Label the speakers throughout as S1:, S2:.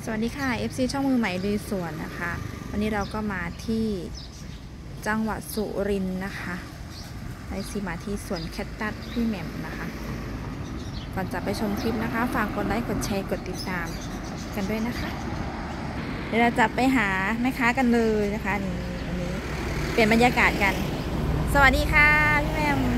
S1: วัสดีค่ะ FC ช่องมือใหม่ลุยสวนนะคะวันนี้เราก็มาที่จังหวัดสุรินทร์นะคะไปซีมาที่สวนแคคตัสพี่แหม่มนะคะก่อนจะไปชมคลิปนะคะฝากกดไลค์กดแชร์กดติดตามกันด้วยนะคะเดี๋ยวเราจะไปหาแม่ค้ากันเลยนะคะนี่วันนี้เปลี่ยนบรรยากาศกันสวัสดีค่ะพี่แหม่ม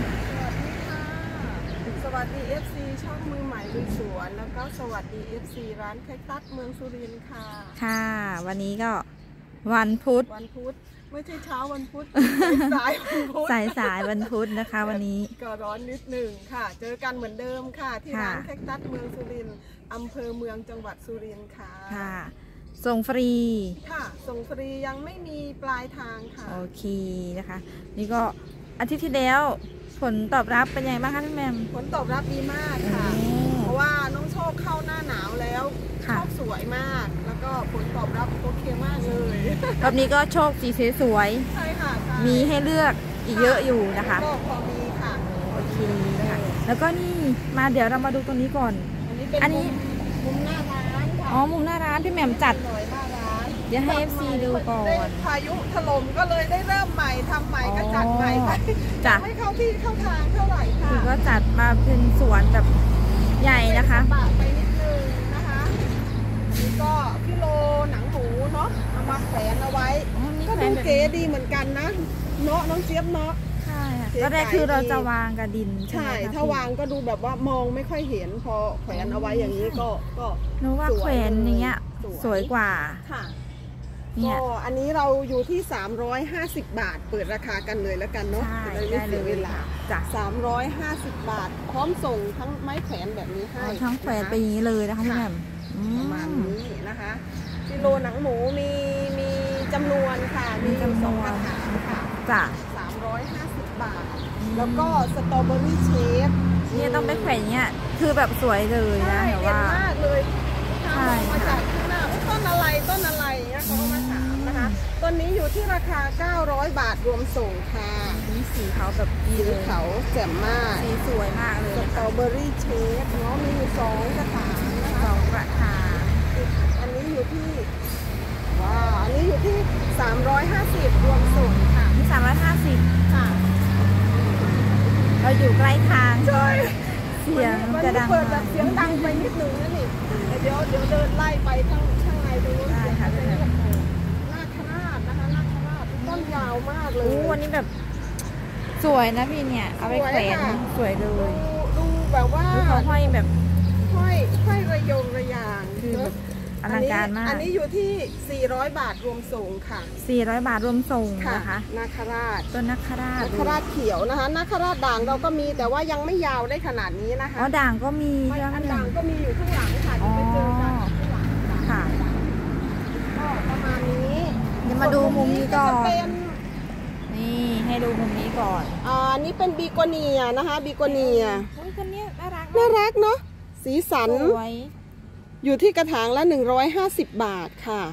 S2: สวัสดี FC ช่องมือใหม่ลุยสวนแล้วก็สวัสดี FC ร้านแคคตัสเมืองสุรินทร์ค่ะ
S1: ค่ะวันนี้ก็วันพุธ
S2: ไม่ใช่เช้าวันพุธสายวันพุธ
S1: สายวันพุธนะคะวันนี้
S2: ก็ร้อนนิดหนึ่งค่ะเจอกันเหมือนเดิมค่ะที่ร้านแคคตัสเมืองสุรินทร์อำเภอเมืองจังหวัดสุรินทร์ค่ะ
S1: ค่ะส่งฟรี
S2: ค่ะส่งฟรียังไม่มีปลายทางค่ะ
S1: โอเคนะคะนี่ก็อาทิตย์ที่แล้วผลตอบรับเป็นยังไงบ้างคะพี่แมม
S2: ผลตอบรับดีมากค่ะเพราะว่าน้องโชคเข้าหน้าหนาวแล้วโชคสวยมากแล้วก็ผลตอบรับโอเคมากเลย
S1: รอบนี้ก็โชคสีสวย
S2: ใช่ค่ะ
S1: มีให้เลือกอีกเยอะอยู่นะคะ
S2: ก็พอมีค่ะ
S1: โอเคค่ะแล้วก็นี่มาเดี๋ยวเรามาดูตรงนี้ก่อน
S2: อันนี้มุมหน้าร้านค่ะ
S1: อ๋อมุมหน้าร้านพี่แหม่มจัดเดี๋ยวให้ FC ดูก่อน
S2: พายุถล่มก็เลยได้เริ่มใหม่ทำใหม่ก็จัดใหม่ไปจะไม่เข้าที่เข้าทางเท่าไหร่ค่ะ
S1: คือก็จัดมาเป็นสวนแบบใหญ่นะคะ
S2: ปะไปนิดนึงนะคะนี่ก็กิโลหนังหมูเนาะเอามาแขวนเอาไว้ก็ดูเก๋ดีเหมือนกันนะเนาะน้องเจี๊ยบเนาะ
S1: ใช่ค่ะก็ได้คือเราจะวางกระดิน
S2: ใช่ถ้าวางก็ดูแบบว่ามองไม่ค่อยเห็นพอแขวนเอาไว้อย่างนี้ก็
S1: นึกว่าแขวนอย่างเงี้ยสวยกว่า
S2: ค่ะก็อันนี้เราอยู่ที่350 บาทเปิดราคากันเลยแล้วกันเนาะจะได้ไม่เสียเวลา350 บาทพร้อมส่งทั้งไม้แขวนแบบนี้ให้
S1: ทั้งแขวนไปอย่างนี้เลยนะคะพี่แหม่ม
S2: ประมาณนี้นะคะกิโลหนังหมูมีจำนวนค่ะมี2กระถางค่ะ
S1: จ้ะ
S2: 350 บาทแล้วก็สตรอเบอรี่เชฟ
S1: เนี่ยต้องไปแขวนเนี่ยคือแบบสวยเลยนะ
S2: แต่ว่าเด่นมากเลยทำมาจากข้างหน้าต้นอะไรเนี่ยเขามาถามนะคะต้นนี้อยู่ที่ราคา900 บาทรวมส่งค่ะ
S1: นี่สีเขาแบบ
S2: สีเขาแจ่มมาก
S1: สีสวยมากเลย
S2: สตรอเบอรี่เชฟเนาะมีอยู่2กระถางนะคะ
S1: 2กระถาง
S2: อันนี้อยู่ที่อันนี้อยู่ที่350รวมส่งค่ะ
S1: ที่350
S2: ค่ะ
S1: เราอยู่ใกล้ทาง
S2: ใช่
S1: เสียงจะดัง
S2: เปิดแบบเสียงดังไปนิดนึงนะนี่เดี๋ยวเดินไล่ไปข้างในตรงนู้น
S1: ได้ค่ะ
S2: นาคราชนะคะนาคราชต้นยาวมากเลย
S1: วันนี้แบบสวยนะพี่เนี่ยเอาไปแขวนสวยเลย
S2: ดูแบบว่า
S1: เขาห้อยแบบ
S2: ห้อยระยงระยาง
S1: คือแบบอลังการมาก
S2: อันนี้อยู่ที่400 บาทรวมส่งค่ะ
S1: 400 บาทรวมส่งนะคะ
S2: นาคราช
S1: ต้นนาคราช
S2: เขียวนะคะนาคราชด่างเราก็มีแต่ว่ายังไม่ยาวได้ขนาดนี้นะคะ
S1: อ๋อด่างก็มี
S2: อันด่างก็มีอยู่ข้างหลังค่ะจะไปเจอกันข้างหลัง
S1: ค่ะ
S2: ก็ประมาณนี้
S1: เดี๋ยวมาดูมุมนี้ก่อนนี่ให้ดูมุมนี้ก่อน
S2: นี่เป็นบีโกเนียนะคะบีโกเนีย
S1: ต้นนี้น่า
S2: รักเนาะสีสันอยู่ที่กระถางละ150 บาทค่ะ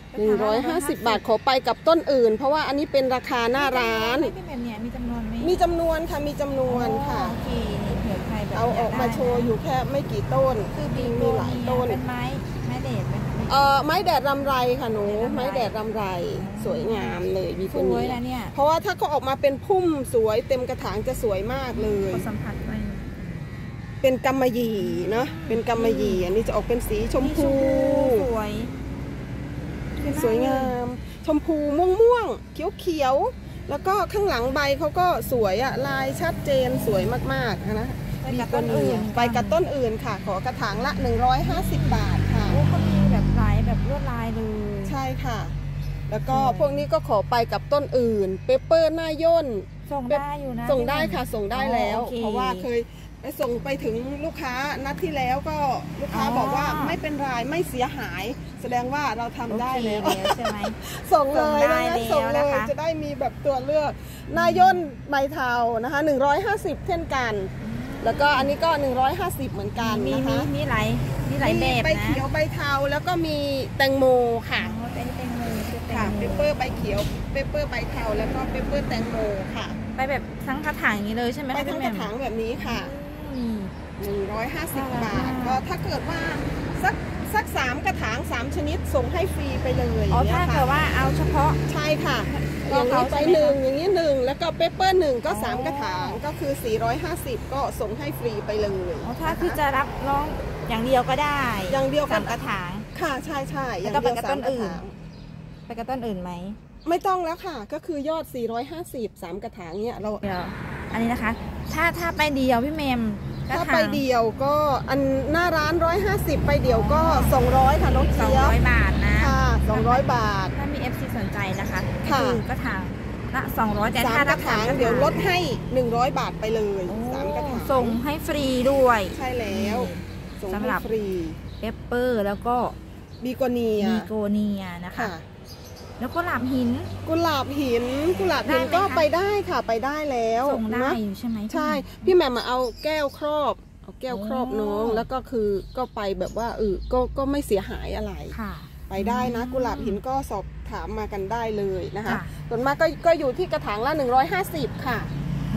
S2: 150 บาทขอไปกับต้นอื่นเพราะว่าอันนี้เป็นราคาหน้าร้าน
S1: มีจำนวนไหม
S2: มีจำนวนค่ะมีจำนวนค่ะเอาออกมาโชว์อยู่แค่ไม่กี่ต้น
S1: คือ
S2: มีหลายต้น
S1: เป็นไม้แดดไหม
S2: ไม้แดดรำไรค่ะหนูไม้แดดรำไรสวยงามเลยบีโกเนียเพราะว่าถ้าเขาออกมาเป็นพุ่มสวยเต็มกระถางจะสวยมากเลย
S1: สัมผัสไป
S2: เป็นกำมะหยี่เนาะเป็นกำมะหยี่อันนี้จะออกเป็นสีชมพูสวยงามชมพูม่วงเขียวแล้วก็ข้างหลังใบเขาก็สวยอะลายชัดเจนสวยมากๆนะ
S1: ไปกับต้น
S2: อื่นค่ะขอกระถางละ150 บาทค่ะ
S1: เขามีแบบลายแบบลวดลายเลย
S2: ใช่ค่ะแล้วก็พวกนี้ก็ขอไปกับต้นอื่นเปเปอร์หน้าย่น
S1: ส่งได้อยู่นะ
S2: ส่งได้ค่ะส่งได้แล้วเพราะว่าเคยไปส่งไปถึงลูกค้านัดที่แล้วก็ลูกค้าบอกว่าไม่เป็นไรไม่เสียหายแสดงว่าเราทำได้แล้ว
S1: ใช่ไหม
S2: ส่งเลยส่งเลยจะได้มีแบบตัวเลือกหน้าย่นใบเทานะคะ150เช่นกันแล้วก็อันนี้ก็150เหมือนกันนะคะ
S1: มีหลายแบบนะ
S2: ใบเขียวใบเทาแล้วก็มีแตงโมค่ะ
S1: เป็นแตงโม
S2: ค่ะเปเปอร์ใบเขียวเปเปอร์ใบเทาแล้วก็เปเปอร์แตงโมค่ะ
S1: ไปแบบทั้งกระถางอย่างนี้เลยใช่ไหม
S2: ไปทั้งกระถางแบบนี้ค่ะ150 บาทก็ถ้าเกิดว่าสัก3 กระถาง 3 ชนิดส่งให้ฟรีไปเลย
S1: อ๋อถ้าเกิดว่าเอาเฉพาะ
S2: ใช่ค่ะ
S1: ก็
S2: อย่าง
S1: เขา
S2: นี้ไป
S1: ใช่ไหม
S2: 1อย่างนี้1แล้วก็เปเปอร์1ก็
S1: อ๋อ
S2: 3 กระถางก็คือ450ก็ส่งให้ฟรีไปเลย
S1: อ๋อถ้าคือจะรับน้องอย่างเดียวก็ได้
S2: อย่างเดียวก็
S1: 3 กระถาง
S2: ค่ะใช่อ
S1: แล้
S2: ย่าว ง
S1: ก็
S2: เดียว
S1: ไปกับต้น
S2: 3 กระ
S1: อื่น
S2: ถาง
S1: ไปกับต้นอื่นไหม
S2: ไม่ต้องแล้วค่ะก็คือยอด450 3 กระถางเนี่ยเรา
S1: เดี๋ยวอันนี้นะคะ ถ้าไปเดียวพี่เมมกระ
S2: ถ้า
S1: ถาง
S2: ไปเดียวก็อันหน้าร้าน150ไปเดียวก็200ค่ะน้องเจี๊ยบ
S1: 200 บาทนะ
S2: ค่ะ200 บาท
S1: ถ้ามี FC สนใจนะคะ
S2: ค่ะ
S1: อกระถางละ200แต่ถ้า
S2: 3 ก
S1: รั
S2: ระ
S1: บ
S2: ถาง
S1: 3
S2: เดี๋ยวลดให้100 บาทไปเลย
S1: โอ้
S2: 3 กระถาง
S1: ส่งให้ฟรีด้วย
S2: ใช่แล้วส่ง
S1: สำ
S2: ให้
S1: หรับ
S2: ฟรี
S1: เปปเปอร์แล้วก็
S2: บีโกเนีย
S1: มีโกเนียนะคะ
S2: ค่ะ
S1: แล้วก็หลาบหิน
S2: กุหลาบหินก็
S1: ได้ไหมคะ
S2: ไปได้ค่ะไปได้แล้ว
S1: ส่งได้
S2: นะ
S1: อยู่ใช่ไหม
S2: ใช่พี่แหม่มมาเอาแก้วครอบน้องแล้วก็คือก็ไปแบบว่าก็ไม่เสียหายอะไร
S1: ค่ะ
S2: ไปได้นะกุหลาบหินก็สอบถามมากันได้เลยนะคะ
S1: ค่ะ
S2: ส่วนมากก็อยู่ที่กระถางละ150ค่ะ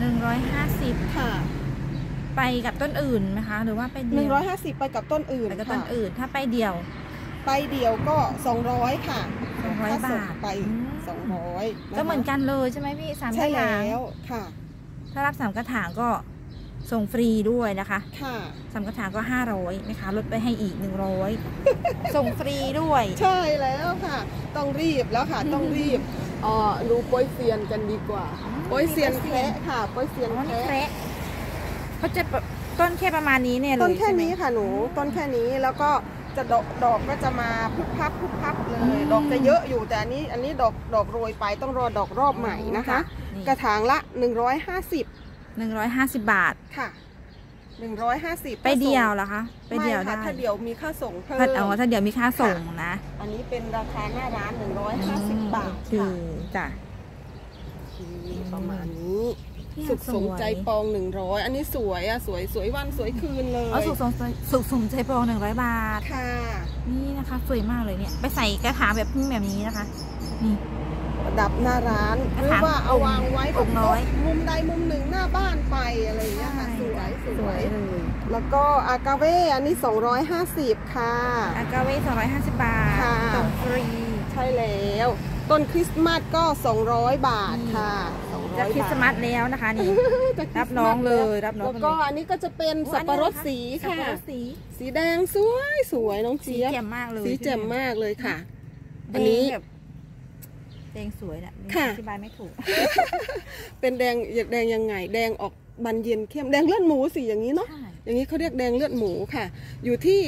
S1: 150
S2: ค่ะ
S1: ไปกับต้นอื่นไหมคะ หรือว่าไปเดียว
S2: 150ไปกับต้นอื่น
S1: ไปกับต้น
S2: ค่ะ
S1: อื่น ถ้าไปเดียว
S2: ไปเดียวก็200ค่ะ
S1: 200
S2: ค่ส่ง
S1: บาท
S2: ไป
S1: อืม
S2: 200
S1: ก็เหมือนกันเลยใช่ไหมพี่3 ก
S2: ใช่
S1: ระถาง
S2: แล้วค่ะ
S1: ถ้ารับ3 กระถางก็ส่งฟรีด้วยนะคะ
S2: ค่ะ
S1: 3 กระถางก็500นะคะลดไปให้อีก100 ส่งฟรีด้วย
S2: ใช่แล้วค่ะ ต้องรีบแล้วค่ะ ต้องรีบดูโป้ยเซียนกันดีกว่าโป้ยเซียนแคระค่ะโป้ยเซียน
S1: อ๋อนี่
S2: แค
S1: แค
S2: ระ
S1: ระเขาจะต้นแค่ประมาณนี้เนี่ยเลย
S2: ต้นแค่
S1: ใช่ไหม
S2: นี้ค่ะหนูต้นแค่นี้แล้วก็จะดอกก็จะมาพึบพับเลย
S1: อืม
S2: ดอกจะเยอะอยู่แต่อันนี้ดอกโรยไปต้องรอดอกรอบใหม่นะคะ
S1: นี่
S2: กระถางละ150
S1: 150 บาท
S2: ค่ะ150
S1: ไปเดียวเหรอคะไป
S2: ไม่
S1: เดียว
S2: ค่ะ
S1: ได้
S2: ถ้าเดียวมีค่าส่งเพิ่ม
S1: ถ้าเดี๋ยวมีค่าส่งนะ
S2: อันนี้เป็นราคาหน้าร้าน150 บาท
S1: คือ
S2: ค่ะ
S1: จ้ะ
S2: ประมาณนี้
S1: เนี่ย
S2: สุขสม
S1: สวย
S2: ใจปอง100อันนี้สวยอ่ะสวยวันสวยคืนเลย
S1: เอาสุกสมใจโปร100 บาท
S2: ค่ะ
S1: นี่นะคะ สวยมากเลยเนี่ย ไปใส่กระถางแบบพึ่งแบบนี้นะคะ นี่
S2: ประดับหน้าร้าน
S1: ก
S2: ห
S1: ระ
S2: รือ
S1: ถาง
S2: ว่าเอาวางไว้
S1: องค์น้อย
S2: มุมใดมุมหนึ่งหน้าบ้านไปอะไรอย่างเงี้ยค่ะสวย
S1: สวยเลย
S2: แล้วก็อากาเว่อันนี้250ค่ะ
S1: อากาเว่250 บาท
S2: ค่ะ
S1: ส่งฟรี
S2: ใช่แล้วต้นคริสต์มาสก็200 บาทค่ะ200
S1: จะคริสต์มาสแล้วนะคะนี่
S2: จะค
S1: รับน้องเลยรับน้อง
S2: แล้วก็อันนี้ก็จะเป็นสับปะรดสี
S1: สับ
S2: ค่ะ
S1: ปะรดสี
S2: สีแดงสวยน้อง
S1: สี
S2: เจี๊ยบ
S1: แจ่มมากเลย
S2: สีแจ่มมากเลยค่ะ
S1: แด
S2: อัน
S1: ง
S2: นี้
S1: แบบแดงสวยนะ
S2: ค่ะ
S1: อธิบายไม่ถูก
S2: เป็นแดงยังไง แดงออกบานเย็นเข้มแดงเลือดหมูสีอย่างนี้เนาะ
S1: ใช่
S2: อย่างนี้เขาเรียกแดงเลือดหมูค่ะ อยู่ที่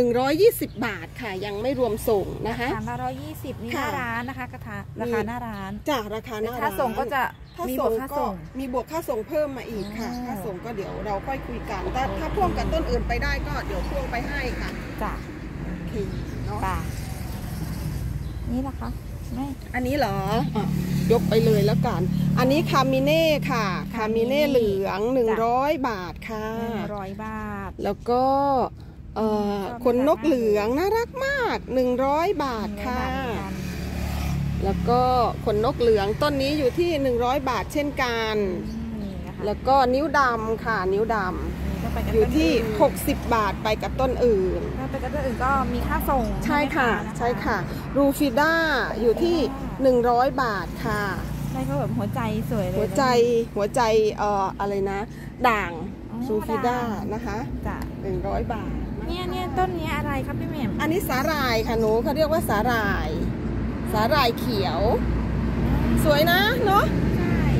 S2: 120 บาทค่ะ ยังไม่รวมส่งนะคะ
S1: กระถางละ120นี่ห
S2: ค่ะ
S1: น้าร้านนะคะกระถางราคาหน้าร้าน
S2: จากราคาหน้า
S1: แต่
S2: ร้าน
S1: ถ้าส่งก็จะ
S2: ถ้า
S1: มีบ
S2: ส่
S1: ว
S2: ง
S1: กค่า
S2: ก็
S1: ส่ง
S2: มีบวกค่าส่งเพิ่มมาอีกค่ะ
S1: อ๋อ
S2: ค่าส่งก็เดี๋ยวเราค่อยคุยกันแต่ถ้าพ่วงกับต้นอื่นไปได้ก็เดี๋ยวพ่วงไปให้ค่ะ
S1: จ้ะ
S2: โอเคเนาะ
S1: ป่ะนี่นะคะไม่
S2: อันนี้เหรออ่ะยกไปเลยแล้วกัน อันนี้คามิเน่ค่ะคามิเน่เหลือง100 บาทค่ะ
S1: 100 บาท
S2: แล้วก็ขนนกเหลืองน่ารักมาก100 บาทค่ะ แล้วก็ขนนกเหลืองต้นนี้อยู่ที่100 บาทเช่นกัน
S1: นี่นะคะ
S2: แล้วก็นิ้วดำค่ะนิ้วด
S1: นี่ก็ไปกับ
S2: ำอยู่ที่
S1: ต้นอื่น
S2: 60 บาทไปกับต้นอื่น
S1: ถ้าไปกับต้นอื่นก็มีค่าส่ง
S2: ใช่ค่ะ
S1: ไหมน
S2: ใช่ค่ะรูฟิด้าอยู่ที่100 บาทค่ะ
S1: ใช่ก็แบบหัวใจสวยเลย
S2: หัวใจอะไรนะ ด่าง
S1: อ๋อ
S2: รูฟิด้า
S1: ด่าง
S2: นะคะ
S1: จ้ะ
S2: 100 บาท
S1: เนี่ยต้นนี้อะไรครับพี่แหม่ม
S2: อันนี้สาหร่ายค่ะหนูเขาเรียกว่าสาหร่ายเขียว สวยนะเนาะ
S1: ใช่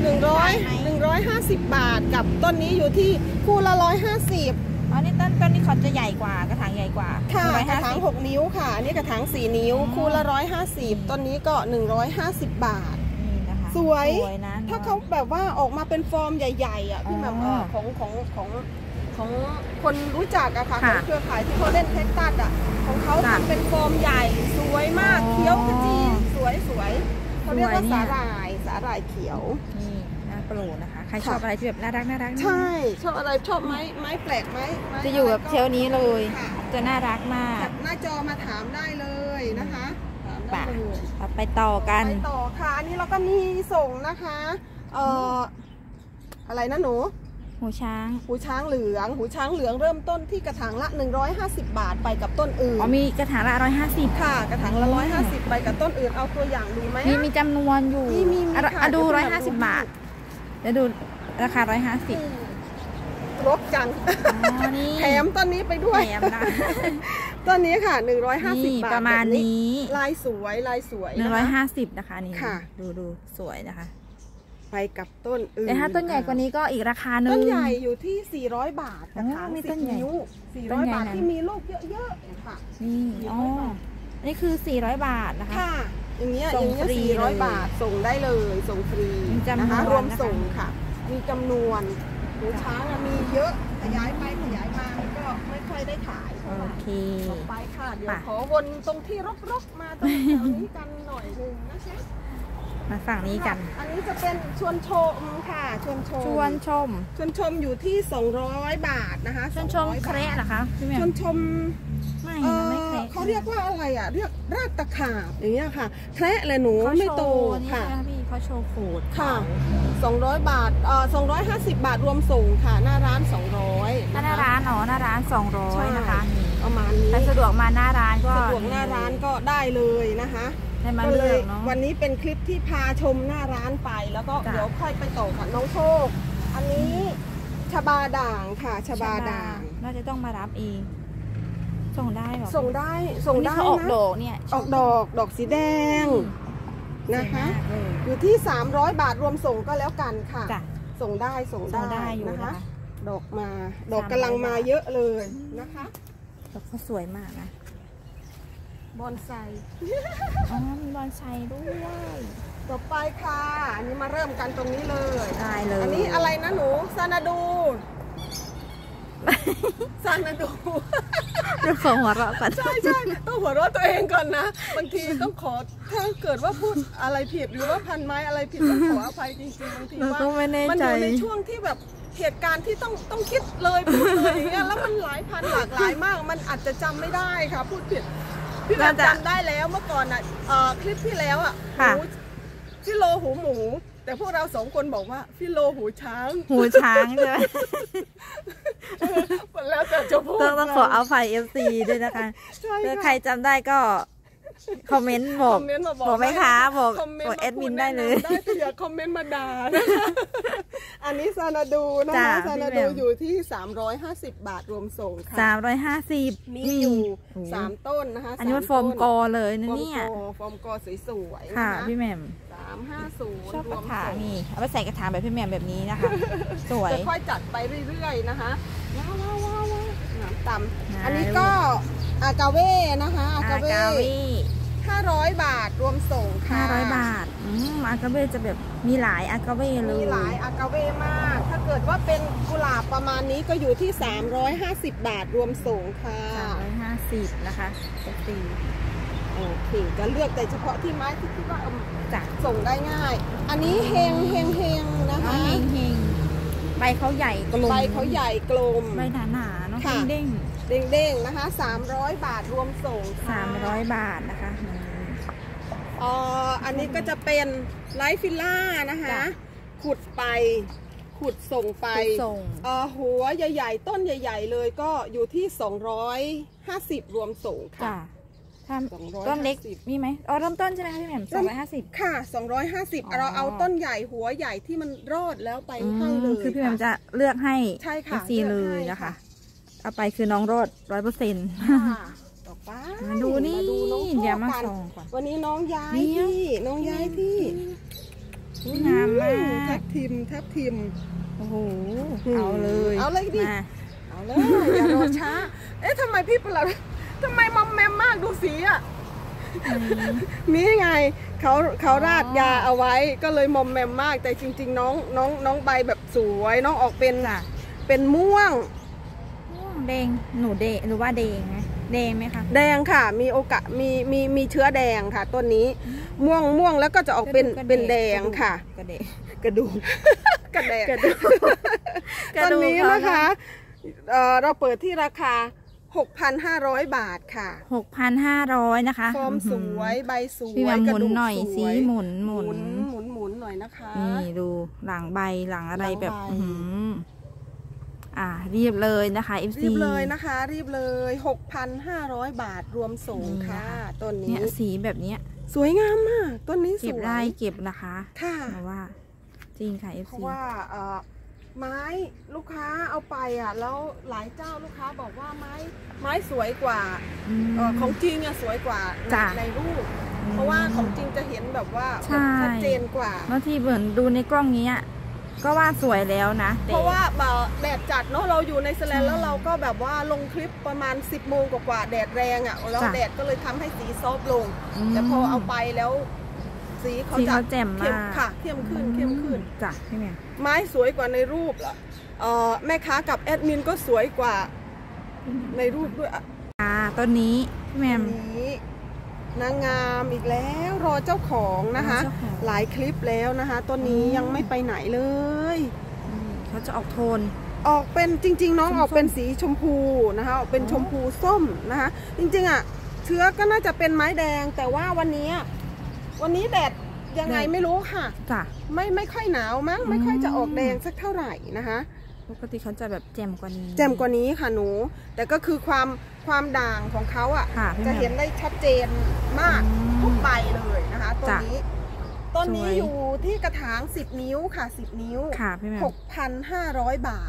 S2: 150 บาทกับต้นนี้อยู่ที่คู่ละ150
S1: อ๋อนี่ต้นนี้เขาจะใหญ่กว่ากระถางใหญ่กว่า
S2: ค่ะกระถาง
S1: 150
S2: 6 นิ้วค่ะอันนี้กระถาง4 นิ้ว
S1: อ๋อ
S2: คู่ละ150ต้นนี้ก็150 บาท
S1: นี่นะคะ
S2: สวย
S1: นะ
S2: ถ้าเขาแบบว่าออกมาเป็นฟอร์มใหญ่ๆอ่ะพี่แหม่ม
S1: อ๋อ
S2: ของคนรู้จักอะค่ะข
S1: ค่ะ
S2: องเครือข่ายที่เขาเล่นแท็กตัสอะของเขา
S1: จ้ะ
S2: ทำเป็นฟอร์มใหญ่สวยมาก
S1: อ๋อ
S2: เขียวขจีสวยเขาเรียกว่า
S1: สวยเนี่
S2: สาย หร่ายเขียว
S1: นี่น่าโปรดนะคะ ใคร
S2: ค่ะ
S1: ชอบอะไรที่แบบน่ารักนะ
S2: ใช่ ชอบอะไรชอบไม้แปลกไหม
S1: จะอยู่แบบเทลนี้เลย
S2: ค่ะ
S1: จะน่ารักมา
S2: แค
S1: ก
S2: ปหน้าจอมาถามได้เลยนะคะถามได้
S1: ป่ะ
S2: เลย
S1: เราไปต่อกัน
S2: ไปต่อค่ะอันนี้เราก็มีส่งนะคะอะไรนะหนู
S1: หูช้าง
S2: หูช้างเหลืองเริ่มต้นที่กระถางละ150 บาทไปกับต้นอื่น
S1: อ๋อมีกระถางละ150
S2: ค่ะกระถางละ150ไปกับต้นอื่นเอาตัวอย่างดูไหม
S1: มีจำนวนอยู่
S2: มีค่ะ
S1: ดู150 บาทเดี๋ยวดูราคา150
S2: รบจัง
S1: นี่
S2: แถมต้นนี้ไปด้วย
S1: แถมนะ
S2: ต้นนี้ค่ะ150 บาท
S1: ประมาณนี้
S2: ลายสวย
S1: 150นะคะนี่
S2: ค่ะ
S1: ดูสวยนะคะ
S2: ไปกับต้นอื่น
S1: แต่ถ้าต้นใหญ่กว่านี้ก็อีกราคาหนึ่ง
S2: ต้นใหญ่อยู่ที่400 บาทกระถาง
S1: มีต้นใหญ่
S2: 10 นิ้ว400 บาทที่มีลูกเยอะๆค่ะ
S1: นี่อ๋อนี่คือ400 บาทนะคะ
S2: ค่ะอย่างเงี้ย
S1: ส่งฟรี
S2: 400 บาทส่งได้เลยส่งฟรี
S1: มีจำนวน
S2: นะคะรวม
S1: นะคะ
S2: ส่งค่ะ มีจำนวนหูช้างมีเยอะขยายไปขยายมาก็ไม่ค่อยได้ขาย
S1: โอเค
S2: ต่อไปค่ะเดี๋ยวขอวนตรงที่รกๆมาตรงแถวนี้กันหน่อยนึงนะคะ
S1: มาฝั่งนี้กัน
S2: อันนี้จะเป็นชวนชมค่ะชวนชมอยู่ที่200 บาทนะคะ
S1: ชวนชมแคระเหรอคะพี่แม่
S2: ชวนชม
S1: ไม่ไม่แคระ
S2: เขาเรียกว่าอะไรอ่ะเรียกรากตะขาบอย่างเงี้ยค่ะแคระเลยหนูไม่โตค่ะ
S1: พี่เขาโชว์โขด
S2: ค่ะ200 บาท250 บาทรวมส่งค่ะหน้าร้าน200
S1: หน้าร้านหน้าร้าน200นะคะ
S2: ประมาณนี้
S1: ใครสะดวกมาหน้าร้านก็
S2: สะดวกหน้าร้านก็ได้เลยนะคะ
S1: ได้มา
S2: ก็
S1: เลื
S2: เล
S1: อย กเนาะ
S2: วันนี้เป็นคลิปที่พาชมหน้าร้านไปแล้วก็
S1: จ้ะ
S2: เดี๋ยวค่อยไปต่อกับน้องโชคอันนี้ชบาด่างค่ะชบาด่าง
S1: น่าจะต้องมารับเองส่งได้หรอ
S2: ส่งได้
S1: เขาออก
S2: นะ
S1: ดอกเนี่ย
S2: ออกดอกสีแดงนะคะ
S1: สวยมากเลย
S2: อยู่ที่300 บาทรวมส่งก็แล้วกันค่ะ
S1: จ้ะ
S2: ส่งได้
S1: อยู่
S2: นะ
S1: นะคะ คะ
S2: ดอกกำลังมาเยอะเลยนะคะ
S1: ดอกเขาสวยมากนะ
S2: บอนไซ
S1: อ๋อมีบอนไซด้วย
S2: ต่อไปค่ะอันนี้มาเริ่มกันตรงนี้เลย
S1: ได้เลย
S2: อันนี้อะไรนะหนูซานาดู ซานาดู
S1: เรื่องของหัวเราะก่อน
S2: ใช่ต้องหัวเราะตัวเองก่อนนะบางทีต้องขอถ้าเกิดว่าพูดอะไรผิดหรือว่าพันไม้อะไรผิดต้องขออภัยจริงๆบางที
S1: เรา
S2: ว่า
S1: ก็ไม่แน่
S2: มัน
S1: ใจ
S2: อยู่ในช่วงที่แบบเหตุการณ์ที่ต้องคิดเลยพูดเลยอย่างเงี้ยแล้วมันหลายพันหลากหลายมากมันอาจจะจำไม่ได้ค่ะพูดผิดพี่แบบจำได้แล้วเมื่อก่อนอ่ะคลิปที่แล้วอ่ะหูฟิโลหูหมู แต่พวกเรา2 คนบอกว่าฟิโลหูช้าง
S1: หูช้างใช่ไหม
S2: แล้วแต่จะพูด
S1: ต้องขอเอาไฟ FC ด้วยนะคะ
S2: ใช่
S1: ถ้า
S2: ค่ะ
S1: ใครจำได้ก็คอมเมนต์บอก
S2: คอมเมนต์มาบอก
S1: บอกไหมคะบอก
S2: คอมเมนต์
S1: บอก
S2: มา
S1: แอดมิน
S2: พู
S1: ได้เลย
S2: แะนำได้แต่อย่าคอมเมนต์มาด่านะคะอันนี้ซานาดูนะคะ
S1: จ้ะ
S2: ซานา
S1: พี่
S2: ดู
S1: แหม่ม
S2: อยู่ที่350 บาทรวมส่งค่ะ
S1: 350
S2: มีอยู่3 ต้นนะคะ
S1: อันนี้มันโฟมกอเลยนะเนี่ย
S2: ฟอร์มกอสวยๆ
S1: ค่ะ
S2: นะคะ
S1: พี่แหม่ม
S2: 350
S1: ชอบ
S2: ร
S1: ก
S2: ว
S1: ระ
S2: ม
S1: ถาง
S2: ส่ง
S1: นี่เอาไปใส่กระถางแบบพี่แหม่มแบบนี้นะคะ สวย
S2: จะค่อยจัดไปเรื่อยๆนะคะว้าวน้ำต่ำ
S1: นะ
S2: อันนี้ก็อากาเว่นะคะอากาเว่
S1: วี
S2: 500 บาทรวมส่งค่ะ
S1: 500 บาทอากาเว่จะแบบมีหลายอากาเว่เลย
S2: มีหลายอากาเว่มาก ถ้าเกิดว่าเป็นกุหลาบประมาณนี้ก็อยู่ที่350 บาทรวมส่งค่ะ
S1: 350นะคะสี
S2: โอเคจะเลือกแต่เฉพาะที่ไม้ที่คิดว่า
S1: จ้ะ
S2: ส่งได้ง่าย อันนี้เฮงนะคะ
S1: เฮงเฮงใบเขาใหญ่กลม
S2: ใบเขาใหญ่กลม
S1: ใบหนาๆเนาะ
S2: ค่ะ
S1: เด้ง
S2: เด้งๆนะคะ300 บาทรวมส่งค่ะ
S1: 300 บาทนะคะ
S2: อันนี้ก็จะเป็นไลฟ์ฟิลล่านะคะ
S1: จ้ะ
S2: ขุดส่งไป
S1: ส่ง
S2: หัวใหญ่ๆต้นใหญ่ๆเลยก็อยู่ที่250รวมส่ง
S1: จ้ะ
S2: ค่ะ
S1: ถ้า
S2: 250
S1: ต้นเล็กมีไหมอ๋อเริ่มต้นใช่ไหมคะพี่แหม่ม250
S2: ค่ะ250เราเอาต้นใหญ่หัวใหญ่ที่มันรอดแล้วไปให้เลย
S1: คือพี่แหม่มจะเลือกให้
S2: ใช่ค่ะ
S1: ซีเลยนะคะเอาไปคือน้องรอด100%
S2: ค่ะต่อไป
S1: มาดูนี่
S2: น้องโชค
S1: เดี๋ยวมา
S2: กัน
S1: ส่องก่อน
S2: วันนี้น้องย้าย
S1: เนี่ย
S2: ที่
S1: งามมาก
S2: แท็บทิม
S1: โอ้โหเอาเลย
S2: เอาเลยดิ
S1: มา
S2: เอาเลยอย่ารอช้า เอ๊ะทำไมพี่ประหลัดทำไมมอมแมมมากดูสีอ่ะนี่ไงเขาราดยาเอาไว้ก็เลยมอมแมมมากแต่จริงๆน้องใบแบบสวยน้องออกเป็นม่วง
S1: แดงหนูว่าแดงไหมแดงไหมคะ
S2: แดงค่ะมีโอกาสมีเชื้อแดงค่ะต้นนี้ม่วงแล้วก็จะออกเป็นแดงค่ะ
S1: กระดูก
S2: กระแดง
S1: กระดูก
S2: ต้นนี้นะคะเราเปิดที่ราคา 6,500 บาทค่ะ
S1: 6,500นะคะ
S2: ฟอร์มสวยใบสว
S1: พี่แหม่
S2: ย
S1: มห
S2: ก
S1: มุ
S2: ระ
S1: น
S2: ดูก
S1: หน่อย
S2: ส
S1: สี
S2: วย
S1: หมุน
S2: หมุนหน่อยนะคะ
S1: นี่ดูหลังใบหลังอะไรแบบ
S2: หลังใบ
S1: รีบเลยนะคะ FC
S2: รีบเลยนะคะรีบเลย 6,500 บาทรวมส่งค่ะต้นนี้
S1: เนี่ยสีแบบนี้
S2: สวยงามมากต้นนี้สวย
S1: เก็บได้เก็บนะคะ
S2: ค่ะ
S1: เพราะว่าจริงค่ะ FC
S2: เพราะว่าไม้ลูกค้าเอาไปแล้วหลายเจ้าลูกค้าบอกว่าไม้สวยกว่าของจริงสวยกว่าในรูปเพราะว่าของจริงจะเห็นแบบว่าชัดเจนกว่า
S1: บางทีเหมือนดูในกล้องนี้ก็ว่าสวยแล้วนะ
S2: เพราะว่าแดดจัดเนาะเราอยู่ในสแลนแล้วเราก็แบบว่าลงคลิปประมาณ10 โมงกว่าแดดแรงแล้วแดดก็เลยทำให้สีซอฟลงแต่พอเอาไปแล้วสีเขาจะ
S1: แจ่มมาก
S2: ค่ะเข้มขึ้น
S1: จ้ะพี่แม่
S2: ไม้สวยกว่าในรูปแม่ค้ากับแอดมินก็สวยกว่าในรูปด้วย
S1: ต้นนี้พี่แม่
S2: นี้นางงามอีกแล้วรอเจ้าของนะคะหลายคลิปแล้วนะคะต้นนี้ยังไม่ไปไหนเลย
S1: เขาจะออกโทน
S2: ออกเป็นจริงๆน้องออกเป็นสีชมพูนะคะออกเป็นชมพูส้มนะคะจริงๆเชื้อก็น่าจะเป็นไม้แดงแต่ว่าวันนี้แดดยังไงไม่รู้ค่ะ
S1: จ้ะ
S2: ไม่ค่อยหนาวมั้งไม่ค่อยจะออกแดงสักเท่าไหร่นะคะ
S1: ปกติเขาจะแบบแจ่มกว่า
S2: นี้ค่ะหนูแต่ก็คือความด่างของเขาจะเห็นได้ชัดเจนมากทุกใบเลยนะคะต้นนี้อยู่ที่กระถาง10 นิ้วค่ะ10 นิ้ว
S1: ค่ะพี่แม่
S2: 6,500 บาท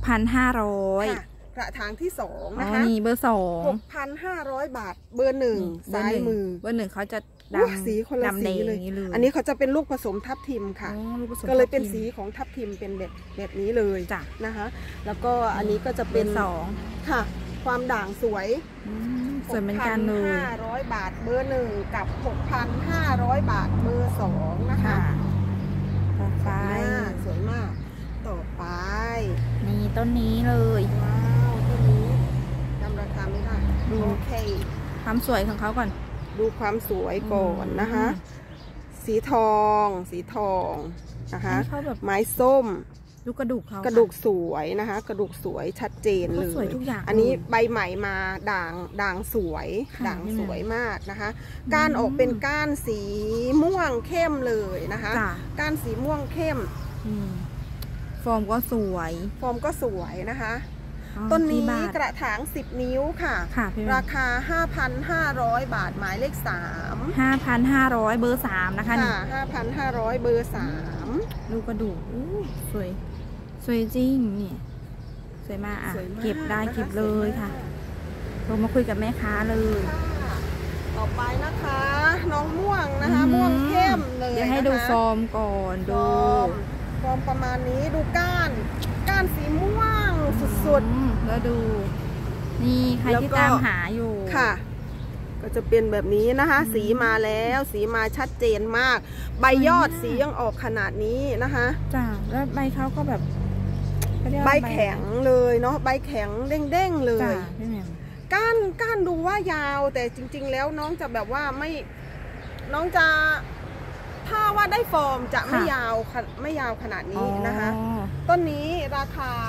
S1: 6,500
S2: กระถางที่2นะคะ
S1: นี่เบอร์
S2: 2 6,500 บาทเบอร์1ซ้ายมือ
S1: เบอร์1เขาจะ
S2: สีคนละสีเลยอันนี้เขาจะเป็นลูกผสมทับทิมค่ะก็เลยเป็นสีของทับทิมเป็นแบบนี้เลยนะคะแล้วก็อันนี้ก็จะเป็น
S1: 2
S2: ค่ะความด่างสวย
S1: เหมือนกันเลย
S2: 6,500 บาทเบอร์1กับ 6,500 บาทเบอร์2นะคะ
S1: ต่อไป
S2: สวยมากต่อไป
S1: นี่ต้นนี้เลย
S2: ว้าวต้นนี้จำราคาไม่ได้โอเค
S1: ความสวยของเขาก่อน
S2: ดูความสวยก่อนนะคะสีทองนะคะไม้ส้ม
S1: ดูกระดูกเขา
S2: กระดูกสวยนะคะกระดูกสวยชัดเจนเลยอันนี้ใบใหม่มาด่างสวยมากนะคะก้านออกเป็นก้านสีม่วงเข้มเลยนะคะก้านสีม่วงเข้ม
S1: ฟอร์มก็สวย
S2: นะคะต้นนี้กระถาง10 นิ้วค่ะราคา 5,500 บาทหมายเลข3
S1: 5,500เบอร์3นะคะนี่
S2: 5,500 เบอร์3
S1: ดูกระดูกสวยจริงนี่สวยมากเก็บได้เก็บเลยค่ะโทรมาคุยกับแม่ค้าเลย
S2: ต่อไปนะคะน้องม่วงนะคะม่วงเข้มเลย
S1: เดี๋ยวให้ดูฟอร์มก่อนดู
S2: ฟอร์มประมาณนี้ดูก้านสีม่วงสุด
S1: ๆแล้วดูนี่ใครที่ตามหาอยู่
S2: ค่ะก็จะเป็นแบบนี้นะคะสีมาแล้วสีมาชัดเจนมากใบยอดสียังออกขนาดนี้นะคะ
S1: จ้าแล้วใบเขาก็แบบ
S2: ใบแข็งเลยเนาะใบแข็งเด้งๆเลยก้านดูว่ายาวแต่จริงๆแล้วน้องจะแบบว่าน้องจะถ้าว่าได้ฟอร์มจะไม่ยาวขนาดนี้นะคะต้นนี้ราคา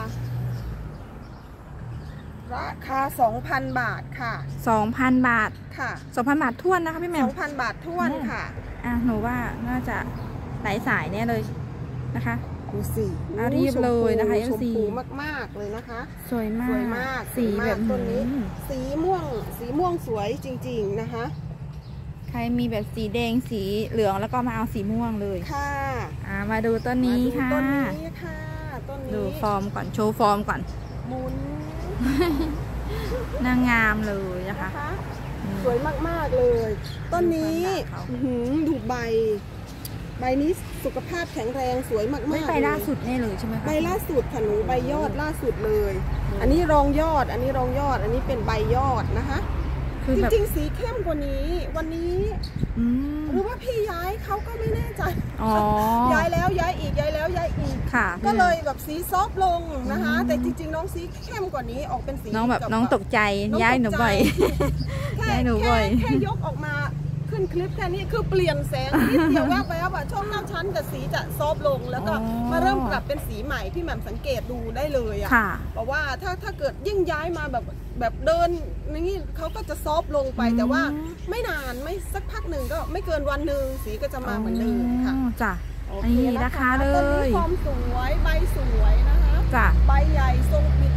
S2: 2,000 บาทค่ะ
S1: 2,000 บาท
S2: ค่ะ
S1: 2,000 บาทท้วนนะคะพี่แมว
S2: 2,000 บาทท้วนค่ะ
S1: หนูว่าน่าจะหลายสายเนี่ยเลยนะคะ
S2: ดูสี
S1: รีบเลยนะคะ
S2: ชมพูมากๆเลยนะคะ
S1: สวยมาก
S2: สีแบบต้นนี้สีม่วงสวยจริงๆนะคะ
S1: ใครมีแบบสีแดงสีเหลืองแล้วก็มาเอาสีม่วงเลย
S2: ค่ะ
S1: มาดูต้นนี้ค่ะ
S2: ต้นนี้ค่ะต้นนี้
S1: ดูฟอร์มก่อนโชว์ฟอร์มก่อน
S2: หมุน
S1: นางงามเลยนะคะ
S2: สวยมากๆเลยต้นนี้ดูใบนี้สุขภาพแข็งแรงสวยมากๆ
S1: ไม่ใบล่าสุดแน่เลยใช่ไหมคะ
S2: ใบล่าสุดค่ะหนูใบยอดล่าสุดเลยอันนี้รองยอดอันนี้เป็นใบยอดนะคะจริงๆสีเข้มกว่านี้วันนี้หรือว่าพี่ย้ายเขาก็ไม่แน่ใจย้ายแล้วย้ายอีกก็เลยแบบสีซอฟลงนะคะแต่จริงๆน้องสีเข้มกว่านี้ออกเป็นสี
S1: น้องแบบน้องตกใจย้ายหนูบ่อย
S2: แค่ยกออกมาขึ้นคลิปแค่นี้คือเปลี่ยนแสงนิดเดียวว่าไปว่าช่วงหน้าชั้นแต่สีจะซอฟลงแล้วก็มาเริ่มปรับเป็นสีใหม่พี่แหม่มสังเกตดูได้เลยบอกว่าถ้าเกิดยิ่งย้ายมาแบบเดินอย่างนี้เขาก็จะซอฟลงไปแต่ว่าไม่นานไม่สักพักหนึ่งก็ไม่เกินวันหนึ่งสีก็จะมาเหมือนเดิมค่ะ
S1: จ้ะนี่นะคะเลย
S2: ต้นนี้ฟอร์มสวยใบสวยนะคะใบใหญ่ทรงบิด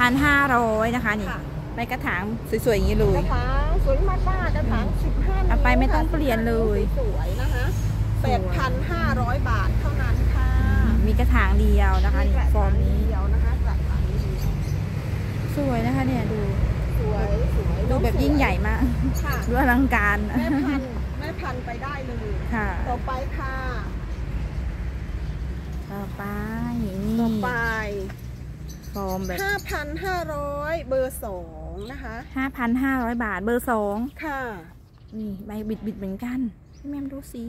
S1: 4,500นะคะนี่ใบกระถางสวยๆอย่างนี้เล
S2: ก
S1: ย
S2: ระถางสวยมากๆกระถาง15
S1: เอาไปไม่ต้องเปลี่ยนเลย
S2: สวยนะคะ 8,500 บาทเท่านั้นค่ะ
S1: มีกระถางเดียวนะคะนี่ฟอร์มนี้
S2: เดียวนะคะกระถางนี้
S1: สวยนะคะเนี่ยดู
S2: สวย
S1: ดูแบบยิ่งใหญ่มาก
S2: ค่ะ
S1: ดูอลังการ
S2: แม่พันไปได้เลย
S1: ค่ะ
S2: ต่อไปค่ะ
S1: ต่อไปนี่
S2: ต่อไป
S1: ฟอร์มแบบ
S2: 5,500 เบอร์ 2 นะคะ
S1: 5,500 บาทเบอร์ 2
S2: ค่ะ
S1: นี่ใบบิดเหมือนกันพี่แม่ดูสี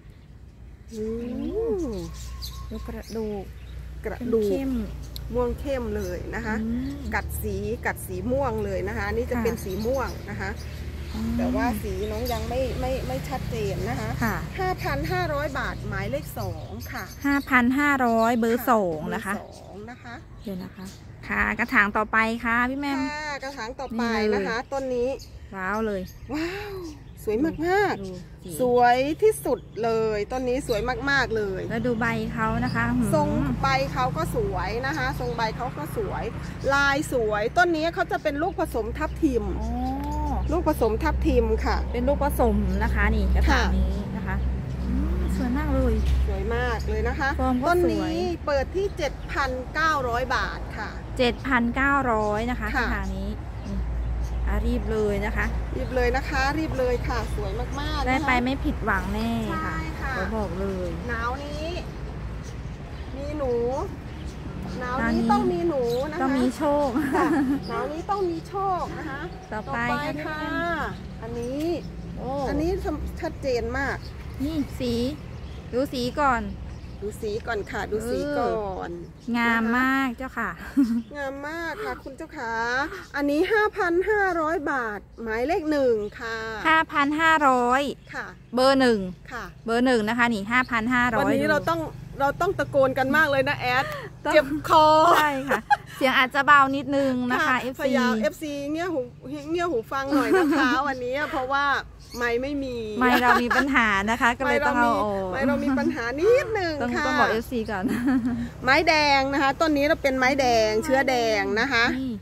S1: ดูกระดูก
S2: กระดูก
S1: เข้ม
S2: ม่วงเข้มเลยนะคะ กัดสีม่วงเลยนะคะนี่จะเป็นสีม่วงนะคะ แต่ว่าสีน้องยังไม่ชัดเจนนะคะ
S1: ค่ะ
S2: 5,500 บาทหมายเลข 2 ค่ะ
S1: 5,500 เบอร์ 2 นะคะ
S2: เบอร์ 2 นะคะ
S1: เดี๋ยวนะคะ ค่ะกระถางต่อไปค่ะพี่แม่
S2: ค่ะกระถางต่อไป
S1: นี่เลย
S2: นะคะต้นนี้
S1: ว้าวเลย
S2: ว้าว สวยมาก
S1: ดูสี
S2: ๆสวยที่สุดเลยต้นนี้สวยมากๆเลย
S1: แล้วดูใบเขานะคะ
S2: ทรงใบเขาก็สวยนะคะ ทรงใบเขาก็สวย ลายสวยต้นนี้เขาจะเป็นลูกผสมทับทิม
S1: อ๋อ
S2: ลูกผสมทับทิมค่ะ
S1: เป็นลูกผสมนะคะนี่กระถางนี้นะคะสวยมากเลย
S2: สวยมากเลยนะคะ
S1: ฟอร์มก็
S2: ต้น
S1: สวย
S2: นี้เปิดที่ 7,900 บาทค่ะ
S1: 7,900 นะคะก
S2: ค่ะ
S1: ระถางนี้นี่รีบเลยนะคะ
S2: รีบเลยนะคะ รีบเลยค่ะ สวยมากๆ
S1: ได้
S2: นะคะ
S1: ไปไม่ผิดหวังแน่ค่ะ
S2: ใช่ค่ะ
S1: ขอบอกเลย
S2: หนาวนี้มีหนูหนาว
S1: หนาวนี้
S2: นี้ต้องมีหนูนะคะ
S1: ต้องมีโชค
S2: ค่ะหนาวนี้ต้องมีโชคนะคะ
S1: ต่อไป
S2: ค่ะ อันนี้
S1: โอ้
S2: อันนี้ชัดเจนมาก
S1: นี่สีดูสีก่อน
S2: ดูสีก่อนค่ะ ดูสีก่อน
S1: งามมากเจ้าค่ะ
S2: งามมากค่ะคุณเจ้าขาอันนี้ 5,500 บาท หมายเลข 1 ค่ะ
S1: 5,500
S2: ค่ะ
S1: เบอร์
S2: ค่ะ
S1: 1 เบอร์ 1 นะคะนี่ 5,500
S2: วันนี้เราต้องตะโกนกันมากเลยนะแอด
S1: ต้อง
S2: เจ็บคอ
S1: ใช่ค่ะ เสียงอาจจะเบานิดนึงนะคะ
S2: พ
S1: FC
S2: ยายาม FC เงี้ยหูฟังหน่อยนะคะ วันนี้เพราะว่าไม่มี
S1: ไม่เรามีปัญหานะคะ ก็เลยต้องเอาออก
S2: ไม่เรามีปัญหานิดหนึ่ง
S1: ต้อง
S2: ค่ะ
S1: ต้องบอก FC ก่อน
S2: ไม้แดงนะคะต้นนี้เราเป็นไม้แดงเชื้อแดงนะคะ
S1: นี่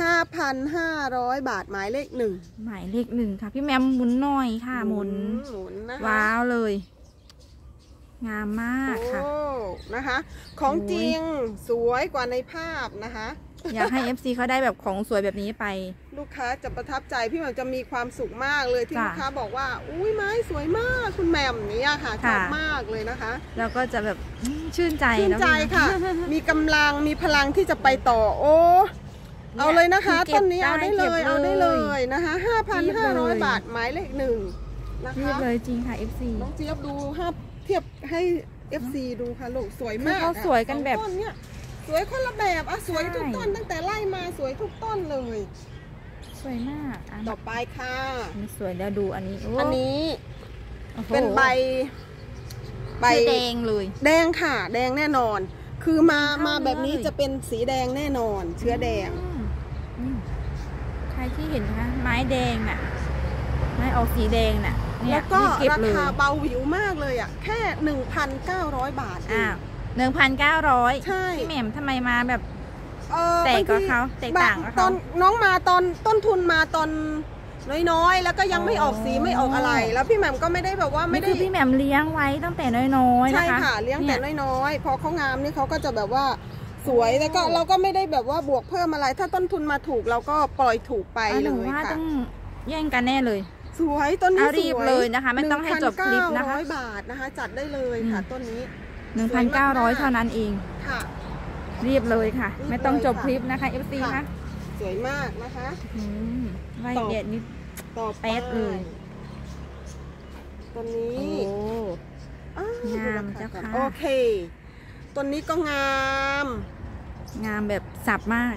S2: 5,500 บาทหมายเลข 1
S1: หมายเลข 1 ค่ะ พี่แมมหมุนหน่อยค่ะหมุน
S2: นะคะ
S1: ว้าวเลย งามมากค่ะ
S2: โอ้นะคะ ของจริงสวยกว่าในภาพนะคะ
S1: อยากให้ FC เขาได้แบบของสวยแบบนี้ไป
S2: ลูกค้าจะประทับใจพี่แหม่มจะมีความสุขมากเลยที่
S1: จ้ะ
S2: ลูกค้าบอกว่าอุ้ยไม้สวยมากคุณแหม่มเนี่ยค่ะช
S1: ค่ะ
S2: อบมากเลยนะคะ
S1: แล้วก็จะแบบชื่นใจ
S2: ชื่น
S1: นะ
S2: ใจ
S1: พี่
S2: ค่ะ มีกำลังมีพลังที่จะไปต่อโอ้เอาเลยนะคะ
S1: คือเก็
S2: ต้
S1: บ
S2: นนี้เอาได้เลย
S1: ได้เก็บเลย
S2: เอาได้เลยนะคะ
S1: รีบเลย
S2: 5,500 บาทหมายเลข 1 นะ
S1: รีบ
S2: คะ
S1: เลยจริงค่ะ FC
S2: น้องเจี๊ยบดูเทียบให้ FC ดูค่ะลูกสวยมาก
S1: คือเขาสวยกันแบบ
S2: สองต้นเนี่ยสวยคนละแบบอ่ะสวยทุก
S1: ใช่
S2: ต้นตั้งแต่ไล่มาสวยทุกต้นเลย
S1: สวยมากอ่ะ
S2: ต่อไปค่ะ
S1: อันนี้สวยแล้วดูอันนี้โ
S2: อันนี้
S1: โอ้โห
S2: เป็นใบ
S1: คือแดงเลย
S2: แดงค่ะ แดงแน่นอน คือมา
S1: เข้า
S2: มาแบบนี้
S1: เลย
S2: จะเป็นสีแดงแน่นอน เชื้อแดง
S1: อืมใครที่เห็นนะคะไม้แดงน่ะไม้ออกสีแดงน่ะเนี่ย
S2: แล้วก็
S1: รีบเก็บ
S2: รา
S1: เลย
S2: คาเบาหวิวมากเลยอ่ะแค่ 1,900 บาทเอง
S1: อ้าว1,900
S2: ใช่
S1: พี่แหม่มทำไมมาแบบ
S2: บางที
S1: แตกต่างกับเขา
S2: ตอนน้องมาตอนต้นทุนมาตอนน้อยๆ แล้วก็ยังไม่ออกสีไม่ออกอะไร แล้วพี่แหม่มก็ไม่ได้แบบว่าไม่
S1: นี่
S2: ได้
S1: คือพี่แหม่มเลี้ยงไว้ตั้งแต่น้อยๆ
S2: ใช่
S1: นะคะ
S2: ค่ะเลี้ยงแต่
S1: นี่
S2: น้อยๆพอเขางามนี่เขาก็จะแบบว่าสวยแล้วก็เราก็ไม่ได้แบบว่าบวกเพิ่มอะไร ถ้าต้นทุนมาถูกเราก็ปล่อยถูกไป
S1: ห
S2: เล
S1: นู
S2: ย
S1: ว่า
S2: ค่ะ
S1: ต้องแย่งกันแน่เลย
S2: สวยต้นนี้
S1: เอา
S2: ส
S1: รีบ
S2: วย
S1: เลยนะคะไม่ต้องให้จบคลิปนะคะ
S2: 1,900 บาทนะคะ จัดได้เลยค่ะ ต้นนี้
S1: 1,900 เท่านั้นเอง
S2: ค่ะ
S1: รีบเลยค่ะ
S2: รีบเลย
S1: ไม่ต้องจบ
S2: ค่ะ
S1: คลิปนะคะ FC
S2: ค่ะ
S1: ค่ะ
S2: สวยมากนะคะ
S1: ไล่เด็ดนิด
S2: ต่อไป
S1: แป๊ดเลย
S2: ต้นนี้
S1: โอ้
S2: อ้าว
S1: งามเจ้าค่ะ
S2: โอเคต้นนี้ก็งาม
S1: งามแบบสับมาก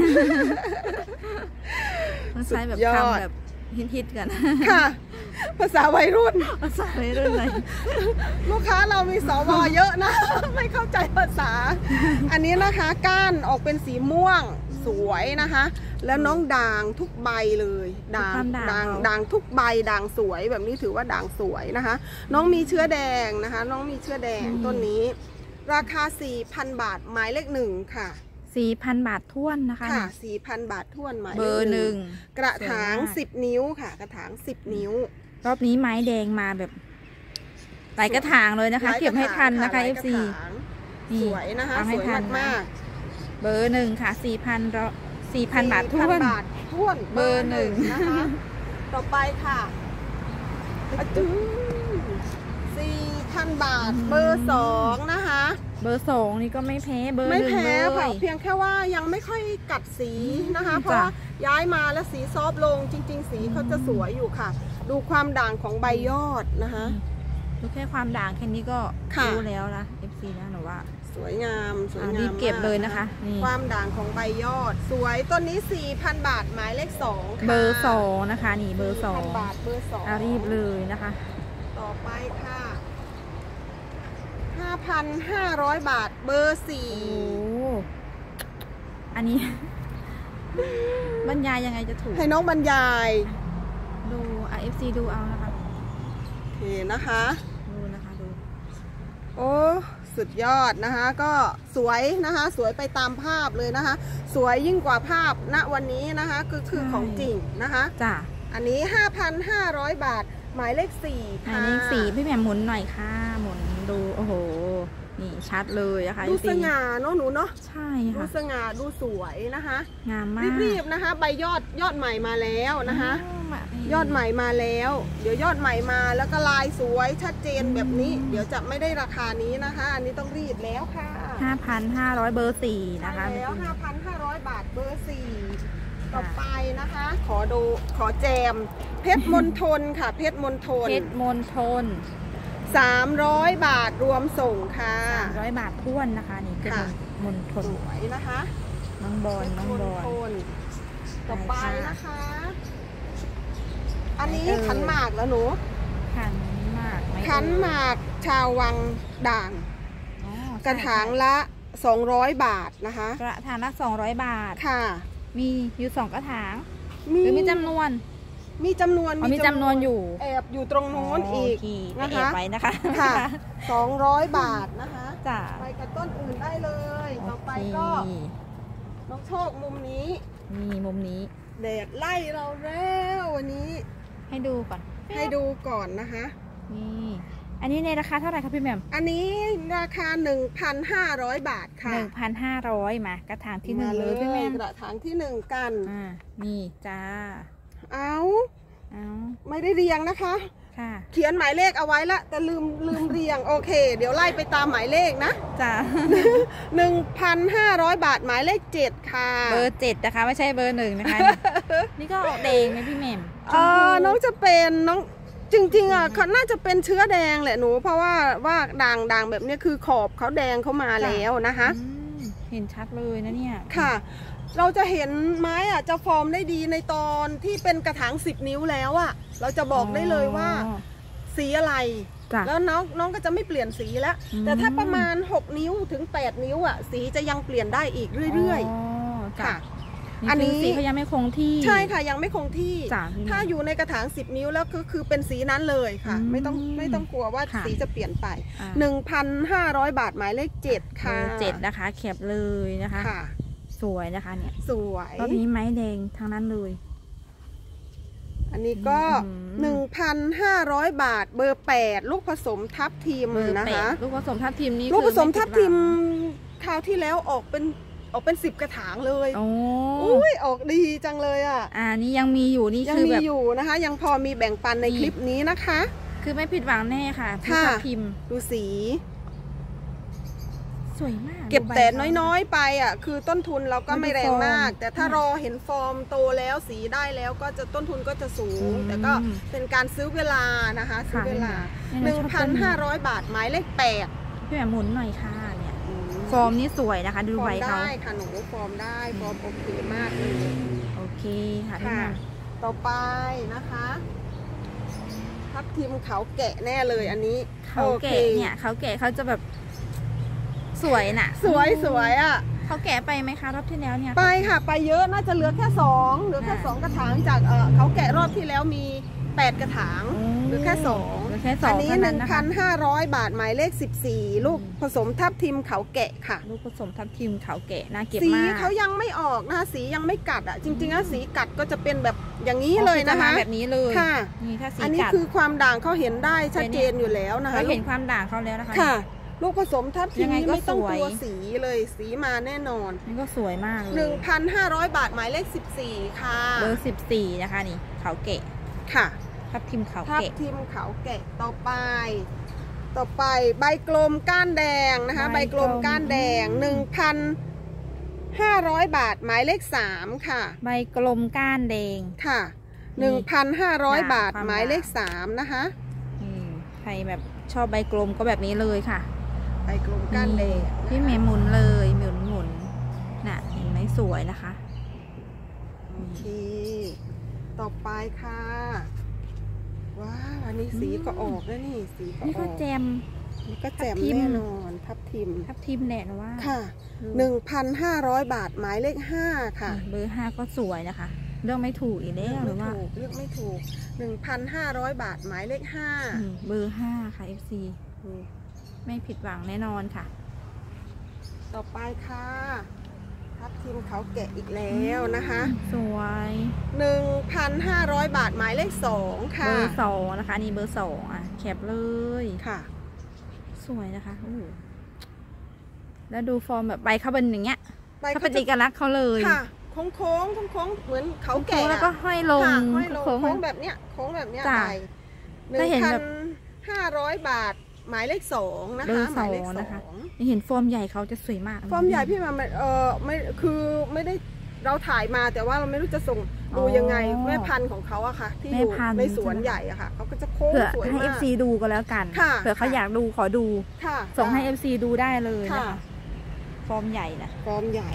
S1: ต้องใช้แบบ
S2: สุดยอด
S1: คำแบบฮิตๆกัน
S2: ค่ะ ภาษาวัยรุ่น
S1: ภาษาไม่รุ่นเลย
S2: ลูกค้าเรามีสวเยอะนะ ไม่เข้าใจภาษา อันนี้นะคะก้านออกเป็นสีม่วงสวยนะคะ แล้วน้องด่างทุกใบเลยด่าง
S1: ความด่างเขา
S2: ด่างทุกใบด่างสวยแบบนี้ถือว่าด่างสวยนะคะ น้องมีเชื้อแดงนะคะ น้องมีเชื้อแดงต้นนี้ ราคา 4,000 บาทหมายเลข 1 ค่ะ
S1: 4,000 บาทท้วนนะคะ
S2: ค่ะ 4,000 บาทท้วนหมายเลข
S1: เบอร์
S2: 1กระถาง10 นิ้วค่ะกระถาง10 นิ้ว
S1: รอบนี้ไม้แดงมาแบบหลายกระถางเลยนะคะเก็บให้ทันนะคะ FC
S2: สวยนะคะสวยมาก
S1: เบอร์ 1ค่ะ 4,000 บาทท้วน
S2: เบอร์ 1นะคะต่อไปค่ะ4,000 บาทเบอร์ 2นะคะ
S1: เบอร์ 2นี่ก็ไม่แพ้เบอร์
S2: ไม่แพ้
S1: 1
S2: ค่ะ
S1: เลย
S2: เพียงแค่ว่ายังไม่ค่อยกัดสีนะคะเพราะย้ายมาแล้วสีซอฟลงจริงๆสีเขาจะสวยอยู่ค่ะดูความด่างของใบยอดนะคะ
S1: ดูแค่ความด่างแค่นี้ก็รู้แล้วนะ FC นะหนูว่า
S2: สวยงาม
S1: รีบเก็บเลยนะคะ
S2: ความด่างของใบยอดสวยต้นนี้ 4,000 บาทหมายเลข 2
S1: เบอร์ 2นะคะนี่เบอร์
S2: 2บาทเบอร์ 2
S1: รีบเลยนะคะ
S2: ต่อไปค่ะ 5,500 บาทเบอร์ 4
S1: อันนี้ บรรยายยังไงจะถูก
S2: ให้น้องบรรยาย
S1: ดู FC ดูเอานะคะ
S2: โอเคนะคะ
S1: ดูนะคะดู
S2: โอ้สุดยอดนะคะก็สวยนะคะสวยไปตามภาพเลยนะคะสวยยิ่งกว่าภาพณวันนี้นะคะคือของจริงนะคะ
S1: จ้ะ
S2: อันนี้ 5,500 บาทหมายเลข 4ค่ะ
S1: หมายเลข 4พี่แหม่มหมุนหน่อยค่ะหมุนดูโอ้โหนี่ชัดเลยนะคะ
S2: ดูสง่าเนาะหนูเนาะ
S1: ใช่ค่ะ
S2: ดูสง่าดูสวยนะคะ
S1: งามมาก
S2: รีบๆนะคะใบยอดใหม่มาแล้วนะคะยอดใหม่มาแล้วเดี๋ยวยอดใหม่มาแล้วก็ลายสวยชัดเจนแบบนี้เดี๋ยวจะไม่ได้ราคานี้นะคะอันนี้ต้องรีบแล้วค่ะ
S1: 5,500 เบอร์ 4นะคะ
S2: แล้ว 5,500 บาทเบอร์ 4ต่อไปนะคะขอแจมเพชรมณฑลค่ะเพชรมณฑล300 บาทรวมส่งค่ะ
S1: 300 บาทท้วนนะคะนี่เป็นมณฑล
S2: สวยนะคะ
S1: น้องบอล
S2: ต่อไปนะคะอันนี้ขันหมากแล้วหนูขันหมากชาววังด่างกระถางละ200 บาทนะคะ
S1: กระถางละ200 บาท
S2: ค่ะ
S1: มีอยู่2กระถางหรือมีจำนวน
S2: มีจำนวน
S1: อยู่
S2: แอบอยู่ตรงโน้นอีก
S1: นะคะไปนะคะ
S2: ค่ะ200 บาทนะคะไปกับต้นอื่นได้เลยต่อไปก็น้องโชคมุมนี้
S1: มุมนี้
S2: แดดไล่เราแล้ววันนี้
S1: ให้ดูก่
S2: อนนะคะ
S1: นี่อันนี้ในราคาเท่าไหร่คะพี่แหม่ม
S2: อันนี้ราคา 1,500 บาทค่ะ
S1: 1,500 มากระถางที่1เลยพี่แหม่ม
S2: กระถางที่1กัน
S1: นี่จ้า
S2: เอาไม่ได้เรียงนะคะเขียนหมายเลขเอาไว้ละแต่ลืมเรียงโอเคเดี๋ยวไล่ไปตามหมายเลขนะ
S1: จ้า
S2: 1,500 บาทหมายเลข 7ค่ะ
S1: เบอร์ 7นะคะไม่ใช่เบอร์ 1นะคะนี่ก็ออกแดงไหมพี่แหม่ม
S2: น้องจะเป็นน้องจริงๆอ่ะเขาน่าจะเป็นเชื้อแดงแหละหนูเพราะว่าด่างแบบนี้คือขอบเขาแดงเขามาแล้วนะคะ
S1: เห็นชัดเลยนะเนี่ย
S2: ค่ะเราจะเห็นไม้อ่ะจะฟอร์มได้ดีในตอนที่เป็นกระถาง10 นิ้วแล้วอ่ะเราจะบอกได้เลยว่าสีอะไรแล้วน้องก็จะไม่เปลี่ยนสีแล้วแต่ถ้าประมาณ6 นิ้วถึง8 นิ้วอ่ะสีจะยังเปลี่ยนได้อีกเรื่อยๆค่ะ
S1: อันนี้สีเขายังไม่คงที่
S2: ใช่ค่ะยังไม่คงที่ถ้าอยู่ในกระถาง10 นิ้วแล้วก็คือเป็นสีนั้นเลยค่ะไม่ต้องกลัวว่าสีจะเปลี่ยนไป 1,500 บาทหมายเลข 7ค่ะ
S1: 7นะคะแคปเลยนะคะสวยนะคะเนี่ย
S2: สวย
S1: รอบนี้ไม้แดงทั้งนั้นเลย
S2: อันนี้ก็ 1,500 บาทเบอร์ 8ลูกผสมทับทิมนะคะ
S1: ลูกผสมทับทิมนี่
S2: ลูกผสมทับทิมคราวที่แล้วออกเป็น10 กระถางเลย
S1: โอ้
S2: ยออกดีจังเลยอ่ะ
S1: นี่ยังมีอยู่นี่คือแบบ
S2: อยู่นะคะยังพอมีแบ่งปันในคลิปนี้นะคะ
S1: คือไม่ผิดหวังแน่ค่ะทับทิม
S2: ดูสี
S1: สวยมาก
S2: เก็บแต่น้อยๆไปอ่ะคือต้นทุนเราก็ไม่แรงมากแต่ถ้ารอเห็นฟอร์มโตแล้วสีได้แล้วก็จะต้นทุนก็จะสูงแต่ก็เป็นการซื้อเวลานะคะซื้อเวลา 1,500 บาทหมายเลข 8
S1: พี่แหม่มหมุนหน่อยค่ะเนี่ยฟอร์มนี่สวยนะคะดูใบเขา
S2: ได้ค่ะหนูฟอร์มได้ฟอร์มโอเคมากเลย
S1: โอเคค่ะพี่แหม่ม
S2: ต่อไปนะคะทับทิมเขาแกะแน่เลยอันนี้
S1: เขาแกะเนี่ยเขาแกะเขาจะแบบสวยน่ะ
S2: สวยอ่ะ
S1: เขาแกะไปไหมคะรอบที่แล้วเนี่ย
S2: ไปค่ะไปเยอะน่าจะเหลือแค่2กระถางจากเขาแกะรอบที่แล้วมี8 กระถางหรือแค่2
S1: แค่สอ
S2: อั
S1: ง
S2: นนี้
S1: เท่านั้นนะคะ
S2: 1,500 บาทหมายเลข14ลูกผสมทับทิมเขาแกะค่ะ
S1: ลูกผสมทับทิมเขาแกะน่าเก็บ
S2: สี
S1: มาก
S2: เขายังไม่ออกนะคะสียังไม่กัดอ่ะจริงๆแล้วสีกัดก็จะเป็นแบบอย่างนี้เลยนะคะ
S1: แบบนี้เลย
S2: ค่ะ
S1: นี่ถ้าสี
S2: อันนี้
S1: กัด
S2: คือความด่างเขาเห็นได้ชัดเจนอยู่แล้วนะคะ
S1: เราเห็นความด่างเขาแล้วนะคะ
S2: ค่ะ ลูกผสมทับทิม
S1: ยังไง
S2: นี่
S1: ก็
S2: ไม่ต้อง
S1: สวย
S2: กลัวสีเลยสีมาแน่นอน
S1: นี่ก็สวยมากเลย
S2: 1,500 บาทหมายเลข14ค่ะ
S1: เบอร์14นะคะนี่เขาเกะ
S2: ค่ะ
S1: ทับทิมเขา
S2: ทับ
S1: เกะ
S2: ทิมเขาแกะต่อไปใบกลมก้านแดงนะคะใบกลมก้านแดง 1,500 บาทหมายเลข3ค่ะ
S1: ใบกลมก้านแดง
S2: ค่ะ
S1: นี่
S2: 1,500 บาท
S1: ความ
S2: หมายเลข3นะคะ
S1: ใครแบบชอบใบกลมก็แบบนี้เลยค่ะ
S2: ใบกลมก้านแดง
S1: พี่เมย์หมุนเลยหมุนน่ะเห็นไหมสวยนะคะ
S2: โอเคต่อไปค่ะว้าวอันนี้สีก็ออกแล้วนี่สีก็
S1: นี่
S2: อ
S1: ก็
S2: อก
S1: แจม
S2: นี่ก็แจ่ม
S1: ทับทิม
S2: แน่นอนทับทิม
S1: ทับทิมแดดว่า
S2: ค่ะ 1,500 บาทหมายเลข5ค่ะ
S1: เบอร์5ก็สวยนะคะ เลือกไม่ถูกอีกแล้วหรือว่า
S2: เลือกไม่ถูก 1,500 บาทหมายเลข5
S1: เบอร์5ค่ะ FC ไม่ผิดหวังแน่นอนค่ะ
S2: ต่อไปค่ะทับทิมเขาแกะอีกแล้วนะคะ
S1: สวย
S2: 1,500 บาทหมายเลข2ค่ะ
S1: เบอร์2นะคะนี่เบอร์2อ่ะแคปเลย
S2: ค่ะ
S1: สวยนะคะโอ้โหแล้วดูฟอร์มแบบใบเขาเป็นอย่างเงี้ย
S2: ใบ
S1: เขาเป็นเอกลักษณ์เขาเลย
S2: ค่ะโค้งโค้งๆโค้งๆเหมือนเขาแกะ
S1: แล้วก็ห้อยลง
S2: ค่ะห้อยลง
S1: โค้ง
S2: โค้งแบบเนี้ยโค้งแบบเนี้ย
S1: จ้ะ
S2: ไป
S1: ถ้าเห็นแบบ
S2: 1,500 บาทหมายเลข2นะ
S1: เบอ
S2: คะ
S1: ร์
S2: หมายเลข
S1: 2นะคะ
S2: 2
S1: เห็นฟอร์มใหญ่เขาจะสวยมาก
S2: ฟอร์มใหญ่พี่มาไม่คือไม่ได้เราถ่ายมาแต่ว่าเราไม่รู้จะส่งดูยังไงแม่พันธุ์ของเขาอะค่ะ ที่อยู่ในสวนใหญ่อะค่ะเขาก็จะโค้ง
S1: เผื่อ
S2: สวย
S1: ให้
S2: มาก
S1: FC ดูก็แล้วกัน
S2: ค่ะ
S1: เผื่อเขาอยากดูขอดู
S2: ค่ะ
S1: ส่งให้ FC ดูได้เลยนะ
S2: ค่ะ
S1: คะฟอร์มใหญ่นะ
S2: ฟอร์มใหญ่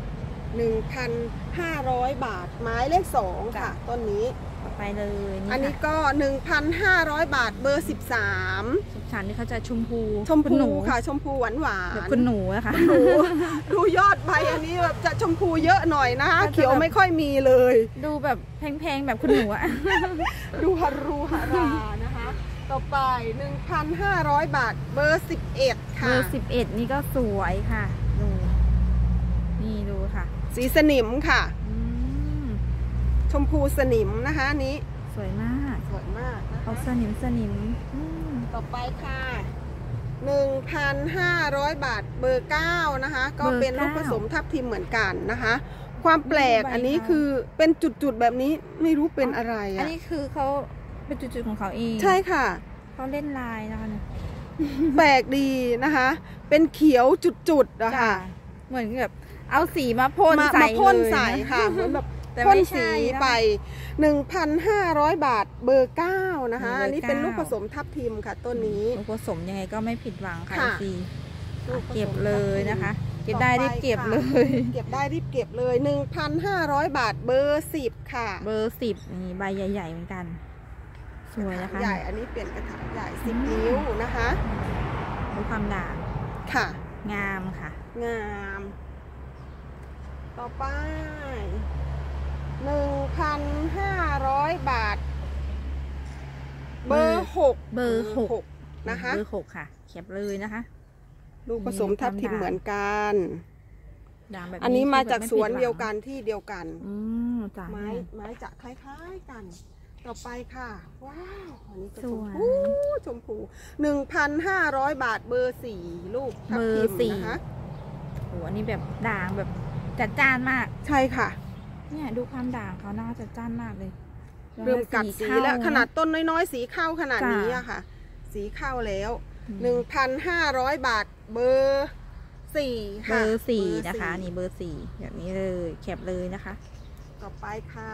S2: 1,500 บาทหมายเลข2ค่ะต้นนี้
S1: ไปเลยนี่
S2: อันนี้
S1: ค่ะ
S2: ก็ 1,500 บาทเบอร์ 13
S1: สุขสันต์นี่เขาจะชมพู
S2: ชม
S1: คุณ
S2: พู
S1: หนู
S2: ค่ะชมพูหวานหวา
S1: แบบ
S2: น
S1: คุณหนูนะคะ
S2: ดูยอดใบอันนี้แบบจะชมพูเยอะหน่อยนะคะ
S1: ก็จะ
S2: เขียวไม่ค่อยมีเลย
S1: ดูแบบแพงๆแบบคุณหนูอะ
S2: ดูฮารูฮารานะคะ ต่อไป 1,500 บาทเบอร์ 11
S1: เบ
S2: ค่ะ
S1: อร์11นี่ก็สวยค่ะดูนี่ดูค่ะ
S2: สีสนิมค่ะ
S1: อืม
S2: ชมพูสนิมนะคะอันนี้
S1: สวยมาก
S2: สวยมากนะ
S1: เอา
S2: คะ
S1: สนิมอืม
S2: ต่อไปค่ะ 1,500 บาทเบอร์ 9 นะคะ ก็เป็นลูกผสมทับทิมเหมือนกันนะคะ ความแปลกอันนี้คือเป็นจุดๆแบบนี้ไม่รู้เป็นอะไร
S1: อัน
S2: อ่ะ
S1: นี้คือเขาเป็นจุดๆของเขาเอง
S2: ใช่ค่ะ
S1: เขาเล่นลายนะคะเนี่ย
S2: แปลกดีนะคะ เป็นเขียวจุดๆอะค่ะ
S1: เหมือนแบบเอาสีมาพ่น
S2: มา
S1: ใส่
S2: พ่น
S1: เลย
S2: ใส่
S1: นะ
S2: ค่ะเหมือนแบบ
S1: แต่
S2: พ่น
S1: ไม่ใช่
S2: สี
S1: นะ
S2: ไป 1,500 บาทเบอร์ 9 นะคะ
S1: เบอร์
S2: อันนี้เป็น
S1: 9
S2: ลูกผสมทับทิมค่ะต้นนี้
S1: ลูกผสมยังไงก็ไม่ผิดหวังค่ะ
S2: ค่ะ
S1: สี
S2: ลูกผสม
S1: เก็บเลยนะคะ เก็บ
S2: ต่อ
S1: ได้
S2: ไป
S1: รีบเก็บ
S2: ค่ะ
S1: เลย
S2: เก็บได้รีบเก็บเลย 1,500 บาทเบอร์ 10 ค่ะ
S1: เบอร์10นี่ใบใหญ่ๆเหมือนกัน สวยนะคะ
S2: ใหญ่อันนี้เปลี่ยนกระถางใหญ่10 นิ้วนะคะ
S1: ดูความด่าง
S2: ค่ะ
S1: งามค่ะ
S2: งาม ต่อไป 1,500 บาท เบอร์ 6
S1: เบอร์6
S2: นะคะ
S1: เบอร์6ค่ะเก็บเลยนะคะ
S2: ลูกผสมทับทิมเหมือนกัน
S1: ด่างแบบ
S2: อันนี้มาจาก
S1: คือ
S2: สวน
S1: แบบไม่ผิหง
S2: เดียวกันที่เดียวกัน
S1: จ้ะ
S2: ไม้จะคล้ายๆกัน ต่อไปค่ะ ว้าวอันนี้ก็
S1: ส
S2: ชม
S1: วย
S2: พูชมพู 1,500 บาทเบอร์ 4 ลูกทับ
S1: เบอ
S2: ทิ
S1: ร์
S2: ม
S1: 4
S2: นะคะ
S1: โอ้อันนี้แบบด่างแบบจัดจ้านมาก
S2: ใช่ค่ะ
S1: เนี่ยดูความด่างเขาน่าจัดจ้านมากเลย
S2: เริ่มกัดสีแล้ว
S1: เข้
S2: ขนาดต้นน้อยๆ สีเข้าขนาดนี้อะค่ะ สีเข้าแล้ว 1,500 บาทเบอร์ 4
S1: เบ
S2: ค่ะ
S1: อร์4
S2: เบอร์
S1: นะคะ
S2: 4
S1: นี่เบอร์4แบบนี้เลยแคปเลยนะคะ
S2: ต่อไปค่ะ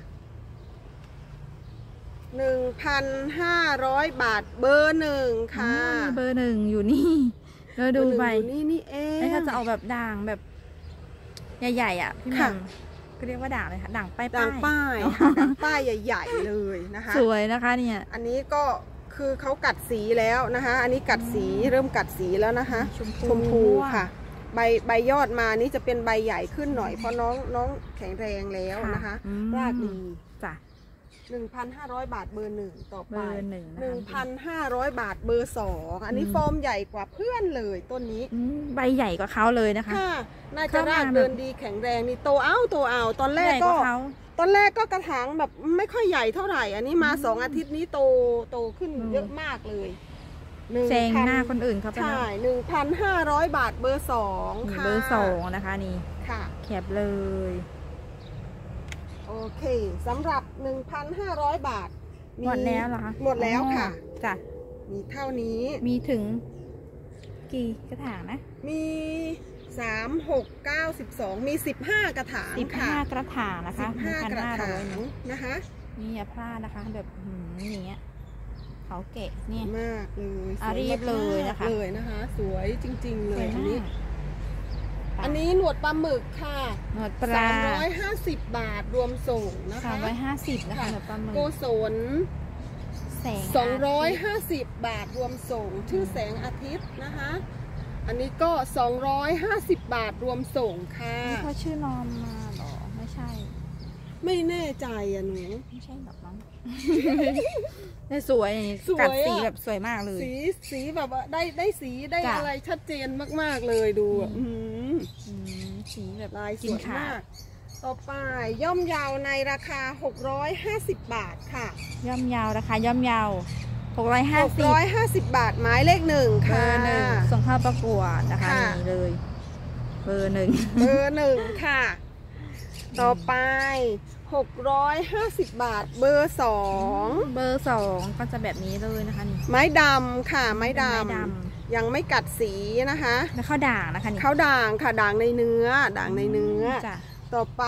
S2: 1,500 บาทเบอร์ 1 ค่ะ
S1: เบอร์1อยู่นี่เราดูใบ
S2: เบอร์ 1 อยู่นี่เอง
S1: แล้วถ้าจะเอาแบบด่างแบบใหญ่ๆอ่ะพี่แหม่
S2: ค่ะ
S1: มก็เรียกว่าด่างเลยค่ะด่างป้าย
S2: ด่างป้าย
S1: อ๋อ
S2: ค่ะด่างป้ายใหญ่ ๆ เลยนะคะ
S1: สวยนะคะเนี่ย
S2: อันนี้ก็คือเขากัดสีแล้วนะคะ อันนี้กัดสีเริ่มกัดสีแล้วนะคะ
S1: ชม
S2: ชมพูค่ะ ใบยอดมานี่จะเป็นใบใหญ่ขึ้นหน่อยเพราะน้องแข็งแรงแล้วนะคะ
S1: อืม
S2: รากดี
S1: จ้ะ
S2: 1,500 บาทเบอร์ 1ต่อไป
S1: เบอร์ 1 นะคะ
S2: 1,500 บาทเบอร์ 2อันนี้ฟอร์มใหญ่กว่าเพื่อนเลยต้นนี้
S1: ใบใหญ่กว่าเขาเลยนะคะ
S2: ค่ะน่าจะรากเดินดีแข็งแรงนี่โตเอาตอนแรกก็กระถางแบบไม่ค่อยใหญ่เท่าไหร่อันนี้มา2 อาทิตย์นี้โตขึ้นเยอะมากเลย
S1: แซงหน้าคนอื่นเขาไป
S2: ใช่ 1,500 บาทเบอร์ 2ค่ะ
S1: เบอร์ 2นะคะนี่
S2: ค่ะ
S1: แคปเลย
S2: โอเคสำหรับ 1,500 บาท
S1: หมดแล้วเหรอคะ
S2: หมดแล้วค่ะ
S1: จ้ะ
S2: มีเท่านี้
S1: มีถึงกี่กระถางนะ
S2: มี3 6 9 12มี15 กระถาง
S1: 15 กระถางนะคะ
S2: 15 กระถางนะคะ
S1: นี่อย่าพลาดนะคะแบบอย่างเงี้ยเขาเกะเนี่ย
S2: มากเลย
S1: รีบเลย
S2: นะคะสวยจริงๆเลยอันนี้หนวดปลาหมึกค่ะ
S1: หนวดปลา
S2: 350 บาทรวมส่งนะคะ
S1: 350นะคะหนวดปลาหมึก
S2: โกศล250 บาทรวมส่งชื่อแสงอาทิตย์นะคะอันนี้ก็250 บาทรวมส่งค่ะ
S1: นี่เขาชื่อนอมมาหรอไม่ใช่
S2: ไม่แน่ใจหนู
S1: ไม่ใช่หรอกมั้งได้สวยกัดสีแบบสวยมากเลย
S2: สีแบบว่าได้สีได้อะไรชัดเจนมากๆเลยดู
S1: สีแบบ
S2: ลายสวยมากต่อไปย่อมยาวในราคา650 บาทค่ะ
S1: ย่อมยาวราคาย่อมยาว650
S2: บาทหมายเลข 1ค่ะ
S1: ส่งเข้าประกวดนะคะนี่เลยเบอร์
S2: 1ค่ะต่อไป650 บาทเบอร์ 2
S1: เบอร์ 2ก็จะแบบนี้เลยนะคะนี่
S2: ไม้ดำค่ะไม้ดำยังไม่กัดสีนะคะ
S1: แล้วข้าวด่างนะคะนี่
S2: ข้าวด่างค่ะด่างในเนื้อต่อไป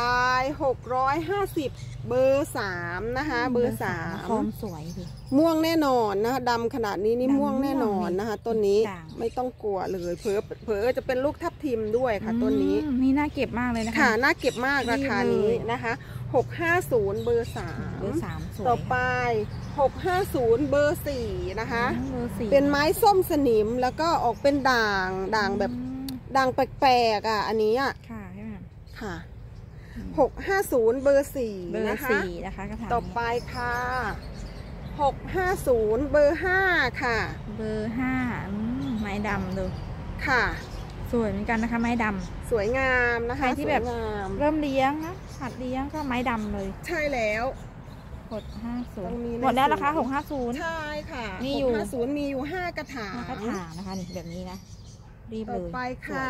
S2: 650เบอร์ 3นะคะเบอร์ 3
S1: ฟอร์มสวยดิ
S2: ม่วงแน่นอนนะคะดำขนาดนี้นี่ม่วงแน่นอนนะคะต้นนี้ไม่ต้องกลัวเลยเผลอจะเป็นลูกทับทิมด้วยค่ะต้นนี้
S1: นี่น่าเก็บมากเลยนะคะ
S2: ค่ะน่าเก็บมากราคานี้นะคะ650เบอร์ 3ต่อไป650เบอร์ 4นะคะเป็นไม้ส้มสนิมแล้วก็ออกเป็นด่างแบบด่างแปลกๆอ่ะอันนี้อ่ะค่ะ650เบอร์ 4นะคะต่อไปค่ะ650เบอร์ 5ค่ะ
S1: เบอร์5ไม้ดำดู
S2: ค่ะ
S1: สวยเหมือนกันนะคะไม้ดำ
S2: สวยงามนะคะ
S1: ใครที่แบบเริ่มเลี้ยงนะหัดเลี้ยงก็ไม้ดำเลย
S2: ใช่แล้ว
S1: 650หมดแล้วนะคะ650
S2: ใช่ค่ะ650มีอยู่5 กระถาง
S1: นะคะนี่แบบนี้นะรีบเลย
S2: ต่อไปค่ะ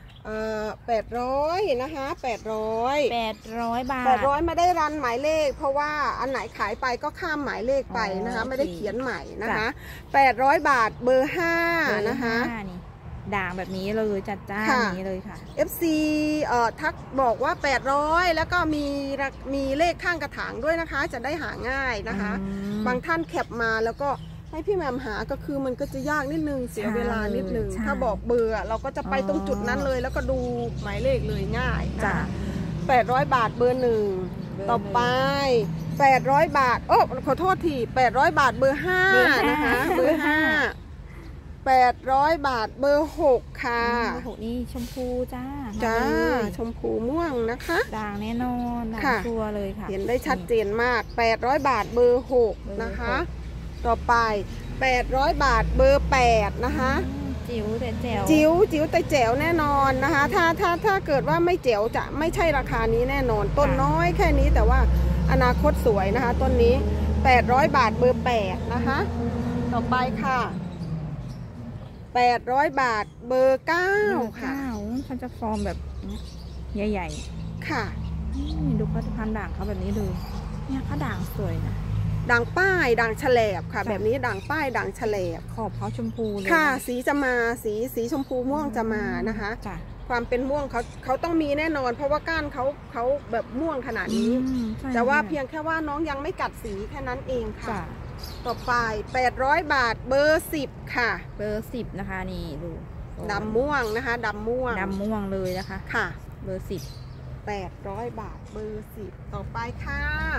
S2: 800นะคะ800
S1: บาท
S2: 800ไม่ได้รันหมายเลขเพราะว่าอันไหนขายไปก็ข้ามหมายเลขไปนะคะไม่ได้เขียนใหม่นะคะ800 บาทเบอร์ 5นะคะ
S1: ด่างแบบนี้เลยจัดจ้านนี้เลยค่ะ
S2: FC ทักบอกว่า800แล้วก็มีเลขข้างกระถางด้วยนะคะจะได้หาง่ายนะคะบางท่านแคปมาแล้วก็ให้พี่แหม่มหาก็คือมันก็จะยากนิดนึงเสียเวลานิดนึงถ้าบอกเบอร์เราก็จะไปตรงจุดนั้นเลยแล้วก็ดูหมายเลขเลยง่ายนะ800 บาทเบอร์ 1ต่อไป800 บาทขอโทษที800 บาทเบอร์ 5นะคะเบอร์ 5 800 บาทเบอร์ 6ค่ะ
S1: เบอร์ 6นี่ชมพูจ้า
S2: ชมพูม่วงนะคะ
S1: ด่างแน่นอนด่างชัวร์เลยค่ะ
S2: เห็นได้ชัดเจนมาก800 บาทเบอร์ 6นะคะต่อไป800 บาทเบอร์ 8นะคะ
S1: จิ๋วแต่แจ๋ว
S2: จิ๋วแต่แจ๋วแน่นอนนะคะถ้าเกิดว่าไม่แจ๋วจะไม่ใช่ราคานี้แน่นอนต้นน้อยแค่นี้แต่ว่าอนาคตสวยนะคะต้นนี้800 บาทเบอร์ 8นะคะต่อไปค่ะ800 บาทเบอร์ 9ค่ะ
S1: เขาจะฟอร์มแบบใหญ่
S2: ๆค่ะ
S1: ดูพัฒนาด่างเขาแบบนี้ดูเนี่ยเขาด่างสวยนะ
S2: ด่างป้ายด่างแฉลบค่ะแบบนี้ด่างป้ายด่างแฉลบ
S1: ขอบเขาชมพูเลย
S2: ค่ะสีจะมาสีชมพูม่วงจะมานะคะความเป็นม่วงเขาต้องมีแน่นอนเพราะว่าก้านเขาแบบม่วงขนาดนี้แต่ว่าเพียงแค่ว่าน้องยังไม่กัดสีแค่นั้นเองค่ะต่อไป800 บาทเบอร์ 10ค่ะ
S1: เบอร์10นะคะนี่ดู
S2: ดำม่วงนะคะดำม่ว
S1: งเลยนะคะ
S2: ค่ะ
S1: เบอร์10
S2: 800 บาทเบอร์10ต่อไปค่ะ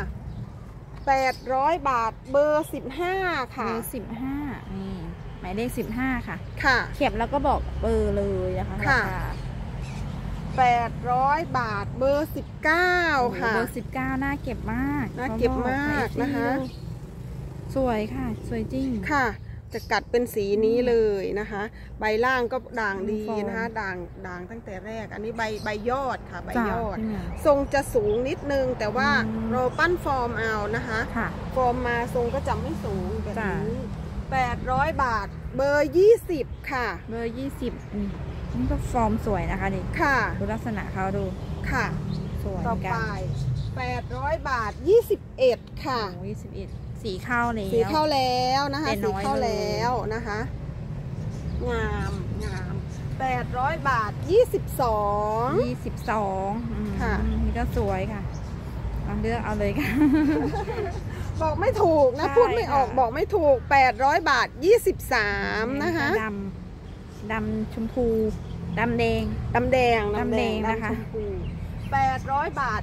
S2: 800 บาทเบอร์15ค่ะ
S1: เบอร์15นี่หมายเลข15ค่ะ
S2: ค่ะ
S1: เขียบแล้วก็บอกเบอร์เลยนะคะ
S2: ค่ะ 800 บาทเบอร์ 19ค่ะ
S1: เบอร์ 19น่าเก็บมาก
S2: น่าเก็บมากนะคะ
S1: สวยค่ะสวยจริง
S2: ค่ะจะกัดเป็นสีนี้เลยนะคะใบล่างก็ด่างดีนะคะด่างตั้งแต่แรกอันนี้ใบยอดค่ะใบยอดทรงจะสูงนิดนึงแต่ว่าเราปั้นฟอร์มเอานะคะฟอร์มมาทรงก็จะไม่สูงแบบนี้800 บาทเบอร์ 20ค่ะ
S1: เบอร์ 20นี่ก็ฟอร์มสวยนะคะนี่
S2: ค่ะ
S1: ดูลักษณะเขาดู
S2: ค่ะ
S1: สวย
S2: ต่อไป800 บาท21ค่ะ
S1: 21สีเข้าแล้ว
S2: สีเข้าแล้วนะคะสีเข้าแล้วนะคะงาม800 บาท22
S1: ค่ะนี่ก็สวยค่ะเลือกเอาเลยค่ะ
S2: บอกไม่ถูกนะพูดไม่ออกบอกไม่ถูก800 บาท23นะคะ
S1: ดำชมพูดำแดงนะคะ
S2: 800 บาท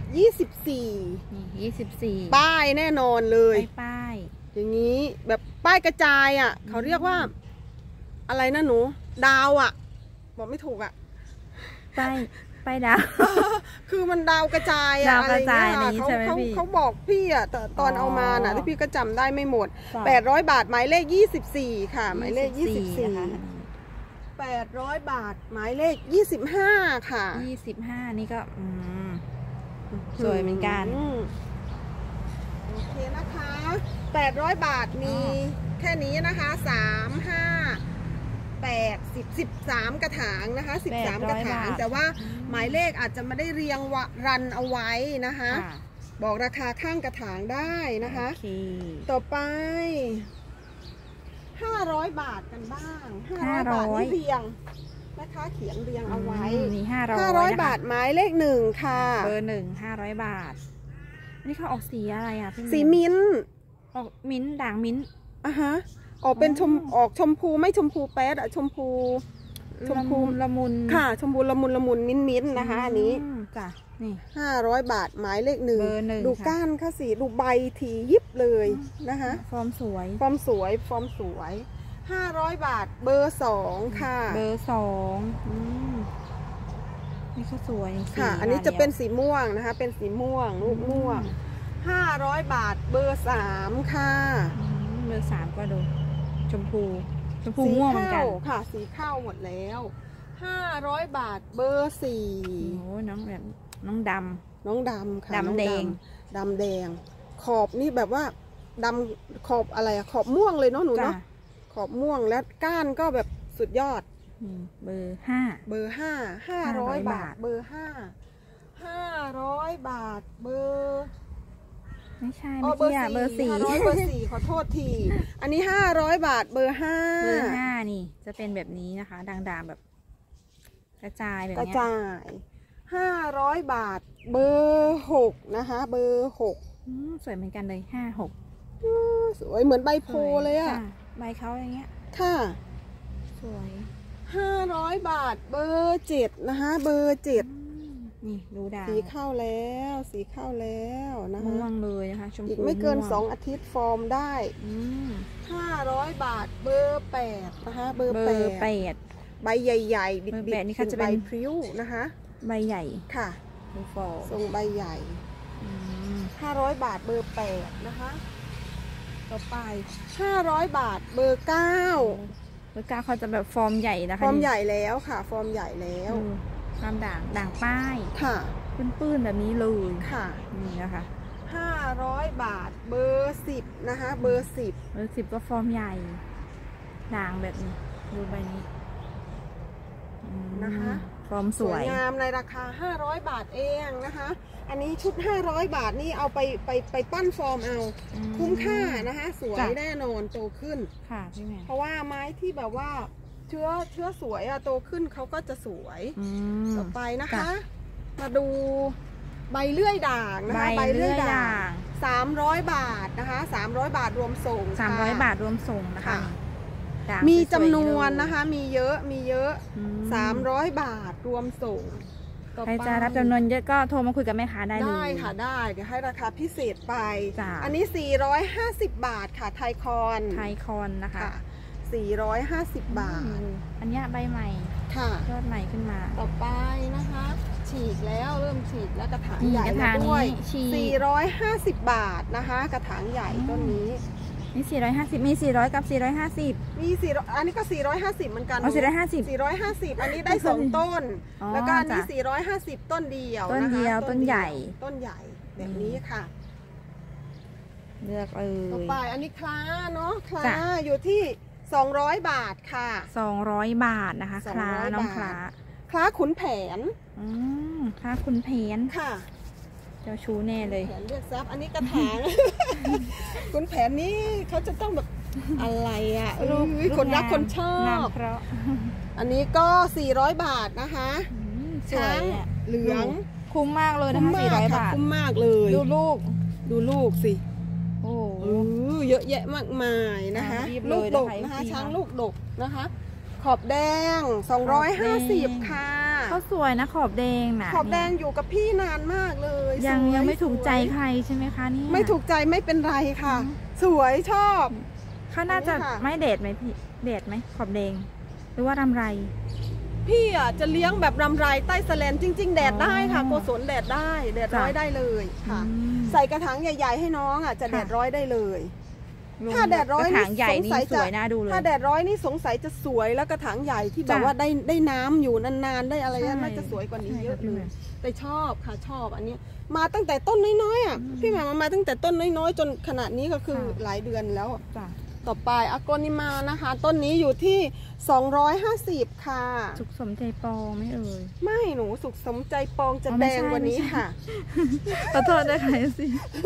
S2: 24ป้ายแน่นอนเลย
S1: ป้าย
S2: อย่างนี้แบบป้ายกระจายอ่ะเขาเรียกว่าอะไรนะหนูดาวอ่ะบอกไม่ถูกอ่ะ
S1: ป้ายดาว
S2: คือมันดาวกระจายอะอะไรเงี้ยเขาบอกพี่อ่ะแต่ตอนเอามาน่ะที่พี่ก็จำได้ไม่หมด800 บาทหมายเลข24ค่ะหมายเลข24 800 บาทหมายเลข25ค่ะ
S1: 25นี่ก็สวยเหมือนกัน
S2: โอเคนะคะ800 บาทมีแค่นี้นะคะ3 5 8 10 13กระถางนะคะ13กระถางแต่ว่าหมายเลขอาจจะไม่ได้เรียงรันเอาไว้นะคะบอกราคาข้างกระถางได้นะคะต่อไป500 บาทกันบ้าง500 บาทที่เรียงนะคะเขียนเรียงเอาไว้
S1: มี
S2: 500 บาทหมายเลข1ค่ะ
S1: เบอร์1 500 บาทนี่เขาออกสีอะไรอ่ะพี่
S2: สีมิ้น
S1: ออกมิ้นด่างมิ้น
S2: ฮะออกเป็นออกชมพูไม่ชมพูแป๊ดอะชมพู
S1: ละมุน
S2: ค่ะชมพูละมุนมิ้นนะคะอันนี้
S1: จ้ะนี่
S2: 500 บาทหมายเลข1ดูก้านค่ะสีดูใบทียิบเลยนะคะ
S1: ฟอร์มสวย
S2: 500 บาทเบอร์2ค่ะ
S1: เบอร์2นี่ก็สวย
S2: ค่ะอันนี้จะเป็นสีม่วงนะคะเป็นสีม่วงลูกม่วง500 บาทเบอร์3ค่ะ
S1: เบอร์3ก็ดูชมพูม่วงเหมือนกัน
S2: ค่ะสีข้าวหมดแล้ว500 บาทเบอร์4
S1: โอ้น้องแบบน้องดำ
S2: ค่ะดำแดงขอบนี่แบบว่าดำขอบอะไรอะขอบม่วงเลยเนาะหนูเนาะขอบม่วงและก้านก็แบบสุดยอด
S1: เบอร์
S2: 500 บาทเบอร์500 บาทเบอร์
S1: ไม่ใช่เบอร์4เบอร์
S2: 4ขอโทษทีอันนี้500 บาทเบอร์
S1: 5นี่จะเป็นแบบนี้นะคะด่างๆแบบกระจายแบบนี้
S2: 500 บาทเบอร์6นะคะเบอร์6
S1: สวยเหมือนกันเลย
S2: 56สวยเหมือนใบโพเลยอะ
S1: ใบเขาอย่างเงี้ย
S2: ค่ะ
S1: สวย
S2: 500 บาทเบอร์7นะคะเบอร์7
S1: นี่ดูด่าง
S2: สีเข้าแล้วนะคะ
S1: ม่วงเลยนะคะชมพู
S2: อีกไม่เกิน2 อาทิตย์ฟอร์มได้500 บาทเบอร์8นะคะเบอร์8ใบใหญ่ๆบิด
S1: ๆนี่ค่ะจะเป็น
S2: พริ้วนะคะ
S1: ใบใหญ่
S2: ค่ะทรงใบใหญ่500 บาทเบอร์8นะคะต่อไป500 บาทเบอร์9
S1: เขาจะแบบฟอร์มใหญ่นะคะ
S2: ฟอร์มใหญ่แล้วค่ะฟอร์มใหญ่แล้ว
S1: ความด่างป้าย
S2: ค่ะ
S1: ปื้นๆแบบนี้เลย
S2: ค่ะ
S1: นี่นะคะ
S2: 500 บาทเบอร์10นะคะเบอร์
S1: 10ก็ฟอร์มใหญ่ด่างแบบนี้ดูใบนี้
S2: นะคะ
S1: ฟอร์มสวย
S2: งามในราคา500 บาทเองนะคะอันนี้ชุด500 บาทนี่เอาไปปั้นฟอร์มเอาคุ้มค่านะคะสวยแน่นอนโตขึ้น
S1: ค่ะพี่แม่
S2: เพราะว่าไม้ที่แบบว่าเชื้อสวยอะโตขึ้นเขาก็จะสวยต่อไปนะคะมาดูใบเลื่อยด่างนะคะใบเลื่อยด่าง300 บาทนะคะ300 บาทรวมส่ง
S1: 300 บาทรวมส่งนะคะ
S2: มีจำนวนนะคะมีเยอะ300 บาทรวมส่ง
S1: ใครจะรับจำนวนเยอะก็โทรมาคุยกับแม่ค้าได้เลย
S2: ได้ค่ะได้เดี๋ยวให้ราคาพิเศษไปอันนี้450 บาทค่ะไทยคอน
S1: นะคะ
S2: 450 บาท
S1: อันนี้ใบใหม่
S2: ค่ะ
S1: ยอดใหม่ขึ้นมา
S2: ต่อไปนะคะชฉีกแล้วเริ่มฉีกแล้วกระถางใหญ่
S1: กระถาง
S2: ด้วย
S1: นี้ฉีก
S2: 450 บาทนะคะ กระถางใหญ่ต้นนี้
S1: นี่450มี400กับ450
S2: มี400อันนี้ก็450เหมือนกัน
S1: อ๋อ
S2: 450อันนี้ได้2ต้น
S1: อ๋อ
S2: แล้วก็อันนี้
S1: จ้ะ
S2: 450ต้นเดียว
S1: ต้นเดียว
S2: นะคะ
S1: ต้นใหญ่
S2: ต้นใหญ่แบบนี้ค่ะ
S1: เลือกเล
S2: ต่อย ไปอันนี้คล้าเนาะคล้า
S1: จ้ะ
S2: อยู่ที่200 บาทค่ะ
S1: 200 บาทนะคะ คล้า
S2: 200
S1: น้อง
S2: บาท
S1: คล้า
S2: คล้าขุนแผน
S1: คล้าคุณเพน
S2: ค่ะ
S1: เจ้าชูแน่เลย
S2: แผนเรียกทรัพย์อันนี้กระถาง ขุนแผนนี้เขาจะต้องแบบอะไรอ่ะคนรักคนชอบ
S1: เพราะ
S2: อันนี้ก็400 บาทนะคะ
S1: สวยอะ
S2: เหลือง
S1: คุ้มมากเลยนะ
S2: คุ้ม
S1: คะ
S2: มาก
S1: 400
S2: ค่ะ
S1: บาท
S2: คุ้มมากเลย
S1: ดูลูก
S2: ดูลูกสิ
S1: โอ้
S2: เยอะแยะมากมายนะคะ
S1: รีบเล
S2: ลูก
S1: ย
S2: ด
S1: นะ
S2: ก
S1: คะ
S2: นะคะ
S1: FP
S2: ช้าง
S1: ค่ะ
S2: ลูกดกนะคะ ขอบแดง 250 ค่ะ
S1: เขาสวยนะขอบแดงนะ
S2: ขอบแดงอยู่กับพี่นานมากเลย
S1: ยัง
S2: สว
S1: ยังไม่ถูกใจ
S2: สวย
S1: ใครใช่ไหมคะเนี่ย
S2: ไม่ถูกใจไม่เป็นไรค่ะ สวยชอบ
S1: เขาน่าจะ
S2: อันนี้ค่ะ
S1: ไม่เด็ดไหมพี่เด็ดไหมขอบแดงหรือว่ารำไร
S2: พี่อ่ะจะเลี้ยงแบบรำไรใต้แสแลนจริง ๆ แดดได้ค่ะ
S1: อ๋อ
S2: โกศลแดดได้แดดร้อย
S1: จ้ะ
S2: ได้เลยค่ะ
S1: อืม
S2: ใส่กระถางใหญ่ ๆ ให้น้องอ่ะจะ
S1: ค่ะ
S2: แดดร้อยได้เลย ถ้าแดดร้อย
S1: กระถางใหญ่นี่
S2: สงสัย
S1: ส
S2: จะ
S1: วยน่าดูเลย
S2: ถ้าแดดร้อยนี่สงสัยจะสวยแล้วกระถางใหญ่ที่แบบ
S1: จ้ะ
S2: ว่าได้น้ำอยู่นานๆได้อะไร
S1: ใช่
S2: น่าจะสวยกว่านี้
S1: ใช่
S2: เยอะ
S1: ค่ะพี่
S2: เล
S1: แหม่
S2: ย
S1: ม
S2: แต่ชอบค่ะชอบอันนี้มาตั้งแต่ต้นน้อยๆอ่ะพี่แหม่มมาตั้งแต่ต้นน้อยๆจนขนาดนี้ก็คือหลายเดือนแล้ว
S1: จ้ะ
S2: ต่อไปอากนิมานะคะ ต้นนี้อยู่ที่250ค่ะ
S1: สุขสมใจปองไหม่เอ่ย
S2: ไม่หนูสุขสมใจปองจะ
S1: อ๋อ
S2: แด
S1: ไม่
S2: ง
S1: ใช่
S2: กว่านี้
S1: ไม่ใช่
S2: ค่ะ
S1: ขอโทษด้วยค่ะสิ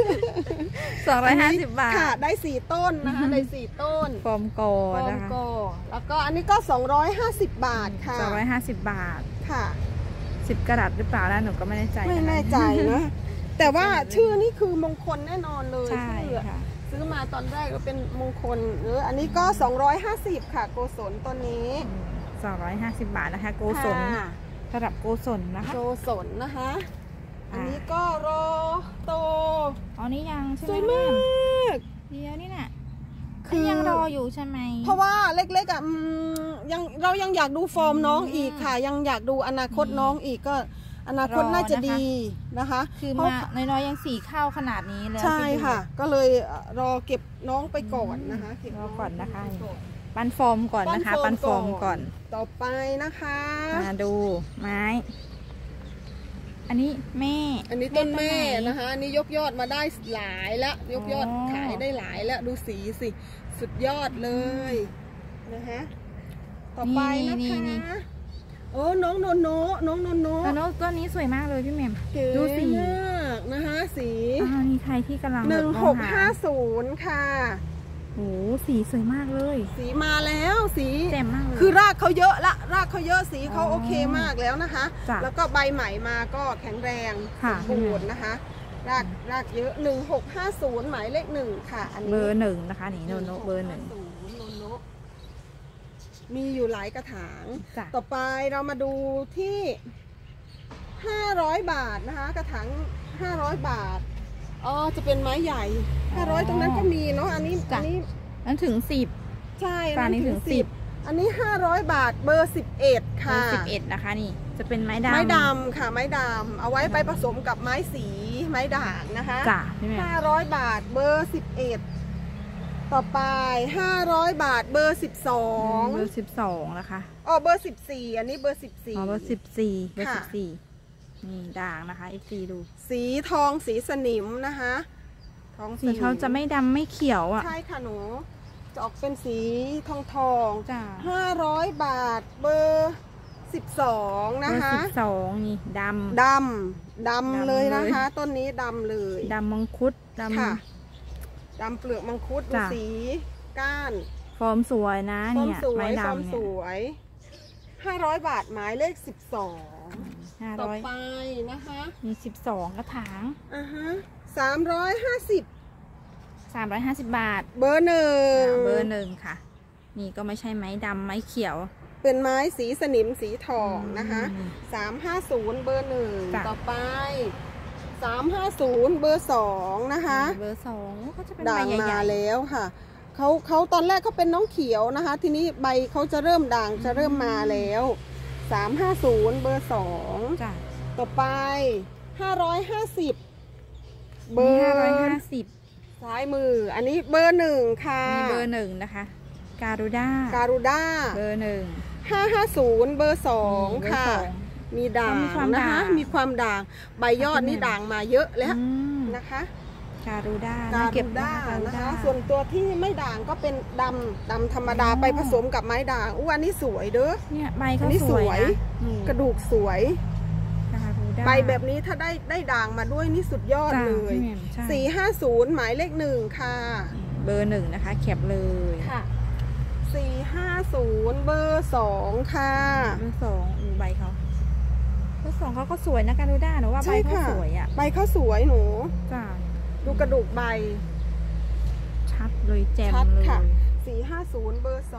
S1: 250 บาท
S2: ค่ะได้4ต้นนะคะได้4ต้น
S1: ฟอร์มกอ
S2: ฟอร์ม
S1: นะคะ
S2: โกแล้วก็อันนี้ก็250 บาทค่ะ
S1: 250 บาท
S2: ค่ะ
S1: 10 กะรัตหรือเปล่านะหนูก็ไม่แน่ใจ
S2: ไม่
S1: นะคะ
S2: แน่ใจนะแต่ว่าชื่อนี่คือมงคลแน่นอนเลย
S1: ใช่
S2: ชื่อ
S1: ค่ะ
S2: ซื้อมาตอนแรกก็เป็นมงคลอันนี้ก็250ค่ะโกศลต้นนี้
S1: 250 บาทนะคะ โกศล
S2: ค่ะ
S1: สำหรับโกศลนะคะ
S2: โกศลนะคะ อัน
S1: อ่า
S2: นี้ก็รอโต
S1: อ๋อนี่ยังใช่ไห
S2: ส
S1: ม
S2: วยมาก
S1: เดียวนี่น่ะ
S2: คือ
S1: ยังรออยู่ใช่ไหม
S2: เพราะว่าเล็กๆอ่ะเรายังอยากดูฟอร์มน้องอีกค่ะ ยังอยากดูอนาคตน้องอีกก็อนาคตน่าจะดีนะคะ
S1: คือ
S2: เพราะ
S1: มาน้อยๆยังสีข้าวขนาดนี้แล้ว
S2: ใช่
S1: พี่ดู
S2: ค่ะ ก็เลยรอเก็บน้องไปก่อนนะคะเก็บ
S1: รอก่อนนะคะ
S2: งไปก่อน
S1: ปั้นฟอร์มก่อนนะคะ ปั้นฟอร์มก่อน
S2: ต่อไปนะคะ
S1: มาดูไม้ อันนี้แม่
S2: อันนี้ต้นแม่
S1: ไห
S2: นะคะ อันนี้ยกยอดมาได้หลายแล้ว ยกยอด
S1: อ๋อ
S2: ขายได้หลายแล้วดูสีสิสุดยอดเลยนะคะต่อไปนะคะโอ้น้องโนโนน้องโนโน
S1: แล้วนกต้นนี้สวยมากเลยพี่แหม่ม
S2: เก๋
S1: ดูสี
S2: มากนะคะสี
S1: นี่ใครที่กำลังแบบมองหา
S2: 1650ค่ะ
S1: โอ้สีสวยมากเลย
S2: สีมาแล้วสี
S1: แจ่มมากเลย
S2: คือรากเขาเยอะละรากเขาเยอะสีเขา
S1: อ๋อ
S2: โอเคมากแล้วนะคะ
S1: จ้ะ
S2: แล้วก็ใบใหม่มาก็แข็งแรง
S1: ค่ะ
S2: สมบูรณ์นะคะ รากเยอะ1650หมายเลข1ค่ะอันนี้
S1: เบอร์ 1นะคะนี่โนโนเบอร์ 1
S2: โนโนมีอยู่หลายกระถาง
S1: จ้ะ
S2: ต่อไปเรามาดูที่500 บาทนะคะ กระถาง500 บาทอ๋อจะเป็นไม้ใหญ่500ตรงนั้นก็มีเนาะอันนี้
S1: จ้ะ
S2: อันนี้
S1: นั้นถึง10
S2: ใช่
S1: ตอนนี้ถึง
S2: อันนี้500 บาทเบอร์11
S1: เบอ
S2: ค่ะ
S1: ร์11นะคะนี่ จะเป็นไม้ดำ
S2: ไม้ดำค่ะไม้ดำเอาไว้ไปผสมกับไม้สีไม้ด่างนะคะ
S1: จ้ะพี่แหม่ม
S2: 500 บาทเบอร์11ต่อไป500 บาทเบอร์
S1: เบอร์
S2: 12
S1: 12นะคะ
S2: อ๋อเบอร์14อันนี้เบอร์14
S1: อ๋อเบอร์14เบอร์
S2: ค่ะ
S1: 14นี่ด่างนะคะ FC ดู
S2: สีทองสีสนิมนะคะทอง
S1: สีเขาจะไม่ดำไม่เขียวอ่ะ
S2: ใช่ค่ะหนูจะออกเป็นสีทองทอง
S1: จ้ะ
S2: 500 บาทเบอร์12
S1: เบ
S2: นะ
S1: อร์
S2: คะ
S1: 12นี่ดำ
S2: ดำเลยนะคะ ต้นนี้ดำเลย
S1: ดำมังคุดด
S2: ค่ะดำเปลือกมังคุดดู
S1: จ้ะ
S2: สีก้าน
S1: ำฟอร์มสวยนะ
S2: ฟอร์ม
S1: เนี่ย
S2: สว
S1: ไม้
S2: ยฟอร์ม
S1: ดำ
S2: ส
S1: เนี่ย
S2: วย500 บาทหมายเลข12ต่อไป
S1: 500
S2: นะคะ
S1: มี12กระถาง
S2: 350
S1: 350 บาท
S2: เบอร์หนึ่ง
S1: เบอร์ 1ค่ะ นี่ก็ไม่ใช่ไม้ดำไม้เขียว
S2: เป็นไม้สีสนิมสีทองนะคะ
S1: อืม
S2: 350เบอร์หนึ่ง
S1: จ้ะ
S2: ต่อไป350เบอร์2นะคะ
S1: เบอร์2ก็จะเป็น
S2: ด่า
S1: ใบ
S2: ง
S1: ให
S2: มา
S1: ญ่
S2: แล้วค่ะเขาตอนแรกเขาเป็นน้องเขียวนะคะ ทีนี้ใบเขาจะเริ่มด่างจะเริ่มมาแล้ว350เบอร์2
S1: ๆจ้ะ
S2: ต่อไป550เบอ
S1: มี
S2: ร์
S1: 550
S2: ซ้ายมืออันนี้เบอร์1ค่ะ
S1: มีเบอร์1นะคะการูด้า
S2: การูด้า
S1: เบอร์
S2: 550เบอร์2ค่ะ มีด่าง
S1: มีความ
S2: นะคะ
S1: ด่าง
S2: มีความด่างใบยอดนี่ด่างมาเยอะแล้ว นะคะ
S1: การูด้า
S2: การูด้านะคะส่วนตัวที่ไม่ด่างก็เป็นดำธรรมดาไปผสมกับไม้ด่างอันนี้สวยเด้อ
S1: เนี่ยใบเขา
S2: นี่
S1: ส
S2: ส
S1: ว
S2: วย ย
S1: นะ
S2: กระดูกสวย
S1: การูด้า
S2: ใบแบบนี้ถ้าได้ด่างมาด้วยนี่สุดยอดเลย
S1: ใช่
S2: 450หมายเลข1ค่ะ
S1: เบอร์1นะคะแคปเลย
S2: ค่ะ450เบอร์2ค่ะ
S1: เบอร์2ใบเขาเบอร์2เขาก็สวยนะการูด้าหนูว่าใบเขาสวยอ่ะ
S2: ใบเขาสวยหนู
S1: จ้า
S2: ดูกระดูกใบ
S1: ชัดเลยแจ่ม
S2: ชัด
S1: เลย
S2: ค่ะ450เบอร์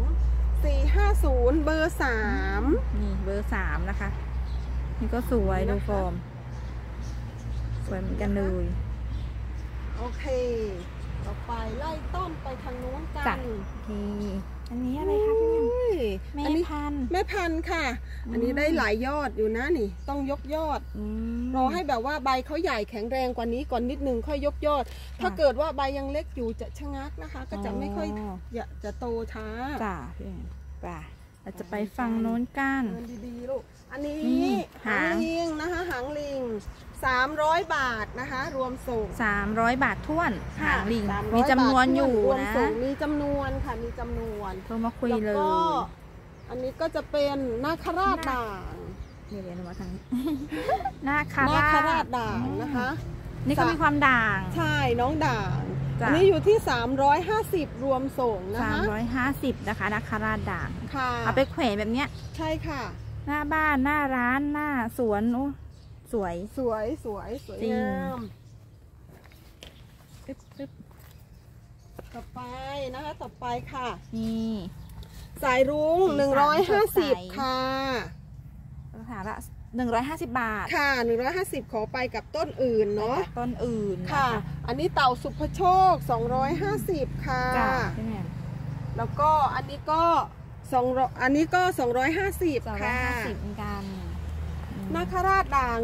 S2: 2 450เบอร์3
S1: นี่เบอร์3นะคะนี่ก็สวยดูฟอร์มสวยเหมือนกันเลย
S2: โอเคต่อไปไล่ต้นไปทางโน้นกั
S1: จ้ะ
S2: น
S1: โอเคอันนี้อะไรคะพี่แม่
S2: อันนี้
S1: พันธุ์
S2: แม่พันธุ์ค่ะ อันนี้ได้หลายยอดอยู่นะนี่ ต้องยกยอด รอให้แบบว่าใบเขาใหญ่แข็งแรงกว่านี้ก่อนนิดนึงค่อยยกยอด ถ้าเกิดว่าใบยังเล็กอยู่จะชะงักนะคะ ก็จะไม่ค่อยจะโตช้า
S1: จ้าพี่ป่ะเราจะไปฟังโน้นกัน
S2: เดินดีๆลูกอันนี้
S1: นี่
S2: หางลิงนะคะหางลิง300 บาทนะคะ รวมส่ง
S1: 300 บาทท้วนหางลิง
S2: 300
S1: มีจำนวนอยู่
S2: รวม
S1: นะ
S2: ส่งมีจำนวนค่ะมีจำนวน
S1: โทรมาคุยเล
S2: แล้ว
S1: ย
S2: ก็อันนี้ก็จะเป็นนาคราชด่าง
S1: เดี๋ยวมาทางนี้ นาคา
S2: นาครา
S1: รา
S2: ชด่างนะคะ
S1: นี่ก็มีความด่าง
S2: ใช่น้องด่าง
S1: จ้ะ
S2: อันนี้อยู่ที่350รวมส่งนะคะ
S1: 350นะคะนาคาราชด่าง
S2: ค่ะ
S1: เอาไปแขวนแบบเนี้ย
S2: ใช่ค่ะ
S1: หน้าบ้านหน้าร้านหน้าสวนโอ้สวย
S2: สวยสวยสวย
S1: จริง
S2: งาม
S1: ปึ๊บปึ๊บ
S2: ต่อไปนะคะต่อไปค่ะ
S1: นี่
S2: สายรุ้ง
S1: สีสันสดใส
S2: 150ค่ะ
S1: ราคาละ150 บาท
S2: ค่ะ150ขอไปกับต้นอื่นเนาะ
S1: ต้นอื่น
S2: ค่ะ อันนี้เต่าสุภโชค250ค่ะ
S1: จ้ะใช่ไหม
S2: แล้วก็อันนี้ก็200อันนี้ก็250ค่ะ
S1: 250เหมือนกัน
S2: นาคราชด่าง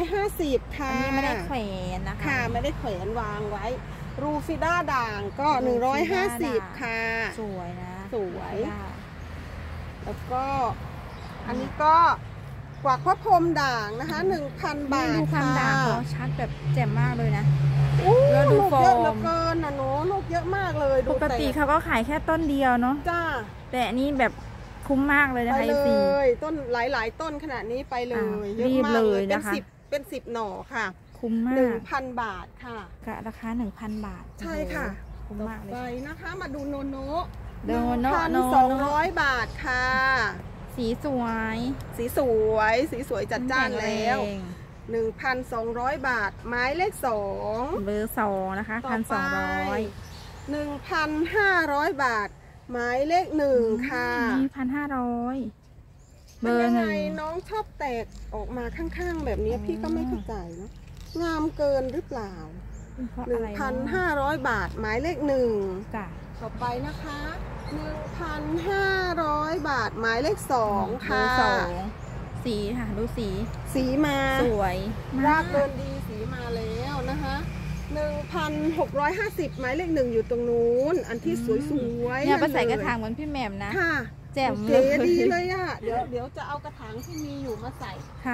S2: 150ค่ะ
S1: อันนี้ไม่ได้แขวนนะคะ
S2: ค่ะไม่ได้แขวนวางไว้ รูฟิด้าด่างก็
S1: รูฟิด้าด่าง
S2: 150ค่ะ
S1: สวยนะ
S2: สวย
S1: ได้
S2: แล้วก็อันนี้ก็กวักพระพรหมด่างนะคะ 1,000 บาท
S1: ดูความ
S2: ค่ะ
S1: ด่างเขาชัดแบบแจ่มมากเลยนะ
S2: อู้
S1: แล้วดู
S2: ลูกเยอะ
S1: ฟอร์ม
S2: เหลือเกินนะหนูลูกเยอะมากเลยดู
S1: ปกติเขาก็ขายแค่ต้นเดียวเนาะ
S2: จ้า
S1: แต่อันนี้แบบคุ้มมากเลยนะ
S2: ไป
S1: คะ
S2: เล
S1: สี
S2: ยต้นหลายๆต้นขนาดนี้ไปเลย
S1: อ่ะ
S2: เยอะมาก
S1: รีบเลย
S2: เป็น
S1: นะคะ
S2: เป็นสิบหน่อค่ะ
S1: คุ้มมาก
S2: 1,000 บาทค่ะ
S1: กะราคา 1,000 บาท
S2: ใช่ค่ะ
S1: โอ้โหคุ้มมากเล
S2: ไป
S1: ย
S2: นะคะมาดูโนโนะ
S1: โนโนะ
S2: 1,200 บาทค่ะ
S1: สีสวย
S2: สีสวยจัดจ้านแล้ว
S1: แข็งแรง
S2: 1,200 บาท ไม้เลข2
S1: เบอร์2นะคะ
S2: ต่อไป
S1: 1,200
S2: 1,500 บาท ไม้เลข1ค่ะ
S1: นี่1,500 เบอร์
S2: ยัง
S1: ห
S2: ไง
S1: นึ่ง
S2: น้องชอบแตกออกมาข้างๆแบบนี้พี่ก็ไม่เข้าใจเนอะงามเกินหรือเปล่า
S1: เพราะอะไรเนอะ
S2: 1,500 บาท หมายเลข1
S1: จ้ะ
S2: ต่อไปนะคะ 1,500 บาท หมายเลข2ค่ะ
S1: เบอร์สองสีค่ะ ดูสี
S2: สีมา
S1: สวยม
S2: รากเดินดีสีมาแล้วนะคะ 1,650 หมายเลข1อยู่ตรงนู้น อันที่สวยๆ
S1: เนี่ยไปใส่กระ
S2: นั่นเลย
S1: ถางเหมือนพี่แหม่มนะ
S2: ค่ะ
S1: แจ่มเล
S2: เก๋
S1: ย
S2: ดีเลยอ่ะ เดี๋ยวจะเอากระถางที่มีอยู่มาใส่
S1: ค่ะ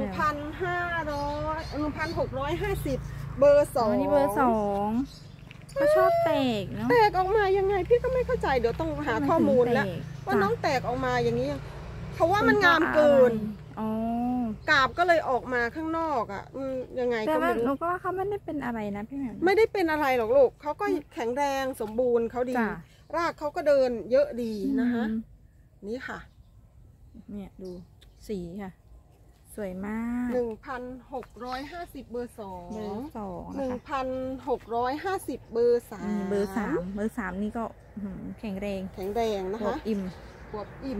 S2: 1,650 เบอร์
S1: อ๋อ
S2: 2
S1: นี่เบอร์2เขาชอบแตกเนาะ
S2: แตกออกมายังไงพี่ก็ไม่เข้าใจเดี๋ยวต้องหาข้อมูลแล้ว ว่าน้อง
S1: จ้ะ
S2: แตกออกมาอย่างนี้เขาว่ามันงามเกิน
S1: อ๋อ
S2: กาบก็เลยออกมาข้างนอกอ่ะยังไง
S1: แต่
S2: ก็
S1: ว่า
S2: ไม่
S1: หนู
S2: รู้
S1: ก็ว่าเขาไม่ได้เป็นอะไรนะพี่แหม่ม
S2: ไม่ได้เป็นอะไรหรอกลูกเขาก็แข็งแรงสมบูรณ์เขาดี
S1: จ้ะ
S2: รากเขาก็เดินเยอะดีนะคะ
S1: อืม
S2: นี่ค่ะ
S1: เนี่ยดูสีค่ะ สวยมาก
S2: 1,650 เบอร์
S1: เบอร์
S2: 2
S1: 2นะคะ
S2: 1,650 เบอร์ 3
S1: เบอร์3เบอร์3นี่ก็แข็งแรง
S2: แข็งแรงนะ
S1: หัว
S2: คะ
S1: อิ่ม
S2: ขวบอิ่ม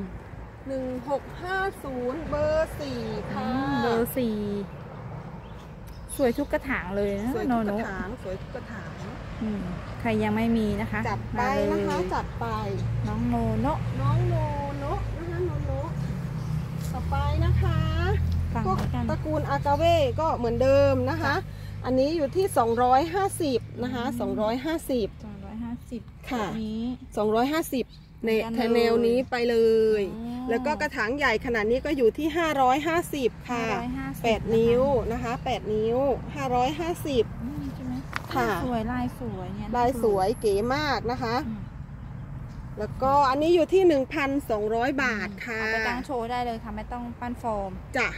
S2: 1650 เบอร์ 4 ค่ะ
S1: เบอร์4สวยทุกกระถางเลยนะ
S2: สวย
S1: โน
S2: ทุกก
S1: โน
S2: ระถางสวยทุกกระถาง
S1: ใครยังไม่มีนะคะ
S2: จัดไป
S1: มาเลย
S2: นะคะจัดไป
S1: น้องโนโน
S2: น้องโนโนะนะคะโนโนะต่อไปนะคะ
S1: กฝั่ง
S2: พวก
S1: นี้กัน
S2: ตระกูลอากาเว่ก็เหมือนเดิมนะคะ อันนี้อยู่ที่250นะคะ250
S1: 250
S2: ค่ะ
S1: แบบนี้
S2: 250ใน
S1: เหมือนกันเลย
S2: แนวนี้ไปเลย
S1: อ๋อ
S2: แล้วก็กระถางใหญ่ขนาดนี้ก็อยู่ที่550ค่ะ
S1: 550
S2: 8นิ้วนะคะ8นิ้ว550
S1: ใช่ไหม
S2: ค่ะ
S1: สวยลายสวยเนี่ย
S2: ลายสวยเก๋มากนะคะ
S1: อืม
S2: แล้วก็อันนี้อยู่ที่ 1,200 บาทค่ะ
S1: เอาไปตั้งโชว์ได้เลยค่ะไม่ต้องปั้นโฟม
S2: จ้ะ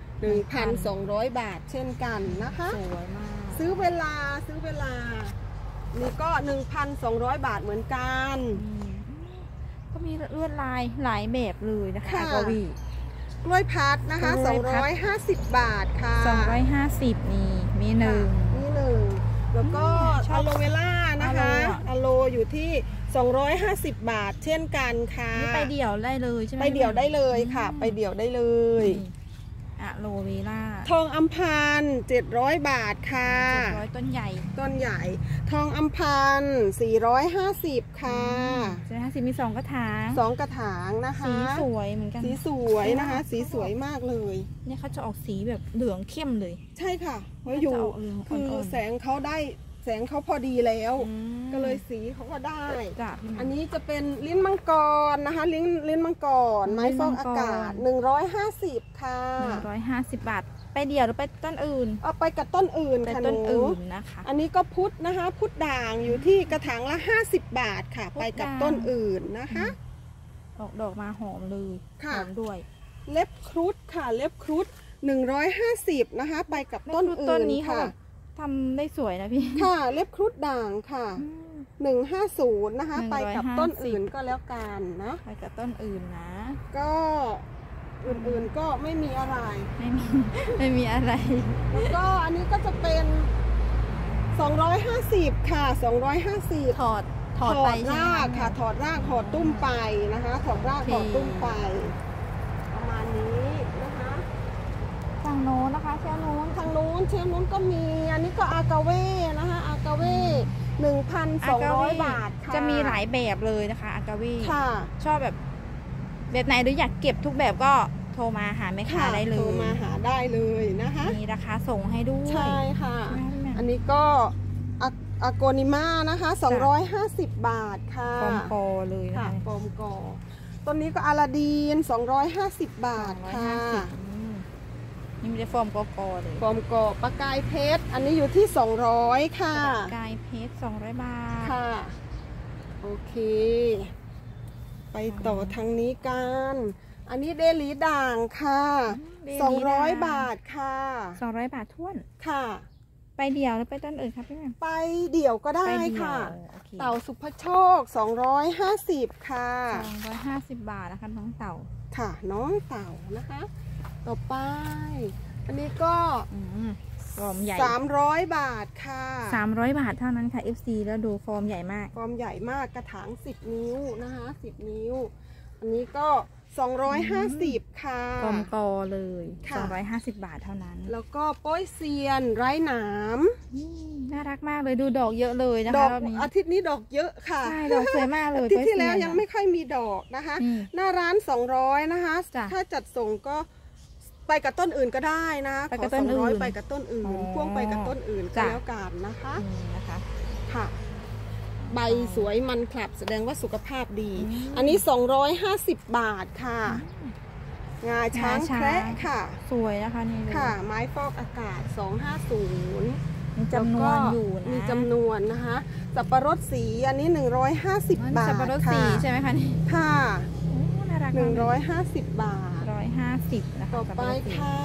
S2: 1,200 บาทเช่นกันนะคะ
S1: สวยมาก
S2: ซื้อเวลานี่ก็ 1,200 บาทเหมือนกัน
S1: ก็มีลวดลายหลายแบบเลยนะคะ
S2: ค่ะ
S1: กวี
S2: กล้วยพัดนะคะ
S1: กล้วยพัด
S2: 250 บาทค่ะ
S1: 250นี่มีหนึ่ง
S2: นี่หนึ่งแล้วก็
S1: ชอบ
S2: อะโลเวล่านะคะ
S1: อะโลอะ
S2: อะโลอยู่ที่250 บาทเช่นกันค่ะ
S1: นี่ไปเดี่ยวได้เลยใช่ไหม
S2: ไปเดี่ยวได้เลยค่ะ ไปเดี่ยวได้เลย
S1: อะโลเวล่า
S2: ทองอัมพันธ์700 บาทค่ะ
S1: 700ต้นใหญ่
S2: ต้นใหญ่ ทองอัมพันธ์450 ค่ะ
S1: 750มี2กระถาง
S2: 2 กระถางนะคะ
S1: สีสวยเหมือนกัน
S2: สีสวยนะคะ สีสวยมากเลย
S1: เนี่ยเขาจะออกสีแบบเหลืองเข้มเลย
S2: ใช่ค่ะเพราะอยู่
S1: จะออกเหลือง
S2: คือ
S1: อ่อนๆ
S2: แสงเขาได้แสงเขาพอดีแล้ว
S1: อืม
S2: ก็เลยสีเขาก็ได้
S1: จ้ะพี่ห
S2: อัน
S1: ม
S2: นี้จะเป็นลิ้นมังกรนะคะ ลิ้นมังกรไม้ฟอกอากาศ 150 ค่ะ
S1: 150 บาท ไปเดี่ยวหรือไปต้นอื่น
S2: เอาไปกับต้นอื่น
S1: ไป
S2: ค่ะ
S1: ต้น
S2: หนู
S1: อื่นนะคะ
S2: อันนี้ก็พุทธนะคะ พุทธด่างอยู่ที่กระถางละ50 บาทค่ะ
S1: พุทธ
S2: ไปกับ
S1: ด่าง
S2: ต้นอื่นนะคะ
S1: ออกดอกมาหอมเลย
S2: ค่ะ
S1: หอมด้วย
S2: เล็บครุฑค่ะเล็บครุฑ150นะคะ ไปกับต้นอื่
S1: ต้น
S2: น
S1: นี้เขา
S2: ค่ะ
S1: แบบทำได้สวยนะพี่
S2: ค่ะเล็บครุฑด่างค่ะ150นะคะ ไปกับต้นอื่นก็แล้วกันนะ
S1: ไปกับต้นอื่นนะ
S2: ก็อื่นๆก็ไม่มีอะไร
S1: ไม่มี ไม่มีอะไร
S2: แล้วก็อันนี้ก็จะเป็น250ค่ะ250
S1: ถอดไปใช่ไหม
S2: รากค่ะถอดรากถอดตุ้มไปนะคะถอดราก
S1: โอเค
S2: ถอดตุ้มไป ประมาณนี้นะคะ
S1: ฝั่งโน้นนะคะเช้าโน้น
S2: ทางนู้นเชฟนู้นก็มีอันนี้ก็อากาเว่นะคะอากาเว่1,200 บาทค่ะ
S1: จะมีหลายแบบเลยนะคะอากาวี
S2: ค่ะ
S1: ชอบแบบไหนหรืออยากเก็บทุกแบบก็โทรมาหาแม่ค้าได้เล
S2: โทร
S1: ย
S2: มาหาได้เลยนะคะ
S1: มีราคาส่งให้ด้วย
S2: ใช่ค่ะ
S1: ใช่ไหมพี่แหม่ม
S2: อันนี้ก็อาโกนิมานะคะ250 บาทค่ะ
S1: ปอมปอเลยนะ
S2: ค่ะ
S1: คะ
S2: ปอมกอต้นนี้ก็อาลาดีน250 บาทค่ะ
S1: 250นี่มีแต่ฟอร์มกอเลย
S2: ปอมกอปลากายเพชรอันนี้อยู่ที่200ค่ะ
S1: กายเพชร200 บาท
S2: ค่ะ โอเค ไปต่อทางนี้กัน อันนี้เดลีด่างค่ะ200 บาทค่ะ
S1: 200 บาทท้วน
S2: ค่ะ
S1: ไปเดี่ยวหรือไปต้นอื่นครับพี่แหม่ม
S2: ไปเดี่ยวก็ได้
S1: ไปเดี่ยว
S2: ค่ะ
S1: โอเค
S2: เต่าสุภโชค250ค่ะ
S1: 250 บาทนะคะน้องเต่า
S2: ค่ะ น้องเต่านะคะ ต่อไป อันนี้ก็
S1: ฟอร์มใหญ่
S2: 300 บาทค่ะ
S1: 300 บาทเท่านั้นค่ะ FC แล้วดูฟอร์มใหญ่มาก
S2: ฟอร์มใหญ่มากกระถาง10 นิ้วนะคะ10 นิ้ว อันนี้ก็250ค่ะ
S1: ฟอร์มกอเลย
S2: ค่ะ
S1: 250 บาทเท่านั้น
S2: แล้วก็โป้ยเซียนไร้หนาม
S1: น่ารักมากเลยดูดอกเยอะเลยนะ
S2: ด
S1: คะ
S2: อก
S1: รอบนี้
S2: อาทิตย์นี้ดอกเยอะค่ะ
S1: ใช่ดอกสวยมากเลย
S2: อาทิตย์ที่แล้ว
S1: กล้เซี
S2: ยังไม่ค่อยมีดอกนะคะ
S1: อืม
S2: หน้าร้าน200นะคะ
S1: จ้ะ
S2: ถ้าจัดส่งก็ไปกับต้นอื่นก็ได้นะ
S1: ไปกับ
S2: ข
S1: ต้นอื่น
S2: 200ไปกับต้นอื่น
S1: อ๋อ
S2: พ่วงไปกับต้นอื่นก็
S1: จ้ะ
S2: แล้วกันนะคะ
S1: นะคะ
S2: ค่ะ ใบสวยมันคลับแสดงว่าสุขภาพดี
S1: อืม
S2: อันนี้250 บาทค่ะ งาช้าง
S1: งาช้าง
S2: แคระค่ะ
S1: สวยนะคะนี่เลย
S2: ค่ะ ไม้ฟอกอากาศ250
S1: มีจำนวนอยู่นะ
S2: มีจำนวนนะคะสับปะรดสีอันนี้150 บาท
S1: สับปะรดสี
S2: ค่ะ
S1: ใช่ไหมคะนี่
S2: ค่ะ
S1: โอ้น่ารักมากเลย
S2: 150 บาท
S1: 150นะคะ
S2: ต่อ
S1: สับ
S2: ไป
S1: ปะรดสี
S2: ค่ะ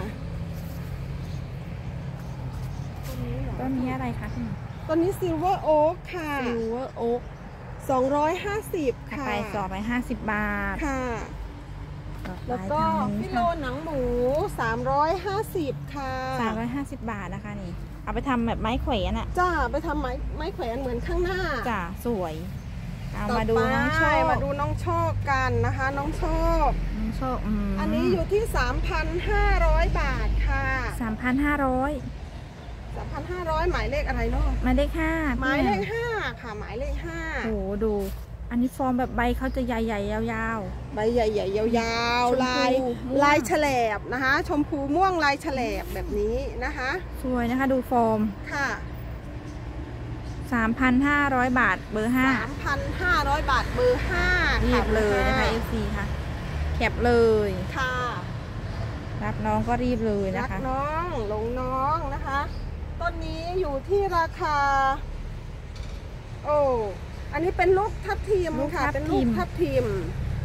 S1: ต้นนี้อะไรคะพี่
S2: ต้นนี้ซิลเวอร์โอ๊กค่ะ
S1: ซิลเวอร์โอ๊ก
S2: 250 ค่ะ
S1: ไป250 บาท
S2: ค่ะ
S1: ต่อไป
S2: แล้วก็
S1: ทางนี้
S2: ฟิโลหนังหมู350 ค่ะ
S1: ค่ะ350 บาทนะคะนี่ เอาไปทำแบบไม้แขวนอะ
S2: จ้าไปทำไม้แขวนเหมือนข้างหน้า
S1: จ้ะสวย เอา
S2: ต่อ
S1: มาดูน้องโช
S2: ไป
S1: ค
S2: มาดูน้องโชคกันนะคะ น้องโชค
S1: น้องโชค
S2: อันนี้อยู่ที่ 3,500 บาทค่ะ
S1: 3,500
S2: 3,500 หมายเลขอะไรเนาะ
S1: หมายเลข5
S2: หมายเลข5ค่ะหมายเลข
S1: โอ้โหดู
S2: 5
S1: อันนี้ฟอร์มแบบใบเขาจะใหญ่ๆยาว
S2: ๆใบใหญ่ๆยาวๆลายแฉลบนะคะชมพูม่วงลายแฉลบแบบนี้นะคะ
S1: สวยนะคะดูฟอร์ม
S2: ค่ะ
S1: 3,500 บาทเบอร์ 5
S2: 3,500 บาทเบอร์ 5
S1: รีบเลยนะคะ FC ค่ะแคปเลย
S2: ค่ะ
S1: รักน้องก็รีบเลยนะคะ
S2: รักน้องหลงน้องนะคะต้นนี้อยู่ที่ราคาโอ้อันนี้เป็นลูกทับทิมค่ะเป็นลูกทับทิม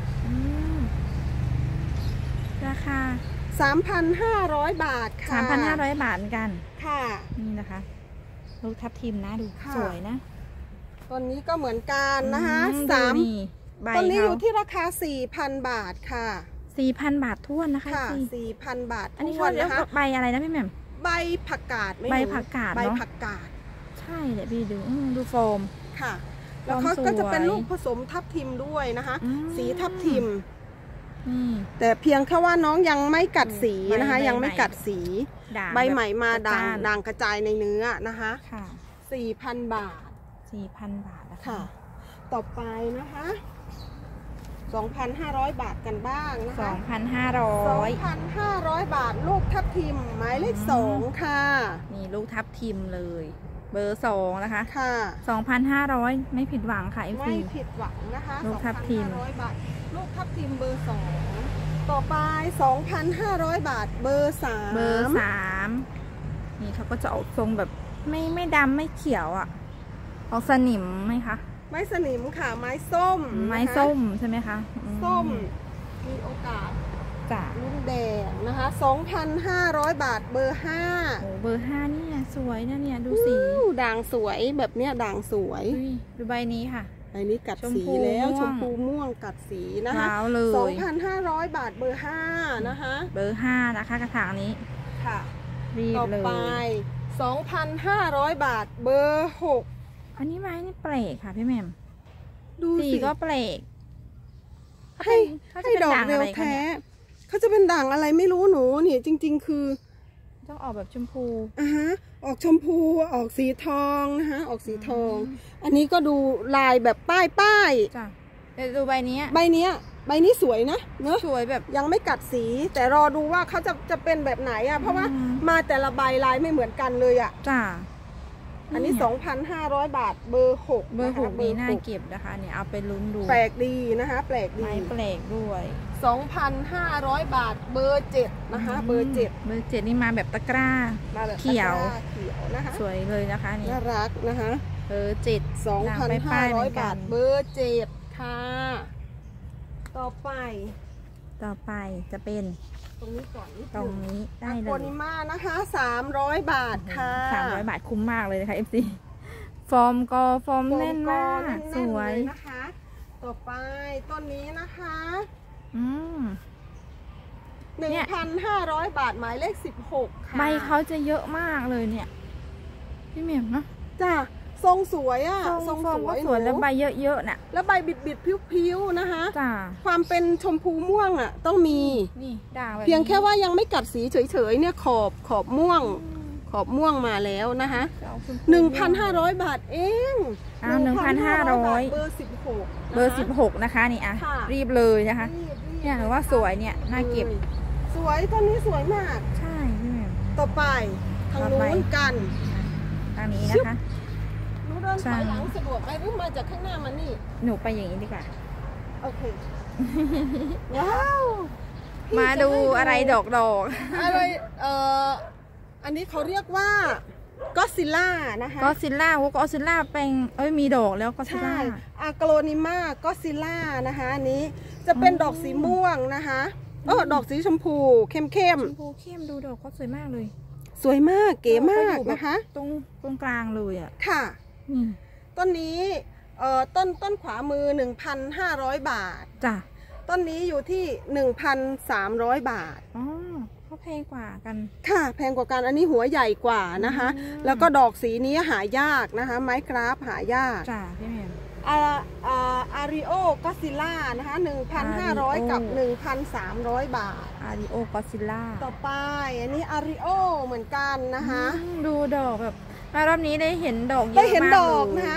S1: ราคา
S2: 3,500 บาทค่ะ
S1: 3,500 บาทเหมือนกัน
S2: ค่ะ
S1: นี่นะคะลูกทับทิมนะดูสวยนะ
S2: ต้นนี้ก็เหมือนกันนะคะต้นนี้อยู่ที่ราคา 4,000 บาทค่ะ
S1: 4,000 บาทท้วนนะคะ
S2: 4,000 บาท
S1: อันนี้เขาเรียกใบอะไรนะพี่แหม่ม
S2: ใบผักกาด
S1: ใบผักกาด
S2: ใบผักกาด
S1: ใช่เดี๋ยวพี่ดูโฟม
S2: ค่ะแล้วเขาก็จะเป็นลูกผสมทับทิมด้วยนะคะสีทับทิมแต่เพียงแค่ว่าน้องยังไม่กัดสีนะคะยังไม่กัดสีใบใหม่มาด่างกระจายในเนื้อนะคะ4,000 บาท
S1: 4,000 บาท
S2: ค่ะต่อไปนะคะ 2,500 บาทกันบ้างนะคะ 2,500 บาทลูกทับทิมหมายเลข 2ค่ะ
S1: นี่ลูกทับทิมเลยเบอร์ 2นะคะ
S2: ค่ะ
S1: 2,500 ไม่ผิดหวังค่ะ
S2: ไม่ผิดหวังนะคะ
S1: ลูกทับทิม
S2: 2,500 บาทลูกทับทิมเบอร์ 2ต่อไป 2,500 บาทเบอร์ 3
S1: เบอร์ 3นี่เขาก็จะออกทรงแบบไม่ดำไม่เขียวอ่ะออกสนิมไหมคะ
S2: ไม้สนิมค่ะไม้ส้ม
S1: ไม้ส้มใช่ไหมคะ
S2: ส้มมีโอกาสรุ่นแดงนะคะ 2,500 บาทเบอร์ 5
S1: โอ้เบอร์ 5นี่สวยนะเนี่ยดูสี
S2: ด่างสวยแบบเนี้ยด่างสวย
S1: ดูใบนี้ค่ะ
S2: ใบนี้กัดสีแล้วชมพูม่วงกัดสีนะคะ 2,500 บาทเบอร์ 5นะคะ
S1: เบอร์ 5นะคะกระถางนี้
S2: ค่ะ
S1: รีบเลย
S2: ต่อไป 2,500 บาทเบอร์ 6
S1: อันนี้ไม้นี่แปลกค่ะพี่แหม่ม
S2: ดูสี
S1: ก็แปลก
S2: ให้ดอกเร็วแท้เขาจะเป็นด่างอะไรไม่รู้หนูนี่จริงๆคือ
S1: ต้องออกแบบชมพู
S2: ออกชมพูออกสีทองนะคะออกสีทองอันนี้ก็ดูลายแบบป้าย
S1: จ้ะดูใบนี้
S2: ใบนี้สวยนะเนอะ
S1: สวยแบบ
S2: ยังไม่กัดสีแต่รอดูว่าเขาจะเป็นแบบไหนอ่ะเพราะว่ามาแต่ละใบลายไม่เหมือนกันเลยอ่ะ
S1: จ้ะ
S2: อันนี้ 2,500 บาทเบอร์ 6
S1: เบอร์ 6นี้น่าเก็บนะคะเนี่ยเอาไปลุ้นดู
S2: แปลกดีนะคะแปลกดี
S1: ไม้แปลกด้วย
S2: 2,500 บาทเบอร์ 7นะคะเบอร์
S1: 7นี่มาแบบตะกร้าเขียว
S2: นะคะ
S1: สวยเลยนะคะนี่
S2: น่ารักนะคะ
S1: เบอร์ 7
S2: 2,500 บาทเบอร์ 7ค่ะต่อไป
S1: จะเป็น
S2: ตรงนี้ก่อน
S1: ตรงนี้ได้เลย
S2: โคนิม่านะคะ300 บาทค่ะ
S1: 300 บาทคุ้มมากเลยนะคะ FC ฟอร์มแน่นมากสวย
S2: นะคะต่อไปต้นนี้นะคะ1,500 บาทหมายเลข 16ค่ะ
S1: ใบเขาจะเยอะมากเลยเนี่ยพี่เมียมเนาะ
S2: จ้าทรงสวยอ่ะ
S1: ทรงสวยแล้วใบเยอะๆน่ะ
S2: แล้วใบบิดพิ้วๆนะคะ
S1: จ้า
S2: ความเป็นชมพูม่วงอ่ะต้องมี
S1: นี่ด่าง
S2: เพียงแค่ว่ายังไม่กัดสีเฉยๆเนี่ยขอบม่วงมาแล้วนะคะ1,500 บาทเอง
S1: 1,500
S2: เบอร์ 16
S1: เบอร์ 16นะคะนี่อ่ะรีบเลยนะคะเนี่ยหนูว่าสวยเนี่ยน่าเก็บ
S2: สวยต้นนี้สวยมาก
S1: ใช่พี่แม่
S2: ต่อไปทางนู้นกัน
S1: ทางนี้นะคะ
S2: หนูเดินถอยหลังสะดวกไหมหรือมาจากข้างหน้ามันนี่
S1: หนูไปอย่างนี้ดีกว่า
S2: โอเคว้าว
S1: มาดูอะไรดอก
S2: อะไรอันนี้เขาเรียกว่าก็ซิล่านะคะ
S1: ก็ซิล่าเป็นมีดอกแล้วก็ซิล่า
S2: อะโกลนิม่าก็ซิล่านะคะอันนี้จะเป็นดอกสีม่วงนะคะดอกสีชมพูเข้ม
S1: ชมพูเข้มดูดอกเขาสวยมากเลย
S2: สวยมากเก๋มากนะคะ
S1: ตรงกลางเลยอ่ะ
S2: ค่ะต้นนี้ต้นขวามือ 1,500 บาท
S1: จ้ะ
S2: ต้นนี้อยู่ที่ 1,300 บาท
S1: เขาแพงกว่ากัน
S2: ค่ะแพงกว่ากันอันนี้หัวใหญ่กว่านะคะแล้วก็ดอกสีนี้หายากนะคะไม้กราฟหายาก
S1: จ้ะพี่แม่
S2: อาริโอก็ซิล่านะคะ 1,500 กับ 1,300 บาท
S1: อาริโอก็ซิล่า
S2: ต่อไปอันนี้อาริโอเหมือนกันนะคะ
S1: ดูดอกแบบรอบนี้ได้เห็นดอกเยอะมากเลย
S2: นะคะ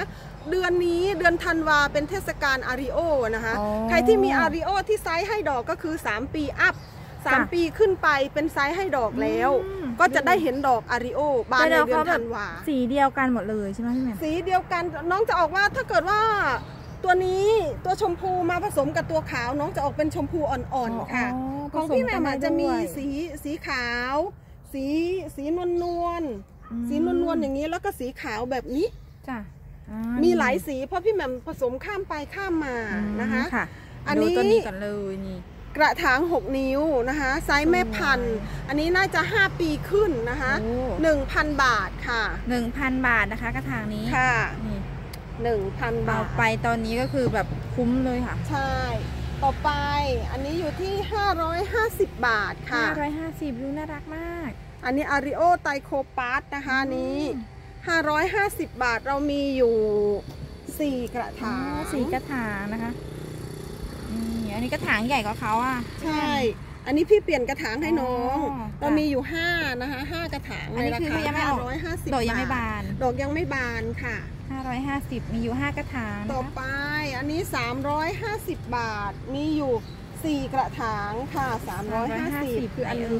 S2: เดือนนี้เดือนธันวาเป็นเทศกาลอาริโอนะคะใครที่มีอาริโอที่ไซส์ให้ดอกก็คือ3 ปีอัพ3 ปีขึ้นไปเป็นไซส์ให้ดอกแล้วก็จะได้เห็นดอกอาริโอบานในเดือนธันวา
S1: สีเดียวกันหมดเลยใช่ไหมพี่แหม่ม
S2: สีเดียวกันน้องจะออกว่าถ้าเกิดว่าตัวนี้ตัวชมพูมาผสมกับตัวขาวน้องจะออกเป็นชมพูอ่อนๆค่ะของพี่แหม่มจะมีสีขาวสีนวลอย่างนี้แล้วก็สีขาวแบบนี้
S1: จ้ะ
S2: มีหลายสีเพราะพี่แหม่มผสมข้ามไปข้ามมานะคะ
S1: อันนี้กันเลยนี่
S2: กระถาง6 นิ้วนะคะไซส์แม่พันธุ์อันนี้น่าจะ5 ปีขึ้นนะคะ 1,000 บาทค่ะ
S1: 1,000 บาทนะคะกระถางนี้
S2: ค่ะ1,000 บาท
S1: ไปตอนนี้ก็คือแบบคุ้มเลยค่ะ
S2: ใช่ต่อไปอันนี้อยู่ที่550 บาทค่ะ
S1: 550ดูน่ารักมาก
S2: อันนี้อาริโอไตโคปาสนะคะนี้550 บาทเรามีอยู่4 กระถาง
S1: 4 กระถางนะคะอันนี้กระถางใหญ่กว่าเขาอ่ะ
S2: ใช่อันนี้พี่เปลี่ยนกระถางให้น้องเรามีอยู่5นะคะ5 กระถางในราคา550
S1: ดอกยังไม่บาน
S2: ดอกยังไม่บานค่ะ
S1: 550มีอยู่5 กระถาง
S2: ต่อไปอันนี้350 บาทมีอยู่4 กระถางค่ะ350คืออันนี้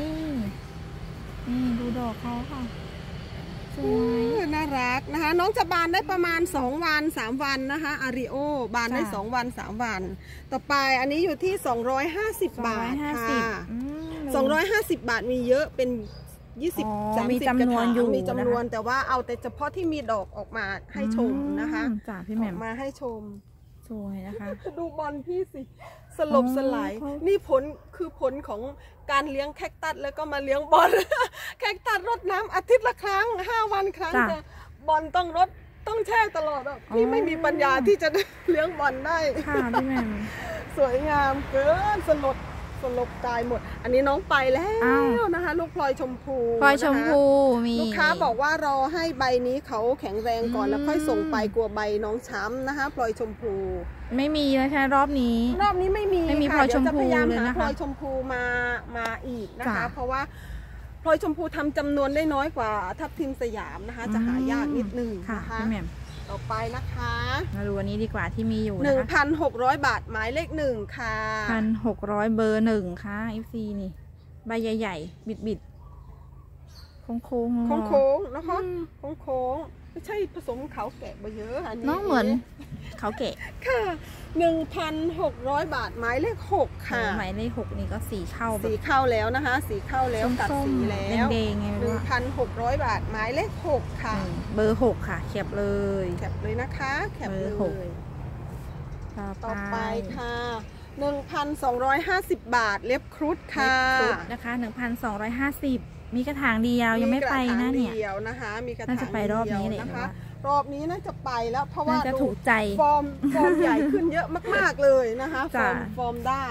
S1: นี่ดูดอกเขาค่ะ
S2: น่ารักนะคะน้องจะบานได้ประมาณ2 วัน 3 วันนะคะอาริโอบานได้2 วัน 3 วันต่อไปอันนี้อยู่ที่250 บาทค่ะ250 บาทมีเยอะเป็น20-30
S1: มีจำนวนอยู่
S2: มีจำนวนแต่ว่าเอาแต่เฉพาะที่มีดอกออกมาให้ชมนะคะ
S1: จ้ะพี่แหม่ม
S2: มาให้ชม
S1: สวยนะคะ
S2: ดูบอลพี่สิสลบสลายนี่ผลของการเลี้ยงแคคตัสแล้วก็มาเลี้ยงบอลแคคตัสรดน้ำอาทิตย์ละครั้ง5 วันครั้งแต่บอลต้องรดต้องแช่ตลอดพี่ไม่มีปัญญาที่จะเลี้ยงบอลได้
S1: ค่ะพี่แหม่ม
S2: สวยงามเกินสลบตายหมดอันนี้น้องไปแล้วนะคะลูกพลอยชมพู
S1: มี
S2: ลูกค้าบอกว่ารอให้ใบนี้เขาแข็งแรงก่อนแล้วค่อยส่งไปกลัวใบน้องช้ำนะคะพลอยชมพู
S1: ไม่มีแล้วใช่รอบนี้
S2: ไม่มี
S1: พลอยชมพู
S2: เลยนะคะพลอยชมพูมาอีกนะคะเพราะว่าพลอยชมพูทำจำนวนได้น้อยกว่าทับทิมสยามนะคะจะหายากนิดนึงนะคะต่อไปนะคะ
S1: มาดูอันนี้ดีกว่าที่มีอยู่
S2: นะคะ1,600 บาทหมายเลข1ค่ะ
S1: 1,600เบอร์1ค่ะ FC นี่ใบใหญ่ๆบิดโค้ง
S2: นะคะโค้งไม่ใช่ผสมเขาแกะมาเยอะอันนี้
S1: น้องเหมือนเขาแกะ
S2: ค่ะ 1,600 บาทหมายเลข6ค่ะ
S1: หมายเลข6นี่ก็สีเข้า
S2: แล้วนะคะสีเข้าแล้วตัดสีแล้ว
S1: แดง
S2: 1,600 บาทหมายเลข6ค่ะ
S1: เบอร์6ค่ะแคปเลย
S2: นะคะแคปเลยต่อไปค่ะ1,250 บาทเล็บครุฑค่ะ
S1: นะคะ 1,250มีกระถางเดียวยังไม่ไปนะเนี่ย
S2: นะคะมีกระถาง
S1: น่าจะไปรอบนี้เลย
S2: นะคะรอบนี้น่าจะไปแล้วเพราะว่า
S1: จะถูกใจ
S2: ฟอร์มใหญ่ขึ้นเยอะมากๆเลยนะคะฟอร์มได้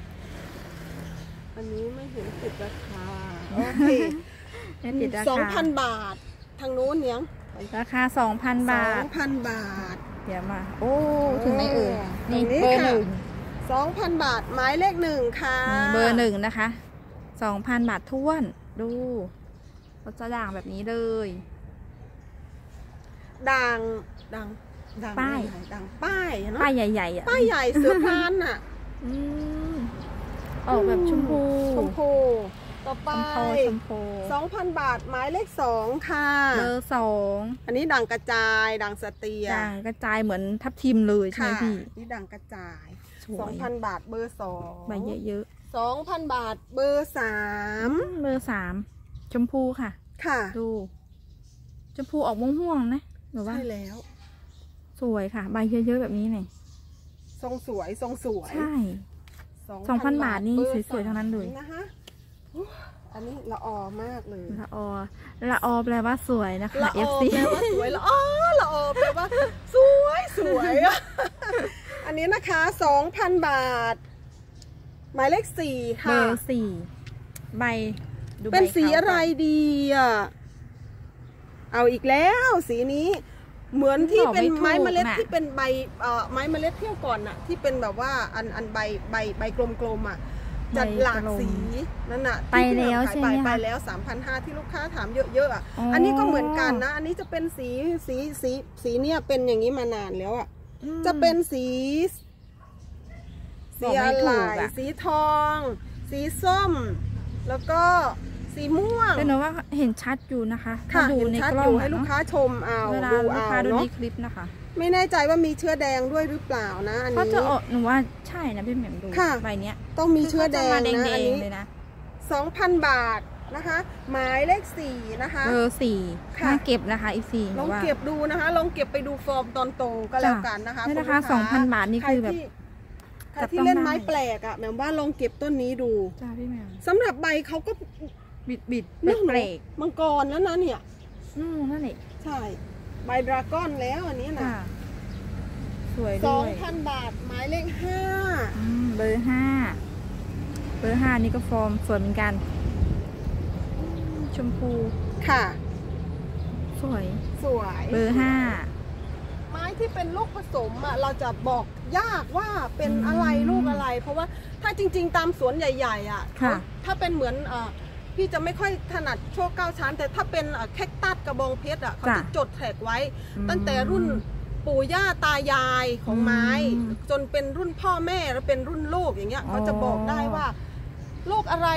S2: อันนี้ไม่เห็นติดราคาโอเค2,000 บาททางนู้นเนี่ย
S1: ราคา 2,000 บาท
S2: 2,000 บาท
S1: เดี๋ยวมาโอ้ถึงไหนเอ่ยนี่เบอร์
S2: 1 2,000 บาทหมายเลข1ค่ะ
S1: เบอร์1นะคะ 2,000 บาทท้วนดูเขาจะด่างแบบนี้เลย
S2: ด่าง
S1: ป้าย
S2: เนาะป้าย
S1: ใหญ่ๆอ่ะ
S2: ป้ายใหญ่เสือพานอ่ะ
S1: ออกแบบชมพู
S2: ต่อไป2,000 บาทหมายเลข2ค่ะ
S1: เบอร์2
S2: อันนี้ด่างกระจายด่างสเตีย
S1: ด่างกระจายเหมือนทับทิมเลยใช่ไหมพี่
S2: นี่ด่างกระจาย 2,000 บาทเบอร์2
S1: ใบเยอะ
S2: ๆ 2,000 บาทเบอร์3
S1: เบอร์3ชมพูค่ะดูชมพูออกม่วงๆนะหรือว่า
S2: ใช่แล้ว
S1: สวยค่ะใบเยอะๆแบบนี้เนี่ย
S2: ทรงสวย
S1: ใช่ 2,000 บาทนี่สวยๆทั้งนั้นเลย
S2: นะคะอันนี้ละออมากเลย
S1: ละออแปลว่าสวยนะคะ
S2: FC แปลว่าสวยละอแปลว่าสวยอันนี้นะคะ 2,000 บาทหมายเลข4ค่ะ
S1: เบอร์4ใบ
S2: เป็นสีอะไรดีอ่ะเอาอีกแล้วสีนี้เหมือนที่เป็นไม้เมล็ดที่เป็นใบไม้เมล็ดเที่ยวก่อนน่ะที่เป็นแบบว่าอันใบกลมๆอ่ะจัดหลากสีนั่นน่ะ
S1: ไปแล้วใช่ไหมคะ
S2: ไปแล้ว 3,500 ที่ลูกค้าถามเยอะๆอ่ะอันนี้ก็เหมือนกันนะอันนี้จะเป็นสีเนี่ยเป็นอย่างนี้มานานแล้วอ่ะจะเป็นสีอะไรสีทอง สีส้มแล้วก็สีม่วง
S1: แต่หนูว่าเห็นชัดอยู่นะคะถ้า
S2: ค่ะ
S1: ดู
S2: เห็น
S1: ใน
S2: ชัด
S1: กล้
S2: อ
S1: อง
S2: ยู่ให้ลูกค้าชมเอา
S1: เวลา
S2: ดู
S1: ลูก
S2: เอา
S1: ค้าดูใน
S2: เนาะ
S1: คลิปนะคะ
S2: ไม่แน่ใจว่ามีเชื้อแดงด้วยหรือเปล่านะอัน
S1: เขา
S2: นี้
S1: จะออกหนูว่าใช่นะพี่แหม่มดู
S2: ค่ะ
S1: ใบเนี้ย
S2: ต้องมีเชื้อแดง
S1: มา
S2: นะ
S1: แด
S2: อัน
S1: ง
S2: นี้
S1: ๆเลยนะ
S2: 2,000 บาทนะคะ หมายเลข 4 นะคะ
S1: เบอร์สี่
S2: ค่ะ
S1: น่าเก็บนะคะอีสี่
S2: ลองเก็บดูนะคะลองเก็บไปดูฟอร์มตอนโตก็แล้วกันนะคะ
S1: นี่นะคะ
S2: ณลูกา
S1: 2,000 บาทนี่คือแบบ
S2: ใครที่เล่นไม้แปลกอ่ะแหมว่าลองเก็บต้นนี้ดู
S1: จ้าพี่แหม่ม
S2: สำหรับใบเขาก็
S1: บิด
S2: นี่หนู
S1: เบรก
S2: มังกรแล้วนะเนี่ย
S1: นั่นแหละ
S2: ใช่ใบดราก้อนแล้วอันนี้นะ
S1: ค่ะสวยด้วย
S2: 2,000 บาทหมายเลข
S1: เบอร์ห้าเบอร์5นี่ก็ฟอร์มสวยเหมือนกันชมพู
S2: 5ค่ะ
S1: สวย
S2: สวย
S1: เบอร์
S2: ไม้ที่เป็นลูกผสมอ่ะเราจะบอกยากว่าเป็นอะไรลูกอะไร เพราะว่าถ้าจริงๆตามสวนใหญ่ๆอ่ะ
S1: ค่ะ
S2: ถ้าเป็นเหมือนพี่จะไม่ค่อยถนัดโชค9ชั้นแต่ถ้าเป็นแคคตัสกระบองเพชรอ่ะเขาจะจดแท็กไว้ ตั้งแต่รุ่นปู่ย่าตายายของไม้ จนเป็นรุ่นพ่อแม่แล้วเป็นรุ่นลูกอย่างเงี้ยเขาจะบอกได้ว่าลูกอะไร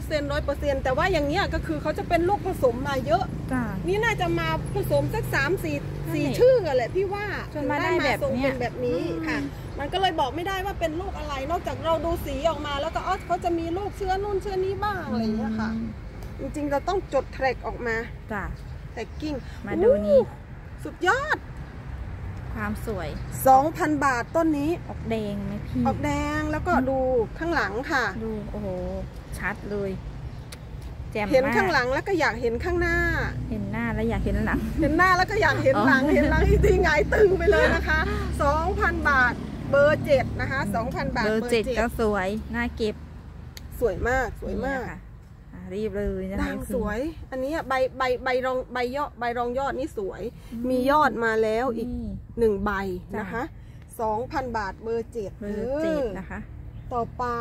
S2: 100%แต่ว่าอย่างเงี้ยก็คือเขาจะเป็นลูกผสมมาเยอะ
S1: จ้า
S2: นี่น่าจะมาผสมสัก3-4 ชื่อแหละพี่ว่า
S1: จนมาได้แบบ
S2: ทรง
S1: เนี้ย
S2: เป็นแบบนี้ค่ะ มันก็เลยบอกไม่ได้ว่าเป็นลูกอะไร นอกจากเราดูสีออกมาแล้วก็เขาจะมีลูกเชื้อนู่นเชื้อนี้บ้างอะไรอย่างเงี้ยค่ะ จริงๆเราต้องจดแทร็กออกมา
S1: จ้า
S2: แท็กกิ้ง
S1: มาดูนี่
S2: สุดยอด
S1: ความสวย
S2: 2,000 บาทต้นนี้
S1: ออกแดงไหมพี่
S2: ออกแดงแล้วก็ดูข้างหลังค่ะ
S1: ดูโอ้โหชัดเลยแจ่มมาก
S2: เห็นข้างหลังแล้วก็อยากเห็นข้างหน้า
S1: เห็นหน้าแล้วอยากเห็นหลัง
S2: เห็นหน้าแล้วก็อยากเห็นหลัง เห็นหลังอีกทีหงายตึงไปเลยนะคะ 2,000 บาทเบอร์ 7 นะคะ 2,000 บาท
S1: เบอร์เจ็ดก็สวยน่าเก็บ
S2: สวยมากสวยมาก
S1: นี่นะคะรีบเลยนะคะ
S2: ด่างสวย อันนี้ใบรองยอดนี่สวย มียอดมาแล้วอีก
S1: นี่
S2: 1 ใบนะคะ 2,000 บาทเบอร์ 7
S1: เบอร์เจ็ดนะคะ
S2: ต่อไป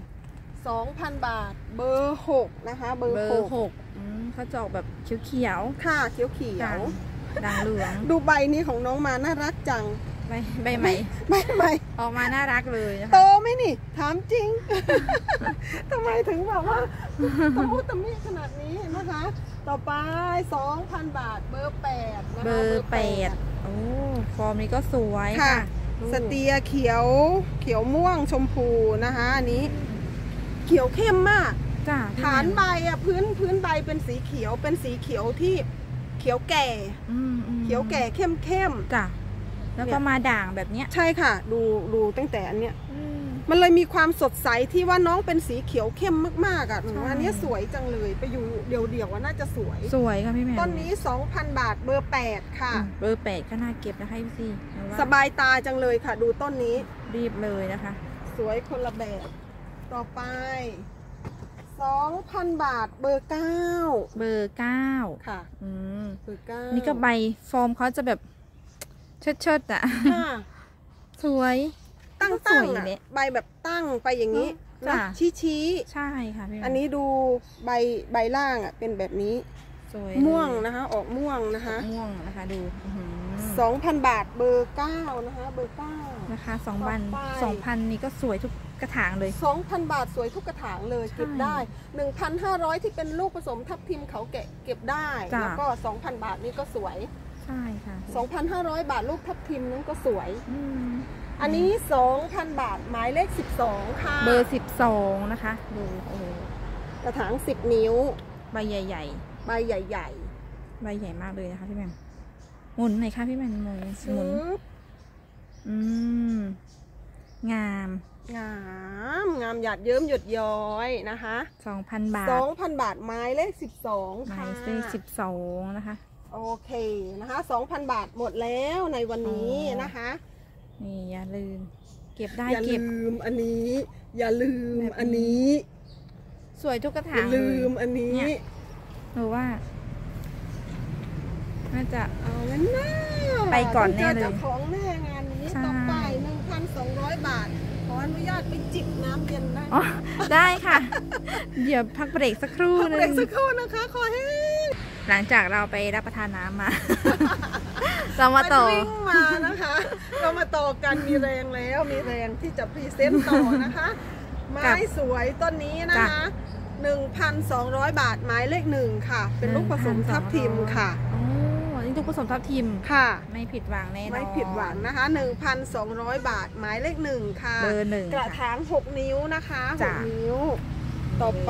S2: 2,000 บาทเบอร์ 6 นะคะ เบอร์
S1: หกเขาจะออกแบบเขียว
S2: 6ค่ะเขียวเขี
S1: ๆ
S2: ยว
S1: ด่างเหลือง
S2: ดูใบนี้ของน้องมาน่ารักจัง
S1: ใบใหม่
S2: ใบใหม่
S1: ออกมาน่ารักเลยนะ
S2: โต
S1: คะ
S2: ไหมนี่ ถามจริง ทำไมถึงแบบว่าตะมุตะมิขนาดนี้นะคะ ต่อไป 2,000 บาทเบอร์ 8 นะคะ
S1: เบอร์8โอ้ฟอร์มนี้ก็สวย
S2: ค่ะ
S1: ค่ะ
S2: สเตียเขียวม่วงชมพูนะคะอันนี้ เขียวเข้มมาก
S1: จ้า
S2: ฐานใบอ่ะพื้นใบเป็นสีเขียวเป็นสีเขียวที่เขียวแก่ เขียวแก่เข้ม
S1: จ้าแล้วก็มาด่างแบบเนี้ย
S2: ใช่ค่ะ ดูตั้งแต่อันเนี้ยมันเลยมีความสดใสที่ว่าน้องเป็นสีเขียวเข้มมากๆอ่ะหนูว่าอันเนี้ยสวยจังเลยไปอยู่เดี่ยวๆว่าน่าจะสวย
S1: สวยค่ะพี่แม่
S2: ต้นนี้ 2,000 บาทเบอร์ 8 ค่ะ
S1: เบอร์8ก็น่าเก็บนะคะพี่ซีหนูว่า
S2: สบายตาจังเลยค่ะ ดูต้นนี้
S1: รีบเลยนะคะ
S2: สวยคนละแบบ ต่อไป 2,000 บาทเบอร์ 9
S1: เบอร์9
S2: ค่ะ
S1: อืม
S2: เบอร์ 9
S1: นี่ก็ใบฟอร์มเขาจะแบบเชิดๆอ่ะ
S2: ค่ะ
S1: สวย
S2: ตั้ง
S1: สวย
S2: อ่ะ
S1: เนี่ย
S2: ใบแบบตั้งไปอย่างนี้
S1: จ้ะ
S2: นะชี้
S1: ใช่ค่ะพี่แม่
S2: อันนี้ดูใบล่างอ่ะเป็นแบบนี้
S1: สวย
S2: ม่วงนะคะ ออกม่วงนะคะ
S1: ม่วงนะคะดู
S2: 2,000 บาทเบอร์ 9 นะคะ เบอร์ 9
S1: นะคะ2,000
S2: ต่อไป
S1: 2,000นี่ก็สวยทุกกระถางเลย
S2: 2,000 บาทสวยทุกกระถางเลย
S1: ใช่
S2: เก็บได้ 1,500 ที่เป็นลูกผสมทับทิมเขาแกะเก็บได้
S1: จ้ะ
S2: แล้วก็ 2,000 บาทนี่ก็สวย
S1: ใช่ค่ะ
S2: 2,500 บาทลูกทับทิมนั้นก็สวย
S1: อืม
S2: อันนี้ 2,000 บาทหมายเลข 12 ค่ะ
S1: เบอร์12นะคะดูโอ้โห
S2: กระถาง 10 นิ้ว
S1: ใบใหญ่
S2: ใบใหญ่
S1: ๆใบใหญ่มากเลยนะคะพี่แหม่มหมุนหน่อยค่ะพี่แหม่มหมุน
S2: ๆ
S1: ห
S2: ชึ
S1: มุน
S2: บ
S1: อืมงาม
S2: งามหยาดเยิ้มหยดย้อยนะคะ
S1: 2,000 บาท
S2: 2,000 บาทหมายเลข 12
S1: หมา
S2: ค่ะ
S1: ยเลข12นะคะ
S2: โอเคนะคะ 2,000 บาทหมดแล้วในวันนี้นะคะ
S1: นี่อย่าลืม เก็บได้
S2: อย่า
S1: เก็บ
S2: ลืมอันนี้ อย่าลืม
S1: แบบนี้
S2: อันนี้
S1: สวยทุกกระ
S2: อ
S1: ถาง
S2: ย่า
S1: เล
S2: ลื
S1: ย
S2: มอันนี้
S1: เนี่ย หนูว่าน่าจะ
S2: เอาแล้วนะ
S1: ไปก่อนแน่เลย
S2: เจ้าของแน่งานนี้
S1: ใช่
S2: ต่อไป 1,200 บาท ขออนุญาตไปจิบน้ำเย็นได้
S1: อ๋อได้ค่ะ เดี๋ยวพักเบรกสักครู่
S2: พัก
S1: นึ
S2: เบรก
S1: ง
S2: สักครู่นะคะขอให้
S1: หลังจากเราไปรับประทานน้ำมา เรามาต่อ
S2: วิ่งมานะคะ เรามาต่อกันมีแรงแล้วมีแรงที่จะพรีเซนต์ต่อนะคะ ไม้สวยต้นนี้นะคะ 1,200 บาทไม้เลข1ค่ะเป็นลูกผสมทับทิมค่ะ
S1: โอ้นี่ลูกผสมทับทิม
S2: ค่ะ
S1: ไม่ผิดหวังแน่นอน
S2: ไม่ผิดหวังนะคะ 1,200 บาทหมายเลข1ค่ะ
S1: เบอร์1
S2: กระถาง6นิ้วนะคะ6นิ้วต่อไป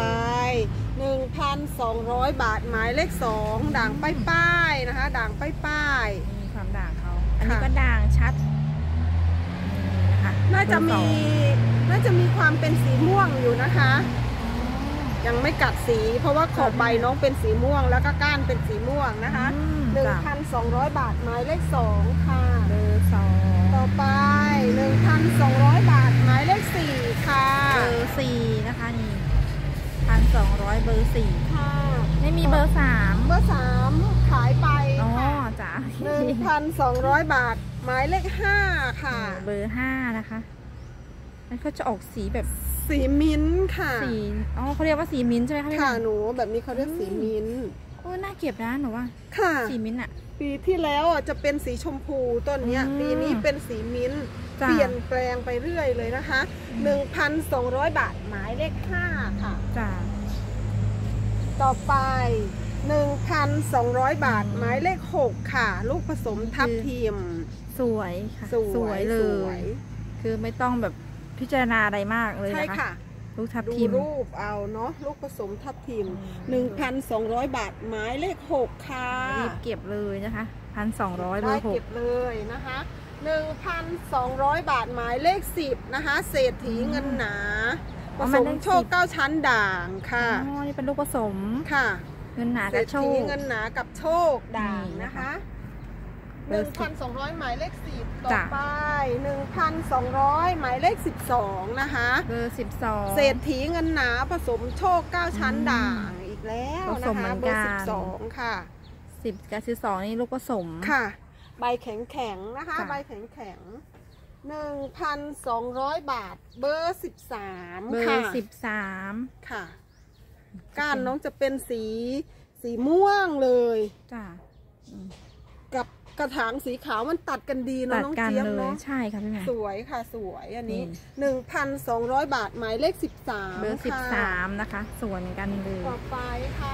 S2: 1,200 บาทหมายเลข2ด่างป้ายๆนะคะด่างป้าย
S1: มีความด่างเขาอันนี้ก็ด่างชัดนะคะ
S2: ๆน่าจะมีความเป็นสีม่วงอยู่นะคะ ยังไม่กัดสีเพราะว่าขอบใบน้องเป็นสีม่วงแล้วก็ก้านเป็นสีม่วงนะคะ 1,200 บาทหมายเลข2ค่ะ
S1: เบอร์2
S2: ต่อไป 1,200 บาทหมายเลข4ค่ะ
S1: เบอร์4นะคะนี่1,200เบอร์4
S2: ค่ะ
S1: ไม่มีเบอร์3
S2: เบอร์3ขายไป
S1: อ๋อ
S2: ค่ะ
S1: จ้ะ
S2: 1,200 บาทหมายเลข5ค่ะ
S1: เบอร์5นะคะมันก็จะออกสีแบบ
S2: สีมิ้นท์ค่ะ
S1: สีอ๋อเขาเรียกว่าสีมิ้นท์ใช่ไหมคะพี่
S2: ค่ะหนูแบบนี้เขาเรียกสีมิ้นท์
S1: โอ้น่าเก็บนะหนูว่า
S2: ค่ะ
S1: สีมิ้นท์อ่ะ
S2: ปีที่แล้วอ่ะจะเป็นสีชมพูต้นเนี้ยปีนี้เป็นสีมิ้นท์
S1: จ้ะ
S2: เปลี่ยนแปลงไปเรื่อยเลยนะคะ 1,200 บาทหมายเลข5ค่ะ
S1: จ้ะ
S2: ต่อไป 1,200 บาทหมายเลข6ค่ะ ลูกผสมทับทิม
S1: สวยค่ะ
S2: สวย
S1: เล
S2: ส
S1: ย
S2: วย
S1: คือไม่ต้องแบบพิจารณาอะไรมากเลย
S2: ใช่
S1: นะคะ
S2: ค่ะ
S1: ลูกทับ
S2: ดู
S1: ทิม
S2: รูปเอาเนาะลูกผสมทับทิม 1,200 บาทหมายเลข6ค่ะ
S1: รีบเก็บเลยนะคะ1,200เบอ
S2: ได้
S1: ร์6
S2: เก็บเลยนะคะ 1,200 บาทหมายเลข10นะคะเศรษฐีเงินหนาผสมโชค9ชั้นด่างค่ะ
S1: อ๋อนี่เป็นลูกผสม
S2: ค่ะ
S1: เงินหนา
S2: เศร
S1: กับ
S2: ษ
S1: โช
S2: ฐี
S1: ค
S2: เงินหนากับโชคด่างนะคะ
S1: เบอร์10
S2: 1,200 หมายเลข10ต่อไป 1,200 หมายเลข12นะคะ
S1: เบอร์12
S2: เศรษฐีเงินหนาผสมโชค9ชั้นด่างอีกแล้ว
S1: ผส
S2: นะ
S1: มเหมื
S2: คะ
S1: อน
S2: เบอ
S1: กั
S2: ร์
S1: น
S2: 12ค่ะ
S1: 10กับ12นี่ลูกผสม
S2: ค่ะ ใบแข็งๆนะคะ
S1: ค่ะ
S2: ใบแข็งๆ 1,200 บาทเบอร์13
S1: เบอ
S2: ค่ะ
S1: ร์13
S2: ค่ะก้านน้องจะเป็นสีม่วงเลย
S1: จ้ะ
S2: กับกระถางสีขาวมันตัดกันดีเนาะ
S1: ตัด
S2: น้อง
S1: กัน
S2: เจี๊ยบ
S1: เลย
S2: เนาะ
S1: ใช่ค่ะพี่แม่
S2: สวยค่ะสวยอันนี้
S1: นี่
S2: 1,200 บาทหมายเลข13
S1: เบอร์
S2: ค่ะ
S1: 13นะคะส่วนกันเลย
S2: ต่อไปค่ะ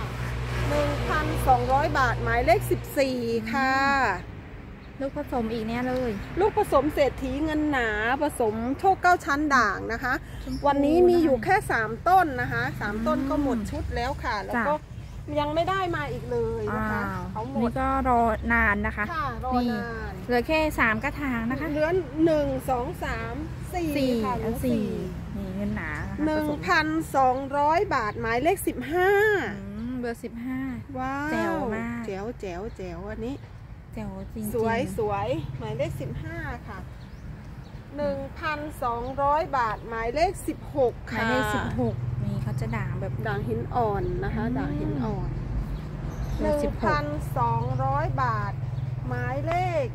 S2: 1,200 บาทหมายเลข14ค่ะ
S1: ลูกผสมอีกเนี่ยเลย
S2: ลูกผสมเศรษฐีเงินหนาผสมโชค9ชั้นด่างนะคะ วันนี้มีอยู่แค่3ต้นนะคะ3ต้นก็หมดชุดแล้วค่ะ แล้วก็ยังไม่ได้มาอีกเลยนะคะเขาหม
S1: นี่
S2: ด
S1: ก็รอนานนะคะ
S2: ค่ะรอนาน
S1: เหลือแค่3กระถางนะคะ
S2: เหลือ1 2 3 4ค่ะเหลือ
S1: 4
S2: 4
S1: นี่เงินหนานะคะผสม
S2: 1,200 บาทหมายเลข15
S1: เบอร์15
S2: ว้าว
S1: แจ๋วมาก
S2: แจ๋วแจ๋วแจ๋วอันนี้
S1: แจ๋วจริงๆ
S2: สวยสวยหมายเลข15ค่ะ 1,200 บาทหมายเลข16
S1: หมา
S2: ค่ะ
S1: ยเลข16นี่เขาจะด่างแบบ
S2: ด่างหินอ่อนนะคะด่างหินอ่อน
S1: เบอร์16
S2: 1,200 บาทหมายเลข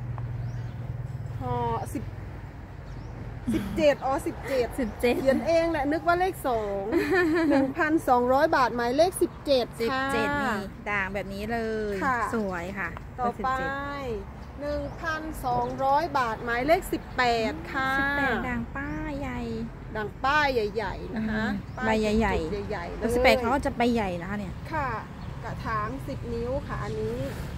S2: 17อ๋อ17เขียนเองแหละนึกว่าเลข2 1,200 บาทหมายเลข17ค่ะ
S1: 17นี่ด่างแบบนี้เลย
S2: ค่ะ
S1: สวยค่ะ
S2: ต่อไป 1,200 บาทหมายเลข18ค่ะ
S1: 18ด่างป้ายใหญ่
S2: ดังป้ายใหญ่ๆนะคะ
S1: ใบใหญ่
S2: จุดๆใหญ่ๆ
S1: เบอร์18เขาก็จะใบใหญ่นะคะเนี่ย
S2: ค่ะกระถาง10 นิ้วค่ะอันนี้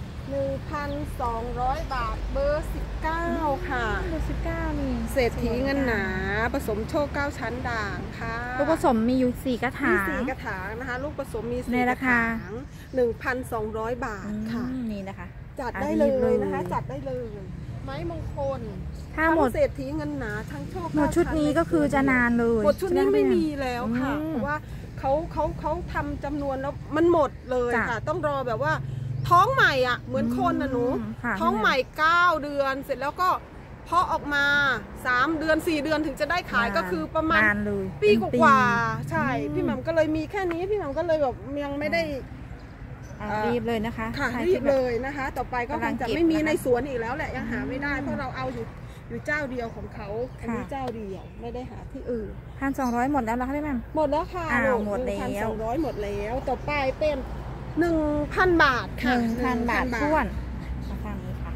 S2: 1,200 บาทเบอร์19ค่ะ
S1: เบอร์19นี่
S2: เศรษฐีเงินหนาผสมโชค9ชั้นด่างค่ะ
S1: ลูกผสมมีอยู่4กระถา
S2: มี
S1: ง
S2: 4กระถางนะคะลูกผสมมี
S1: ใน
S2: 4ก
S1: รา
S2: ระ
S1: คา
S2: ถาง 1,200 บาทค่ะ
S1: นี่นะคะ
S2: จัดได้เลยนะคะจัดได้เลยไม้มงคล
S1: ถ้าหมด
S2: ทั้งเศรษฐีเงินหนาทั้งโชค
S1: หมดชุดนี้ก็คือจะนานเลย
S2: หมดชุดนี้ไม่มีแล้วค่ะ
S1: อืม
S2: เพราะว่าเขาทำจำนวนแล้วมันหมดเลย
S1: จ้ะ
S2: ค่ะ ต้องรอแบบว่าท้องใหม่อ่ะเหมือนคนนะหนู
S1: ค่ะ
S2: ท้องใหม่9 เดือนเสร็จแล้วก็เพาะออกมา3 เดือน4 เดือนถึงจะได้ขายก็คือประมาณ
S1: นานเลย
S2: ปี
S1: เป็น
S2: กว่าใช่
S1: อืม
S2: พี่หม่ำก็เลยมีแค่นี้พี่หม่ำก็เลยแบบยังไม่ได้
S1: รีบเลยนะคะ
S2: ค่ะ
S1: ใค
S2: รี
S1: ที่
S2: บ
S1: แบบ
S2: เลยนะคะ ต่อไปก็คงจะไม่มี
S1: กำลังเก็บนะคะ
S2: ในสวนอีกแล้วแหละยังหาไม่ได้เพราะเราเอาอยู่อยู่เจ้าเดียวของเขาอันนี้เจ้าเดียวไม่ได้หาที่อื่น
S1: 1,200หมดแล้วเหรอคะพี่แหม่ม
S2: หมดแล้วค่ะ
S1: หมดแล้ว
S2: 1,200หมดแล้วต่อไปเป็น 1,000 บาทค่ะ
S1: 1,000 บาทท้วนมาฟังนี้ค่ะ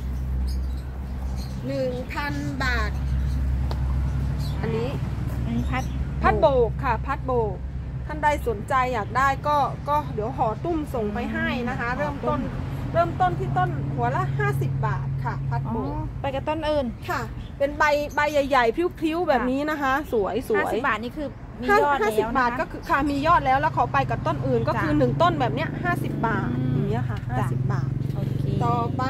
S2: 1,000 บาทอันนี้
S1: พัด
S2: โบกค่ะพัดโบกท่านใดสนใจอยากได้ก็เดี๋ยวห่อตุ้มส่งไปให้นะคะ เริ่มต้นที่ต้นหัวละ50 บาทค่ะพัดโบก
S1: ไปกับต้นอื่น
S2: ค่ะเป็นใบใหญ่ๆพริ้วๆแบบนี้นะคะ สวย
S1: 50 บาทนี่คือมียอดแล้วนะคะ
S2: 50 บาทก็คือค่ะมียอดแล้วเขาไปกับต้นอื่นก็คือ1ต้นแบบเนี้ย50 บาทอย่างเงี้ยค่ะ50 บาท
S1: โอเค
S2: ต่อไป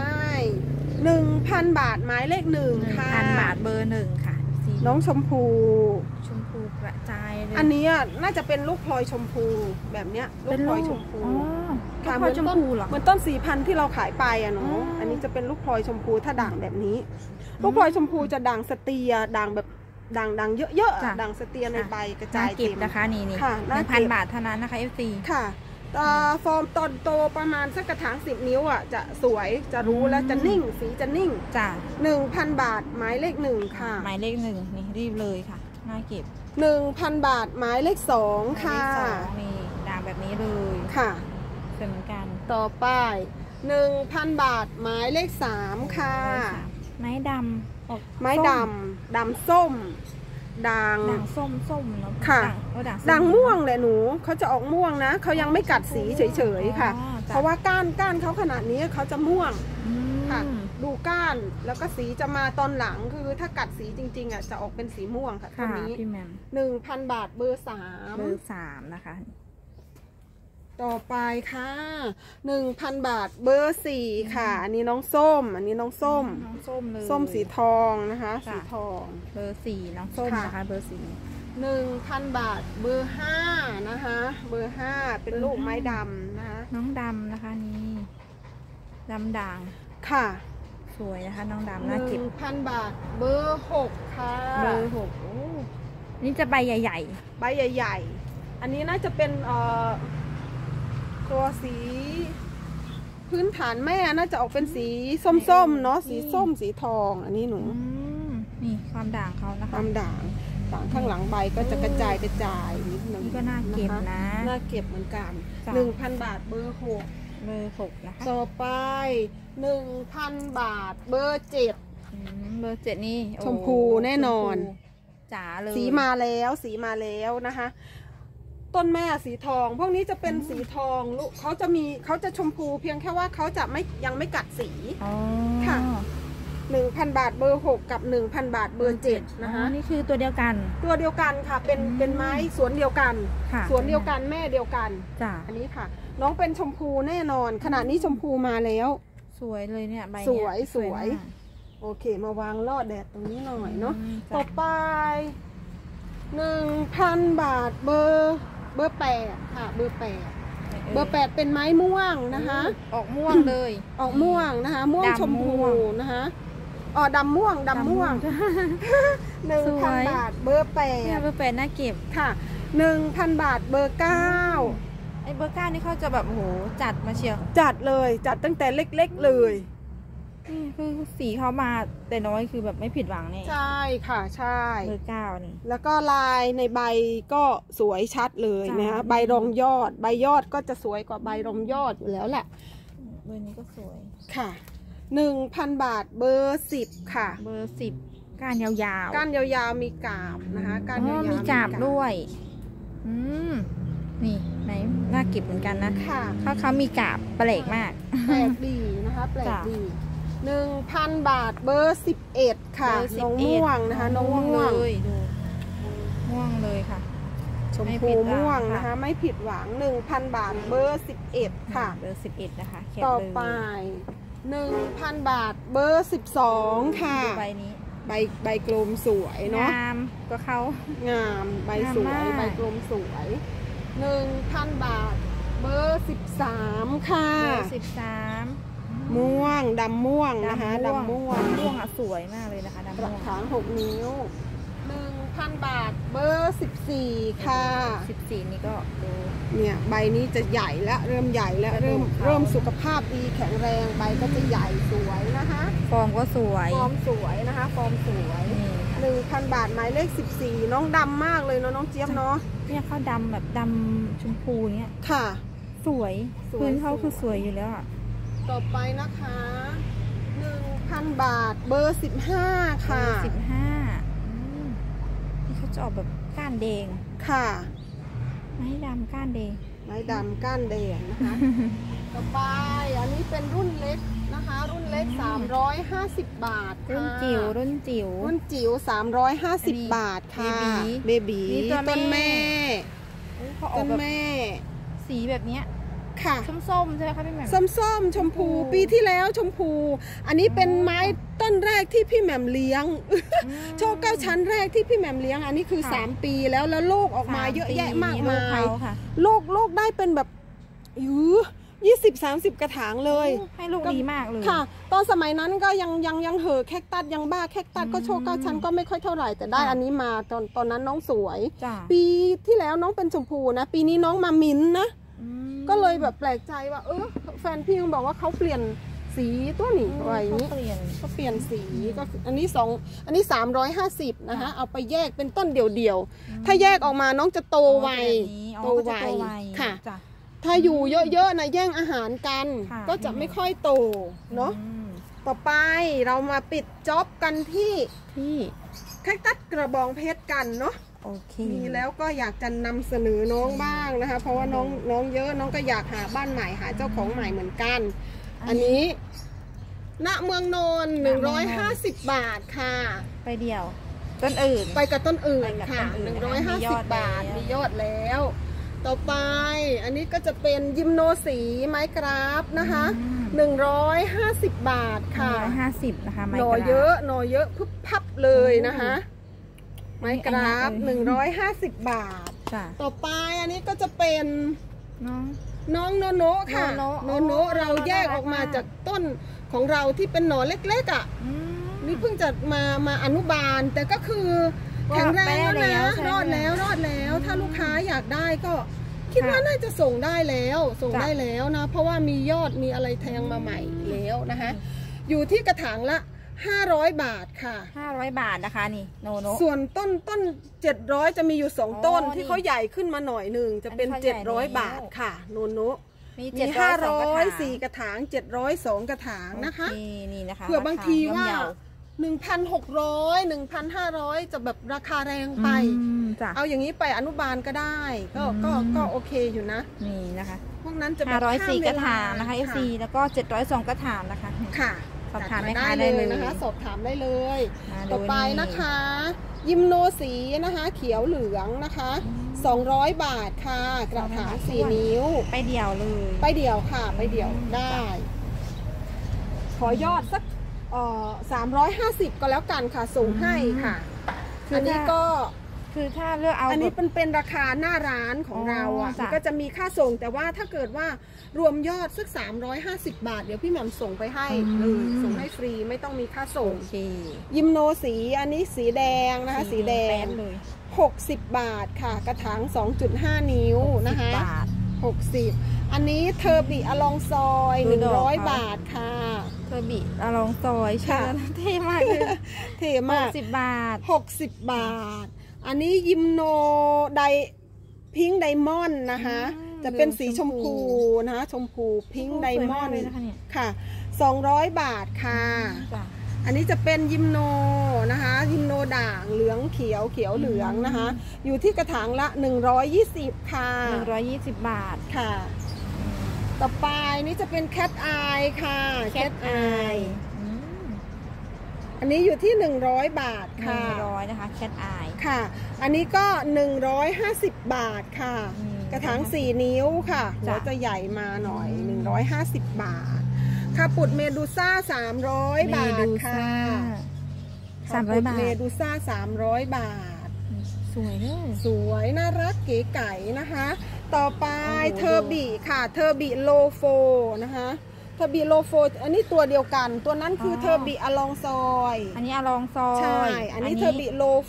S2: 1,000 บาทหมายเลข1ค่ะ
S1: 1,000 บาทเบอร์ 1ค่ะสี
S2: น้องชมพู
S1: ชมพูกระจายเลย
S2: อันนี้น่าจะเป็นลูกพลอยชมพูแบบเนี้ยลูกพลอยชมพู
S1: อ๋อ
S2: ค่ะ
S1: ลูกพลอยชมพูเหรอ
S2: เหมือนต้น4,000ที่เราขายไปอะเนาะอันนี้จะเป็นลูกพลอยชมพูถ้าด่างแบบนี้ ลูกพลอยชมพูจะด่างสเตียด่างแบบด่างเยอะๆด่างสเตียในใบกระจาย
S1: เก็บนะคะนี่
S2: ค่ะ
S1: 1,000 บาทเท่านั้นนะคะ FC
S2: ค่ะฟอร์มตอนโตประมาณสักกระถาง10 นิ้วอ่ะจะสวยจะรู้แล้วจะนิ่งสีจะนิ่ง
S1: จ้ะ
S2: 1,000 บาทหมายเลข1ค่ะ
S1: หมายเลข 1นี่รีบเลยค่ะน่าเก็บ
S2: 1,000 บาทหมายเลข2ค่ะ
S1: หมายเลข2นี่ด่างแบบนี้เลย
S2: ค่ะ
S1: เหมือนกัน
S2: ต่อไป 1,000 บาทหมายเลข3ค่ะ
S1: ไม้ดำออก
S2: ไม้ดำส้มด่าง
S1: ด่างส้มเนาะ
S2: ค่ะ
S1: ด่าง
S2: ด่างม่วงแหละหนูเขาจะออกม่วงนะเขายังไม่กัดสีเฉยๆค่ะ เพราะว่าก้านเขาขนาดนี้เขาจะม่วงค่ะดูก้านแล้วก็สีจะมาตอนหลังคือถ้ากัดสีจริงๆอ่ะจะออกเป็นสีม่วงค่ะตัวนี้
S1: พี่แมม
S2: 1,000 บาทเบอร์
S1: เบอร์ 3นะคะ
S2: ต่อไปค่ะ 1,000 บาทเบอร์ 4ค่ะอันนี้น้องส้มอันนี้น้องส้ม
S1: น้องส้มเลย
S2: ส้มสีทองนะคะสีทอง
S1: เบอร์ 4น้องส้มนะคะเบอร์
S2: 1,000 บาทเบอร์5นะคะเบอร์5เป็นลูกไม้ดำนะคะ
S1: 4น้องดำนะคะนี่ดำด่าง
S2: ค่ะ
S1: สวยนะคะน้องดำน่าเก็บ
S2: 1,000 บาทเบอร์6ค่ะ
S1: เบอร์6โอ้นี่จะใบใหญ่
S2: ใบใหญ่ๆอันนี้น่าจะเป็นตัวสีพื้นฐานแม่น่าจะออกเป็นสีส้มๆเนาะสีส้มสีทองอันนี้หนู
S1: นี่ความด่างเขานะ
S2: ค
S1: คะ
S2: วามด่างข้างหลังใบก็จะกระจายนิดนึง
S1: นี่ก็น่าเก็บนะ
S2: น่าเก็บเหมือนกัน
S1: จ้ะ
S2: 1,000 บาทเบอร์6
S1: เบอร์6นะคะ
S2: ต่อไป 1,000 บาทเบอร์7
S1: เบอร์7นี่โอ้
S2: ชมพูแน่นอน
S1: ชมพูจ๋าเลย
S2: สีมาแล้วนะคะ ต้นแม่สีทอง พวกนี้จะเป็นสีทองลูกเขาจะชมพูเพียงแค่ว่าเขาจะยังไม่กัดสี
S1: อ๋อ
S2: ค่ะ 1,000 บาทเบอร์6กับ 1,000 บาทเบอร์7นะคะ
S1: นี่คือตัวเดียวกัน
S2: ตัวเดียวกันค่ะเป็นไม้สวนเดียวกัน
S1: ค่ะ
S2: สวนเดียวกันแม่เดียวกัน
S1: จ้ะ
S2: อันนี้ค่ะ น้องเป็นชมพูแน่นอนขณะนี้ชมพูมาแล้ว
S1: สวยเลยเนี่ยใบ
S2: ส
S1: เนี้
S2: วยสวย
S1: มาก
S2: โอเคมาวางลอดแดดตรงนี้หน่อยเนาะ
S1: จ้ะ
S2: ต่อไป 1,000 บาทเบอร์8ค่ะเบอร์8เบอร์8เป็นไม้ม่วงนะคะ
S1: ออกม่วงเลย
S2: ออกม่วงนะคะ ม่วง
S1: ดำ
S2: ชมพู
S1: ม่วง
S2: นะคะอ๋อดำม่วง
S1: สวย
S2: 1,000 บาทเบอร์
S1: เนี่ยเบอร์8น่าเก็บ
S2: 8ค่ะ 1,000 บาทเบอร์9
S1: ไอ้เบอร์9นี่เขาจะแบบโอ้โหจัดมาเชียว
S2: จัดเลยจัดตั้งแต่เล็กๆเลย
S1: นี่คือสีเขามาแต่น้อยคือแบบไม่ผิดหวังแน่
S2: ใช่ค่ะใช่
S1: เบอร์9นี่
S2: แล้วก็ลายในใบก็สวยชัดเลยนะคะ
S1: จ้ะ
S2: ใบรองยอด ใบยอดก็จะสวยกว่าใบรองยอดอยู่แล้วแหละ
S1: เบอร์นี้ก็สวย
S2: ค่ะ 1,000 บาทเบอร์10ค่ะ
S1: เบอร์10ก้านยาวๆ
S2: ก้านยาวๆมีกาบนะคะก้านยาวๆ
S1: มีกาบด้วยนี่ไหนน่าเก็บเหมือนกันนะ
S2: ค่ะ
S1: เขามีกาบแปลกมาก
S2: แปลกดีนะคะแปลก
S1: จ้ะ
S2: ดี 1,000 บาทเบอร์11ค่ะ
S1: เบอร์
S2: น้อง
S1: 11
S2: ม่วงนะคะน้องม่วง
S1: เลยดูม่วงเลยค่ะ
S2: ชม
S1: ไม่
S2: พู
S1: ผิดหวัง
S2: ม่วง
S1: ค่ะ
S2: นะคะไม่ผิดหวัง 1,000 บาทเบอร์11ค่ะ
S1: เบอร์11นะคะแคป
S2: ต่อ
S1: เลย
S2: ไป 1,000 บาทเบอร์12ค่ะ
S1: ดูใบนี้
S2: ใบกลมสวยเนาะ
S1: งามก็เขา
S2: งามใบสวย
S1: งามมาก
S2: ใบกลมสวย 1,000 บาทเบอร์13ค่ะ
S1: เบอร์13
S2: ม่วงดำม่วงนะคะดำม่วง
S1: ม่วงอ่ะสวยมากเลยนะคะดำ
S2: ก
S1: ม่
S2: ระ
S1: วง
S2: ถาง6 นิ้ว 1,000 บาทเบอร์ 14 ค่ะ
S1: 14นี่ก็ดู
S2: เนี่ยใบนี้จะใหญ่แล้วเริ่มใหญ่แล้วเริ่มสุขภาพดีแข็งแรงใบก็จะใหญ่สวยนะคะ
S1: ฟอร์มก็สวย
S2: ฟอร์มสวยนะคะฟอร์มสวย 1,000 บาทหมายเลข 14 น้องดำมากเลยเนาะน้องเจี๊ยบเนาะ
S1: เนี่ยเขาดำแบบดำชมพูเนี่ย
S2: ค่ะ
S1: สวย
S2: สวย
S1: พื้นเขาคือสวยอยู่แล้วอ่ะ
S2: ต่อไปนะคะ 1,000 บาทเบอร์ 15 ค่ะ
S1: 15นี่เขาจะออกแบบก้านแดง
S2: ค่ะ
S1: ไม้ดำก้านแดง
S2: ไม้ดำก้านแดงนะคะ ต่อไปอันนี้เป็นรุ่นเล็กนะคะ รุ่นเล็ก 350 บาทค่ะ
S1: รุ่นจิ๋วรุ่นจิ๋ว
S2: รุ่นจิ๋ว350 บาทค่ะเบบี
S1: นี่ตัว
S2: ต้นแม่
S1: เขาออ
S2: ต้
S1: ก
S2: น
S1: แบบ
S2: แม่
S1: สีแบบเนี้ย
S2: ค่ะ
S1: ส้มๆใช่ไหมคะพี่แหม่ม
S2: ส้มชมพูปีที่แล้วชมพู อันนี้เป็นไม้ต้นแรกที่พี่แหม่มเลี้ยง โชค9 ชั้นแรกที่พี่แหม่มเลี้ยงอันนี้คือ3 ปีแล้วลูกออกมาเยอะแยะมากมายลูกได้เป็นแบบ20-30 กระถางเลย
S1: ให้ลูกดีมากเลย
S2: ค่ะ ตอนสมัยนั้นก็ยังเหอะแคคตัสยังบ้าแคคตัสก็โชค9 ชั้นก็ไม่ค่อยเท่าไหร่แต่ได้อันนี้มาตอนนั้นน้องสวย ปีที่แล้วน้องเป็นชมพูนะปีนี้น้องมามิ้นท์นะก็เลยแบบแปลกใจว่าแฟนพี่ยังบอกว่าเขาเปลี่ยนสีตัวนี้อะไรอย่างนี้ก็เปลี่ยนสีก็อันนี้350นะคะเอาไปแยกเป็นต้นเดี่ยวๆถ้าแยกออกมาน้องจะโตไวค่ะถ้าอยู่เยอะๆนะแย่งอาหารกันก็จะไม่ค่อยโตเนาะต่อไปเรามาปิดจ็อบกันที่แคคตัสกระบองเพชรกันเนาะมีแล้วก็อยากจะนำเสนอน้องบ้างนะคะเพราะว่าน้องเยอะน้องก็อยากหาบ้านใหม่หาเจ้าของใหม่เหมือนกันอันนี้ณเมืองนนท์150 บาทค่ะ
S1: ไปเดียวต้นอื่น
S2: ไปกับต้นอื่นค่ะ150 บาทมียอดแล้วต่อไปอันนี้ก็จะเป็นยิมโนสีไม้กราฟนะคะ150 บาทค่ะ
S1: 150นะคะ
S2: หน่อเยอะพึบพับเลยนะคะไม้กราฟ150 บาทต่อไปอันนี้ก็จะเป็นน้องโนโนะค่ะโนโนะเราแยกออกมาจากต้นของเราที่เป็นหน่อเล็กๆอ่ะนี่เพิ่งจะมาอนุบาลแต่ก็คือแข็งแรงแล้วนะรอดแล้วถ้าลูกค้าอยากได้ก็คิดว่าน่าจะส่งได้แล้วนะเพราะว่ามียอดมีอะไรแทงมาใหม่แล้วนะคะอยู่ที่กระถางละ500 บาทค่ะ
S1: 500 บาทนะคะนี่โนโนะ
S2: ส่วนต้น700จะมีอยู่2 ต้นที่เขาใหญ่ขึ้นมาหน่อยหนึ่งจะเป็น700 บาทค่ะโนโนะมี500 4 กระถาง702 กระถางนะคะ
S1: นี่นะคะ
S2: เผื่อบางทีว่า 1,600 1,500 จะแบบราคาแรงไปเอาอย่างนี้ไปอนุบาลก็ได้ก็โอเคอยู่นะ
S1: นี่นะคะ
S2: พวกนั้นจะแบบ
S1: 504 กระถางนะคะ FC แล้วก็702 กระถางนะคะ
S2: ค่ะ
S1: สอบถามได้เลย
S2: นะคะสอบถามได้เลยต่อไปนะคะยิมโนสีนะคะเขียวเหลืองนะคะ200 บาทค่ะกระถาง4 นิ้ว
S1: ไปเดี่ยวเลย
S2: ไปเดี่ยวค่ะไปเดี่ยวได้ขอยอดสัก350ก็แล้วกันค่ะส่งให้ค่ะอันนี้ก็
S1: คือถ้าเลือกเอา
S2: อันนี้เป็นราคาหน้าร้านของเราอ่ะก็จะมีค่าส่งแต่ว่าถ้าเกิดว่ารวมยอดสัก350 บาทเดี๋ยวพี่แหม่มส่งไปให้เลยส่งให้ฟรีไม่ต้องมีค่าส่งยิมโนสีอันนี้สีแดงนะคะสีแดง60 บาทค่ะกระถาง 2.5 นิ้วนะคะ60อันนี้เทอร์บิอลองซอย100 บาทค่ะ
S1: เทอร์บิอลองซอยค่ะเท่มากเลย
S2: เท่มาก
S1: 60 บาท
S2: 60 บาทอันนี้ยิมโนไดพิงค์ไดมอนด์นะคะจะเป็นสีชมพูนะคะชมพูพิงค์ไดมอนด์ค่ะ200 บาทค่ะอันนี้จะเป็นยิมโนนะคะยิมโนด่างเหลืองเขียวเหลืองนะคะอยู่ที่กระถางละ120ค่ะ
S1: 120 บาท
S2: ค่ะต่อไปนี่จะเป็นแคทอายค่ะแคทอายอันนี้อยู่ที่100 บาทค่ะ
S1: 100นะคะแคทอาย
S2: ค่ะอันนี้ก็150 บาทค่ะกระถาง4 นิ้วค่ะหัวจะใหญ่มาหน่อย150 บาทค่ะปุดเมดูซ่า300 บาทค่ะ
S1: 300 บาท
S2: เมดูซ่า300 บาท
S1: สวยเลย
S2: สวยน่ารักเก๋ไก๋นะคะต่อไปเทอร์บิค่ะเทอร์บิโลโฟนะคะเทอร์บิโลโฟอันนี้ตัวเดียวกันตัวนั้นคือเทอร์บิอลองซอย
S1: อันนี้อลองซอย
S2: ใช่อันนี้เทอร์บิโลโฟ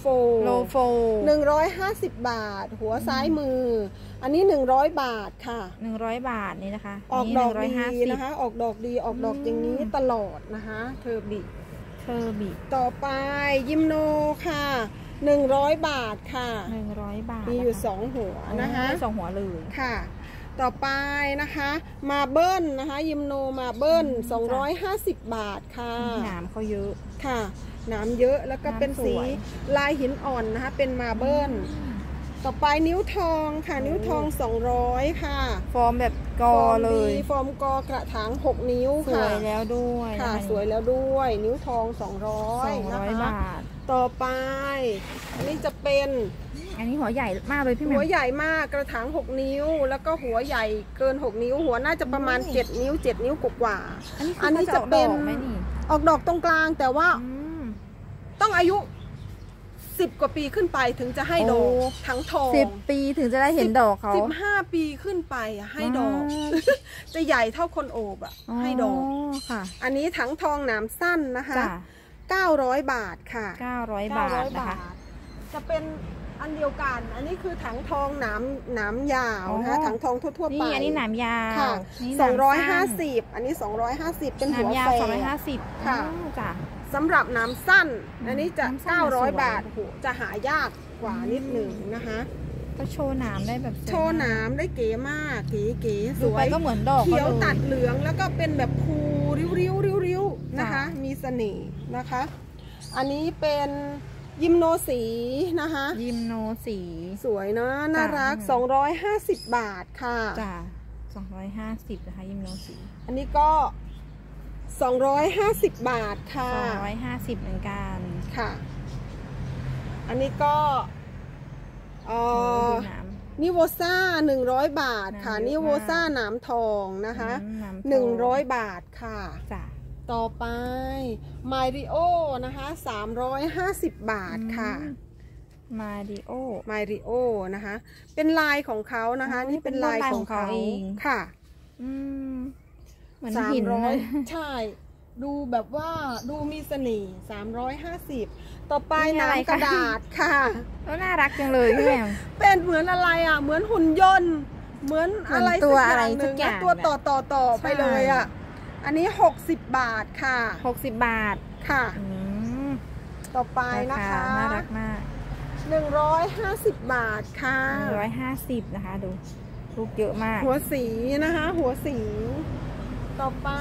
S2: 150 บาทหัวซ้ายมืออันนี้100 บาทค่ะ
S1: 100 บาทนี่นะคะ
S2: ออกดอกดีนะคะออกดอกดีออกดอกอย่างนี้ตลอดนะคะเทอร์บิต่อไปยิมโนค่ะ100 บาทค่ะ
S1: 100 บาท
S2: มีอยู่2หัวนะคะ
S1: 2หัวเลย
S2: ค่ะต่อไปนะคะมาเบิ้ลนะคะยิมโนมาเบิ้ล250 บาทค่ะ
S1: หนามเขาเยอะ
S2: ค่ะหนามเยอะแล้วก็เป็นสีลายหินอ่อนนะคะเป็นมาเบิ้ลต่อไปนิ้วทองค่ะนิ้วทอง200ค่ะ
S1: ฟอร์มแบบกอเลย
S2: ฟอร์มกอกระถาง6 นิ้วค่ะ
S1: สวยแล้วด้วย
S2: ค่ะสวยแล้วด้วยนิ้วทอง200นะคะต่อไปอันนี้จะเป็น
S1: อันนี้หัวใหญ่มากเลยพี่แม่
S2: หัวใหญ่มากกระถาง6 นิ้วแล้วก็หัวใหญ่เกิน6 นิ้วหัวน่าจะประมาณ7 นิ้ว7 นิ้วกว่า
S1: อันนี้จะเป็น
S2: ออกดอกตรงกลางแต่ว่าต้องอายุ10 กว่าปีขึ้นไปถึงจะให้ดอกทั้งทอง
S1: 10 ปีถึงจะได้เห็นดอกเขา
S2: 15 ปีขึ้นไปให้ดอกจะใหญ่เท่าคนโอบให้ดอกค่ะอันนี้ถังทองหนามสั้นนะคะ900 บาทค่ะ
S1: 900 บาทนะคะ
S2: จะเป็นอันเดียวกันอันนี้คือถังทองหนามยาวนะคะถังทองทั่วๆไป
S1: อันนี้หนามยาว
S2: ค่ะ250อันนี้250เป็นหัวแฝด
S1: 250ค่ะจ้ะ
S2: สำหรับน้ำสั้นอันนี้จะ900 บาทจะหายากกว่านิดหนึ่งนะคะ
S1: ก็โชว์น้ำได้แบบ
S2: โชว์น้ำได้เก๋มากเก๋สวย
S1: ก็เหมือนดอก
S2: เขียวตัดเหลืองแล้วก็เป็นแบบภูริ้วนะคะมีเสน่ห์นะคะอันนี้เป็นยิมโนสีนะคะ
S1: ยิมโนสี
S2: สวยนะน่ารัก250 บาทค่ะ
S1: จ้ะ250นะคะยิมโนสี
S2: อันนี้ก็250 บาทค่ะ
S1: 250เหมือนกัน
S2: ค่ะอันนี้ก็นิโวซ่า100 บาทค่ะนิโวซ่าหนามทองนะคะ100 บาทค่ะ
S1: จ้ะ
S2: ต่อไปมาริโอนะคะ350 บาทค่ะ
S1: มาริโอ
S2: นะคะเป็นลายของเขานะคะนี่เป็นลายของเขาเองค่ะ
S1: เหมือนหิน
S2: ใช่ดูแบบว่าดูมีเสน่ห์350ต่อไปน้ำกระดาษค่ะ
S1: แล้วน่ารักจังเลยพี่แมว
S2: เป็นเหมือนอะไรเหมือนหุ่นยนต์เหมือนอะไร
S1: ตัวอะไรสักอย่าง
S2: ตัวต่อไปเลยอันนี้60 บาทค่ะ
S1: 60 บาท
S2: ค่ะต่อไปนะคะ
S1: น่ารักมาก
S2: 150 บาทค่ะ
S1: 150นะคะดูลูกเยอะมาก
S2: หัวสีนะคะหัวสีต่อไป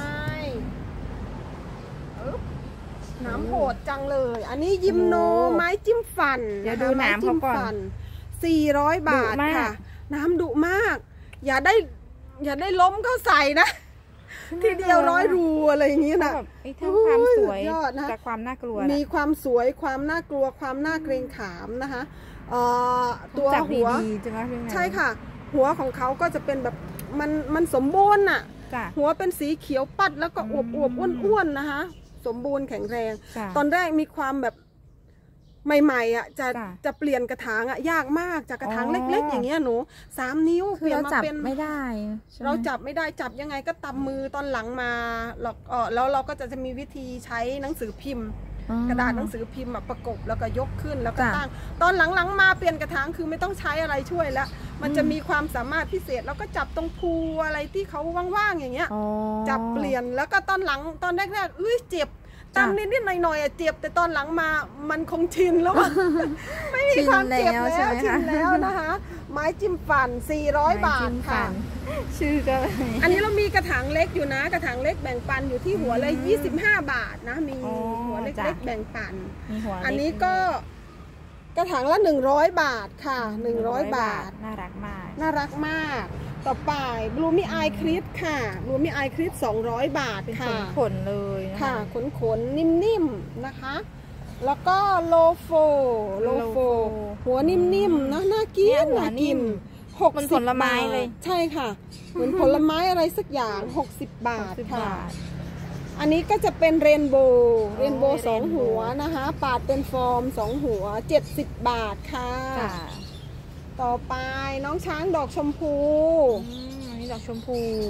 S2: น้ำโหดจังเลยอันนี้ยิมโนไม้จิ้มฟัน
S1: เดี๋ยวดูน้ำเขาก่อน
S2: 400 บาทค่ะน้ำดุมากอย่าได้ล้มเข้าใส่นะทีเดียว100 รูอะไรอย่างนี้นะ
S1: ทั้งความสวยกับความน่ากลัว
S2: มีความสวยความน่ากลัวความน่าเกรงขามนะคะตัวหัวใช่ค่ะหัวของเขาก็จะเป็นแบบมันสมบูรณ์น่ะหัวเป็นสีเขียวปัดแล้วก็อวบอ้วนๆนะคะสมบูรณ์แข็งแรงตอนแรกมีความแบบใหม่ๆจะเปลี่ยนกระถางยากมากจากกระถางเล็กๆอย่างเงี้ยหนู3 นิ้ว
S1: เปลี่ยนมาเป็นไม่ได้
S2: เราจับไม่ได้จับยังไงก็ตำมือตอนหลังมาแล้วเราก็จะมีวิธีใช้หนังสือพิมพ์กระดาษหนังสือพิมพ์ประกบแล้วก็ยกขึ้นแล้วก็ตั้งตอนหลังๆมาเปลี่ยนกระถางคือไม่ต้องใช้อะไรช่วยแล้วมันจะมีความสามารถพิเศษแล้วก็จับตรงภูอะไรที่เขาว่างๆอย่างเงี้ยจับเปลี่ยนแล้วก็ตอนแรกเจ็บตามนิดๆหน่อยๆเจ็บแต่ตอนหลังมามันคงชินแล้วไม่มีความเจ็บแล้วชินแล้วนะคะไม้จิ้มฟัน400 บาทค่ะ
S1: ชื่อก็
S2: อันนี้เรามีกระถางเล็กอยู่นะกระถางเล็กแบ่งปันอยู่ที่หัวเลย25 บาทนะมีหัวเล็กๆแบ่งปันอันนี้ก็กระถางละ100 บาทค่ะ100 บาท
S1: น่ารักมาก
S2: ต่อไปบลูมี่ไอคริสค่ะบลูมี่ไอคริส200 บาทค่ะ
S1: ขนเลย
S2: ค่ะขนนิ่มๆนะคะแล้วก็โลโฟหัวนิ่มๆนะน่ากิน
S1: 60 ผลไม้เลย
S2: ใช่ค่ะเหมือนผลไม้อะไรสักอย่าง60 บาทค่ะอันนี้ก็จะเป็นเรนโบว์2 หัวนะคะปาดเป็นฟอร์ม2 หัว70 บาทค่ะต่อไปน้องช้างดอกชมพู
S1: อันนี้ดอกชมพู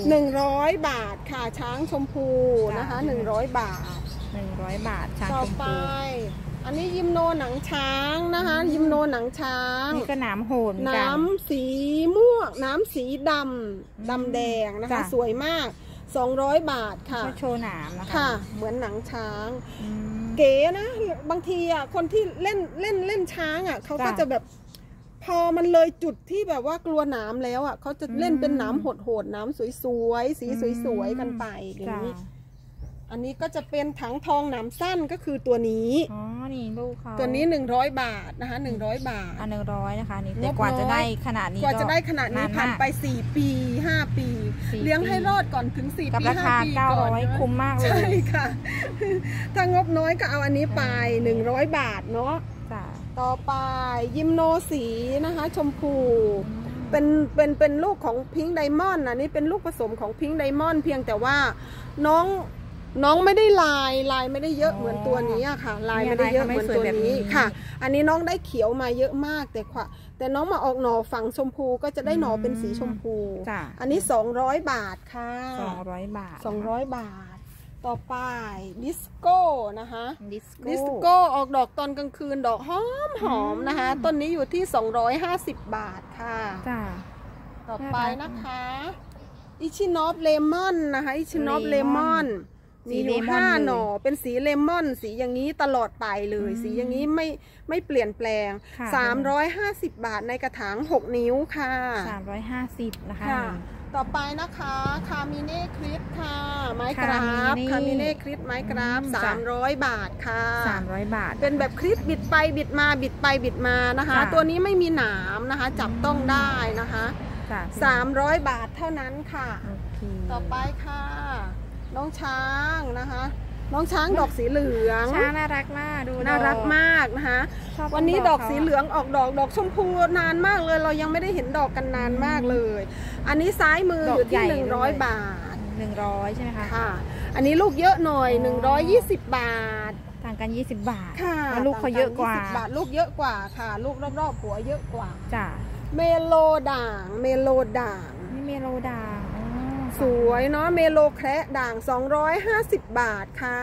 S2: 100 บาทค่ะช้างชมพูนะคะ100 บาท
S1: 100 บาทช้างชมพู
S2: อันนี้ยิมโนหนังช้างนะคะยิมโนหนังช้าง
S1: นี่ก็น้ำโหน
S2: น้ำสีม่วงน้ำสีดำแดงนะคะสวยมาก200 บาทค่ะ
S1: โชว์หนามนะคะ
S2: ค่ะเหมือนหนังช้างเก๋นะบางทีอ่ะคนที่เล่นช้างอ่ะเขาก็จะแบบพอมันเลยจุดที่แบบว่ากลัวหนามแล้วอ่ะเขาจะเล่นเป็นหนามโหดๆหนามสวยๆสีสวยๆกันไปอย่างนี้อันนี้ก็จะเป็นถังทองหนามสั้นก็คือตัวนี้
S1: อ๋อนี่ลูกเขา
S2: ตัวนี้100 บาทนะคะ100 บาท
S1: 100นะคะนี่แต่กว่าจะได้ขนาดนี้
S2: ผ่านไป4 ปี5 ปีเลี้ยงให้รอดก่อนถึง4 ปี5 ปีก่อน
S1: คุ้มมากเลย
S2: ใช่ค่ะถ้างบน้อยก็เอาอันนี้ไป100 บาทเนาะต่อไปยิมโนสีนะคะชมพูเป็นลูกของพิงค์ไดมอนด์นี่เป็นลูกผสมของพิงค์ไดมอนด์เพียงแต่ว่าน้องไม่ได้ลายไม่ได้เยอะเหมือนตัวนี้อะค่ะลายไม่ได้เยอะเหมือนตัวนี้ค่ะอันนี้น้องได้เขียวมาเยอะมากแต่น้องมาออกหน่อฝั่งชมพูก็จะได้หน่อเป็นสีชมพูอันนี้200 บาทค่ะ
S1: 200 บาท
S2: 200 บาทต่อไปดิสโก้นะคะดิสโก้ออกดอกตอนกลางคืนดอกหอมนะคะต้นนี้อยู่ที่250 บาทค่ะต่อไปนะคะอิชินอฟเลมอนนะคะอิชินอฟเลมอนมีอยู่5 หน่อเป็นสีเลมอนสีอย่างนี้ตลอดไปเลยสีอย่างนี้ไม่เปลี่ยนแปลง350 บาทในกระถาง6 นิ้วค่ะ
S1: 350นะคะ
S2: ต่อไปนะคะคามิเน่คริสค่ะไม้กราฟคามิเน่คริสไม้กราฟ300 บาทค่ะ
S1: 300 บาท
S2: เป็นแบบคริสบิดไปบิดมาบิดไปบิดมานะคะตัวนี้ไม่มีหนามนะคะจับต้องได้นะคะ300 บาทเท่านั้นค่ะต่อไปค่ะน้องช้างนะคะน้องช้างดอกสีเหลือง
S1: ช้างน่ารักมากดู
S2: น่ารักมากนะคะวันนี้ดอกสีเหลืองออกดอกชมพูนานมากเลยเรายังไม่ได้เห็นดอกกันนานมากเลยอันนี้ซ้ายมืออยู่ที่100 บาท
S1: 100ใช่ไหมคะ
S2: ค่ะอันนี้ลูกเยอะหน่อย120 บาท
S1: ต่างกัน20 บาท
S2: ค่ะ
S1: ลูกเขาเยอะกว่า
S2: 20 บาทลูกเยอะกว่าค่ะลูกรอบๆหัวเยอะกว่า
S1: จ้ะ
S2: เมโลด่าง
S1: นี่เมโลด่าง
S2: สวยเนาะเมโลแคระด่าง250 บาทค่ะ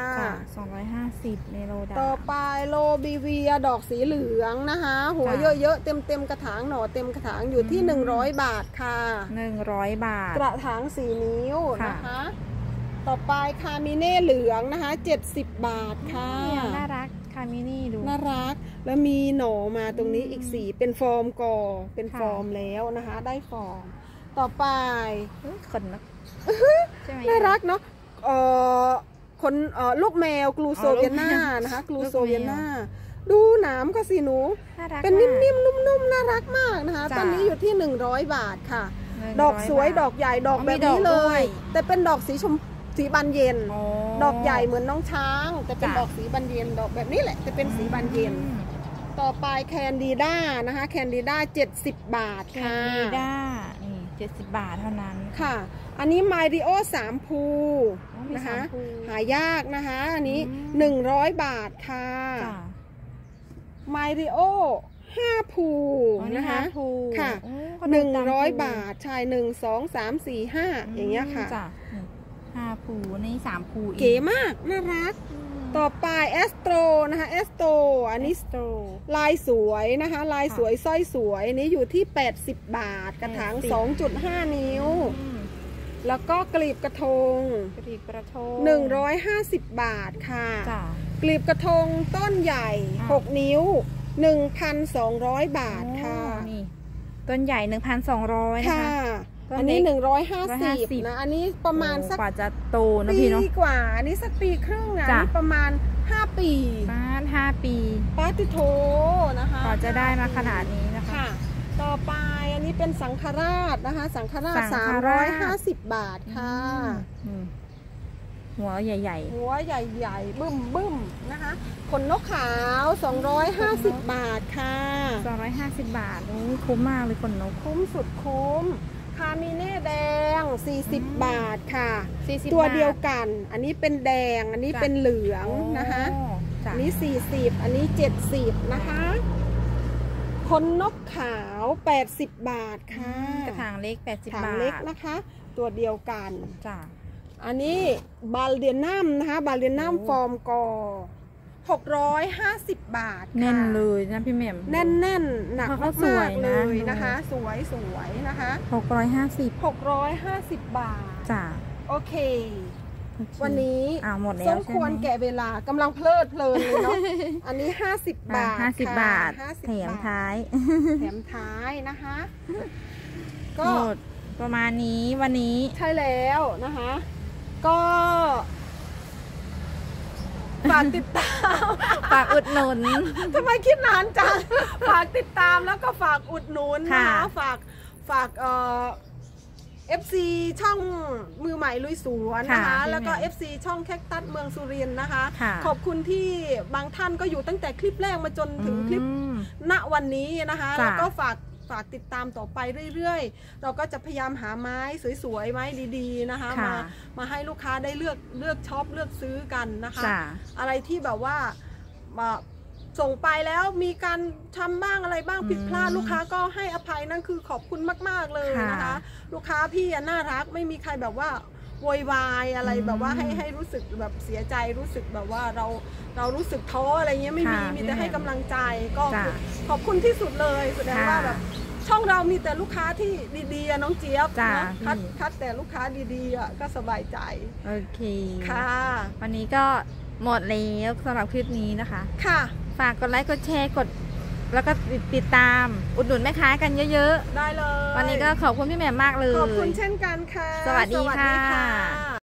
S1: 250เมโลด่าง
S2: ต่อไปโลบิเวียดอกสีเหลืองนะคะหัวเยอะๆเต็มกระถางหน่อเต็มกระถางอยู่ที่100 บาทค่ะ
S1: 100 บาท
S2: กระถาง4 นิ้วนะคะต่อไปคามิเน่เหลืองนะคะ70 บาทค่ะ
S1: น่ารักคามิเน่ดู
S2: น่ารักแล้วมีหน่อมาตรงนี้อีกสีเป็นฟอร์มก่อเป็นฟอร์มแล้วนะคะได้ฟอร์มต่อไป
S1: คนนะ
S2: น่ารักเนาะคนลูกแมวกลูโซเวียนานะคะกลูโซเวียนาดูหนามก็สิหนูเป็นนิ่มๆนุ่มๆน่ารักมากนะคะตอนนี้อยู่ที่100 บาทค่ะดอกสวยดอกใหญ่ดอกแบบนี้เลยแต่เป็นดอกสีบานเย็นดอกใหญ่เหมือนน้องช้างแต่เป็นดอกสีบานเย็นดอกแบบนี้แหละจะเป็นสีบานเย็นต่อไปแคนดีด้านะคะแคนดีด้า70 บาทค่ะ
S1: แคนดีด้านี่70 บาทเท่านั้น
S2: ค่ะอันนี้ไมริโอ3 ภูนะคะหายากนะคะอันนี้100 บาทค่ะไมริโอ5 ภูนะคะค่ะ100 บาทชาย1 2 3 4 5อย่างเงี้ยค่ะ
S1: 5 ภูนี่3 ภู
S2: เก๋มากน่ารักต่อไปแอสโตรนะคะแอสโตรอันนี้ลายสวยนะคะลายสวยสร้อยสวยนี้อยู่ที่80 บาทกระถาง 2.5 นิ้วแล้วก็กลีบกระทง150 บาทค่ะกลีบกระทงต้นใหญ่6 นิ้ว 1,200 บาทค่ะ
S1: นี่ต้นใหญ่ 1,200 นะคะ
S2: อันนี้150นะอันนี้ประมาณสัก
S1: กว่าจะโตนะพี่เนาะ
S2: ปีกว่าอันนี้สักปีครึ่งอ่ะนี่ประมาณ5 ปี
S1: 5 ปี
S2: ปาติโทนะคะ
S1: กว่าจะได้มาขนาดนี้นะคะ
S2: ต่อไปอันนี้เป็นสังฆราชนะคะสังฆราช350 บาทค่ะ
S1: หัวใหญ่
S2: ๆหัวใหญ่ๆบึ้มนะคะขนนกขาว250 บาทค่ะ
S1: 250 บาทคุ้มมากเลยขนนก
S2: คุ้มสุดคุ้มคามิเน่แดง40 บาทค่ะตัวเดียวกันอันนี้เป็นแดงอันนี้เป็นเหลืองนะคะอันนี้40อันนี้70นะคะขนนกขาว80 บาทค่ะ
S1: กระถางเล็ก80 บาท
S2: ถางเล็กนะคะ ตัวเดียวกัน
S1: จ้ะ
S2: อันนี้บาเลียนัมนะคะบาเลียนัมฟอร์มกอ650 บาทค่ะ
S1: แน่นเลยนะพี่แหม่ม
S2: แน่นหนัก
S1: เขาส
S2: มา
S1: วย
S2: กๆ
S1: นะ
S2: เลยนะคะ สวยนะคะ
S1: 650
S2: 650 บาท
S1: จ้ะ
S2: โอเค
S1: โอเค
S2: วันนี้
S1: หมดแล้ว
S2: ส
S1: ใช่
S2: ม
S1: ไหม
S2: ควรแก่เวลากำลังเพลิดเพลินเลยเนาะ อันนี้50 บาท
S1: 50 บาท
S2: 50
S1: แถมท้าย
S2: แถมท้ายนะคะ ก็
S1: หมดประมาณนี้วันนี้
S2: ใช่แล้วนะคะ ก็ฝากติดตาม
S1: ฝากอุดหนุน
S2: ทำไมคิดนานจัง ฝากติดตามแล้วก็ฝากอุดหนุนนะคะ
S1: ค่ะ
S2: ฝากFC ช่องมือใหม่ลุยสวนนะคะ
S1: ค่ะ
S2: แล้วก็
S1: พี่แหม่ม
S2: FC ช่องแคคตัสเมืองสุรินทร์นะคะ
S1: ค่ะ
S2: ขอบคุณที่บางท่านก็อยู่ตั้งแต่คลิปแรกมาจนถึงคลิป ณวันนี้นะคะ
S1: จ้ะ
S2: แล้วก็ฝากติดตามต่อไปเรื่อยๆ เราก็จะพยายามหาไม้สวยๆไม้ดีๆนะคะ
S1: ค่ะ
S2: มาให้ลูกค้าได้เลือกช็อปเลือกซื้อกันนะคะ
S1: จ้ะ
S2: อะไรที่แบบว่าส่งไปแล้วมีการทำบ้างอะไรบ้างผิดพลาดลูกค้าก็ให้อภัยนั่นคือขอบคุณมากๆเลยนะคะ
S1: ค่ะ
S2: ลูกค้าพี่น่ารักไม่มีใครแบบว่าโวยวายอะไรแบบว่าให้รู้สึกแบบเสียใจรู้สึกแบบว่าเรารู้สึกท้ออะไรเงี้ยไม่มี
S1: ค่ะ
S2: มีแต่ให้กำลังใจก็
S1: จ้ะ
S2: ขอบคุณที่สุดเลยแสดงว่า
S1: ค่ะ
S2: แบบช่องเรามีแต่ลูกค้าที่ดีๆอะน้องเจี๊ยบ
S1: จ้ะ
S2: นะคัด
S1: พี่
S2: คัดแต่ลูกค้าดีๆอะก็สบายใจ
S1: โอเค
S2: ค่ะ
S1: วันนี้ก็หมดแล้วสำหรับคลิปนี้นะคะ
S2: ค่ะ
S1: ฝากกดไลค์กดแชร์แล้วก็ติดตามอุดหนุนแม่ค้ากันเยอะ
S2: ได้เลย
S1: ๆ วันนี้ก็ขอบคุณพี่แหม่มมากเลย
S2: ขอบคุณเช่นกันค่ะ
S1: สวัสดีค่ะ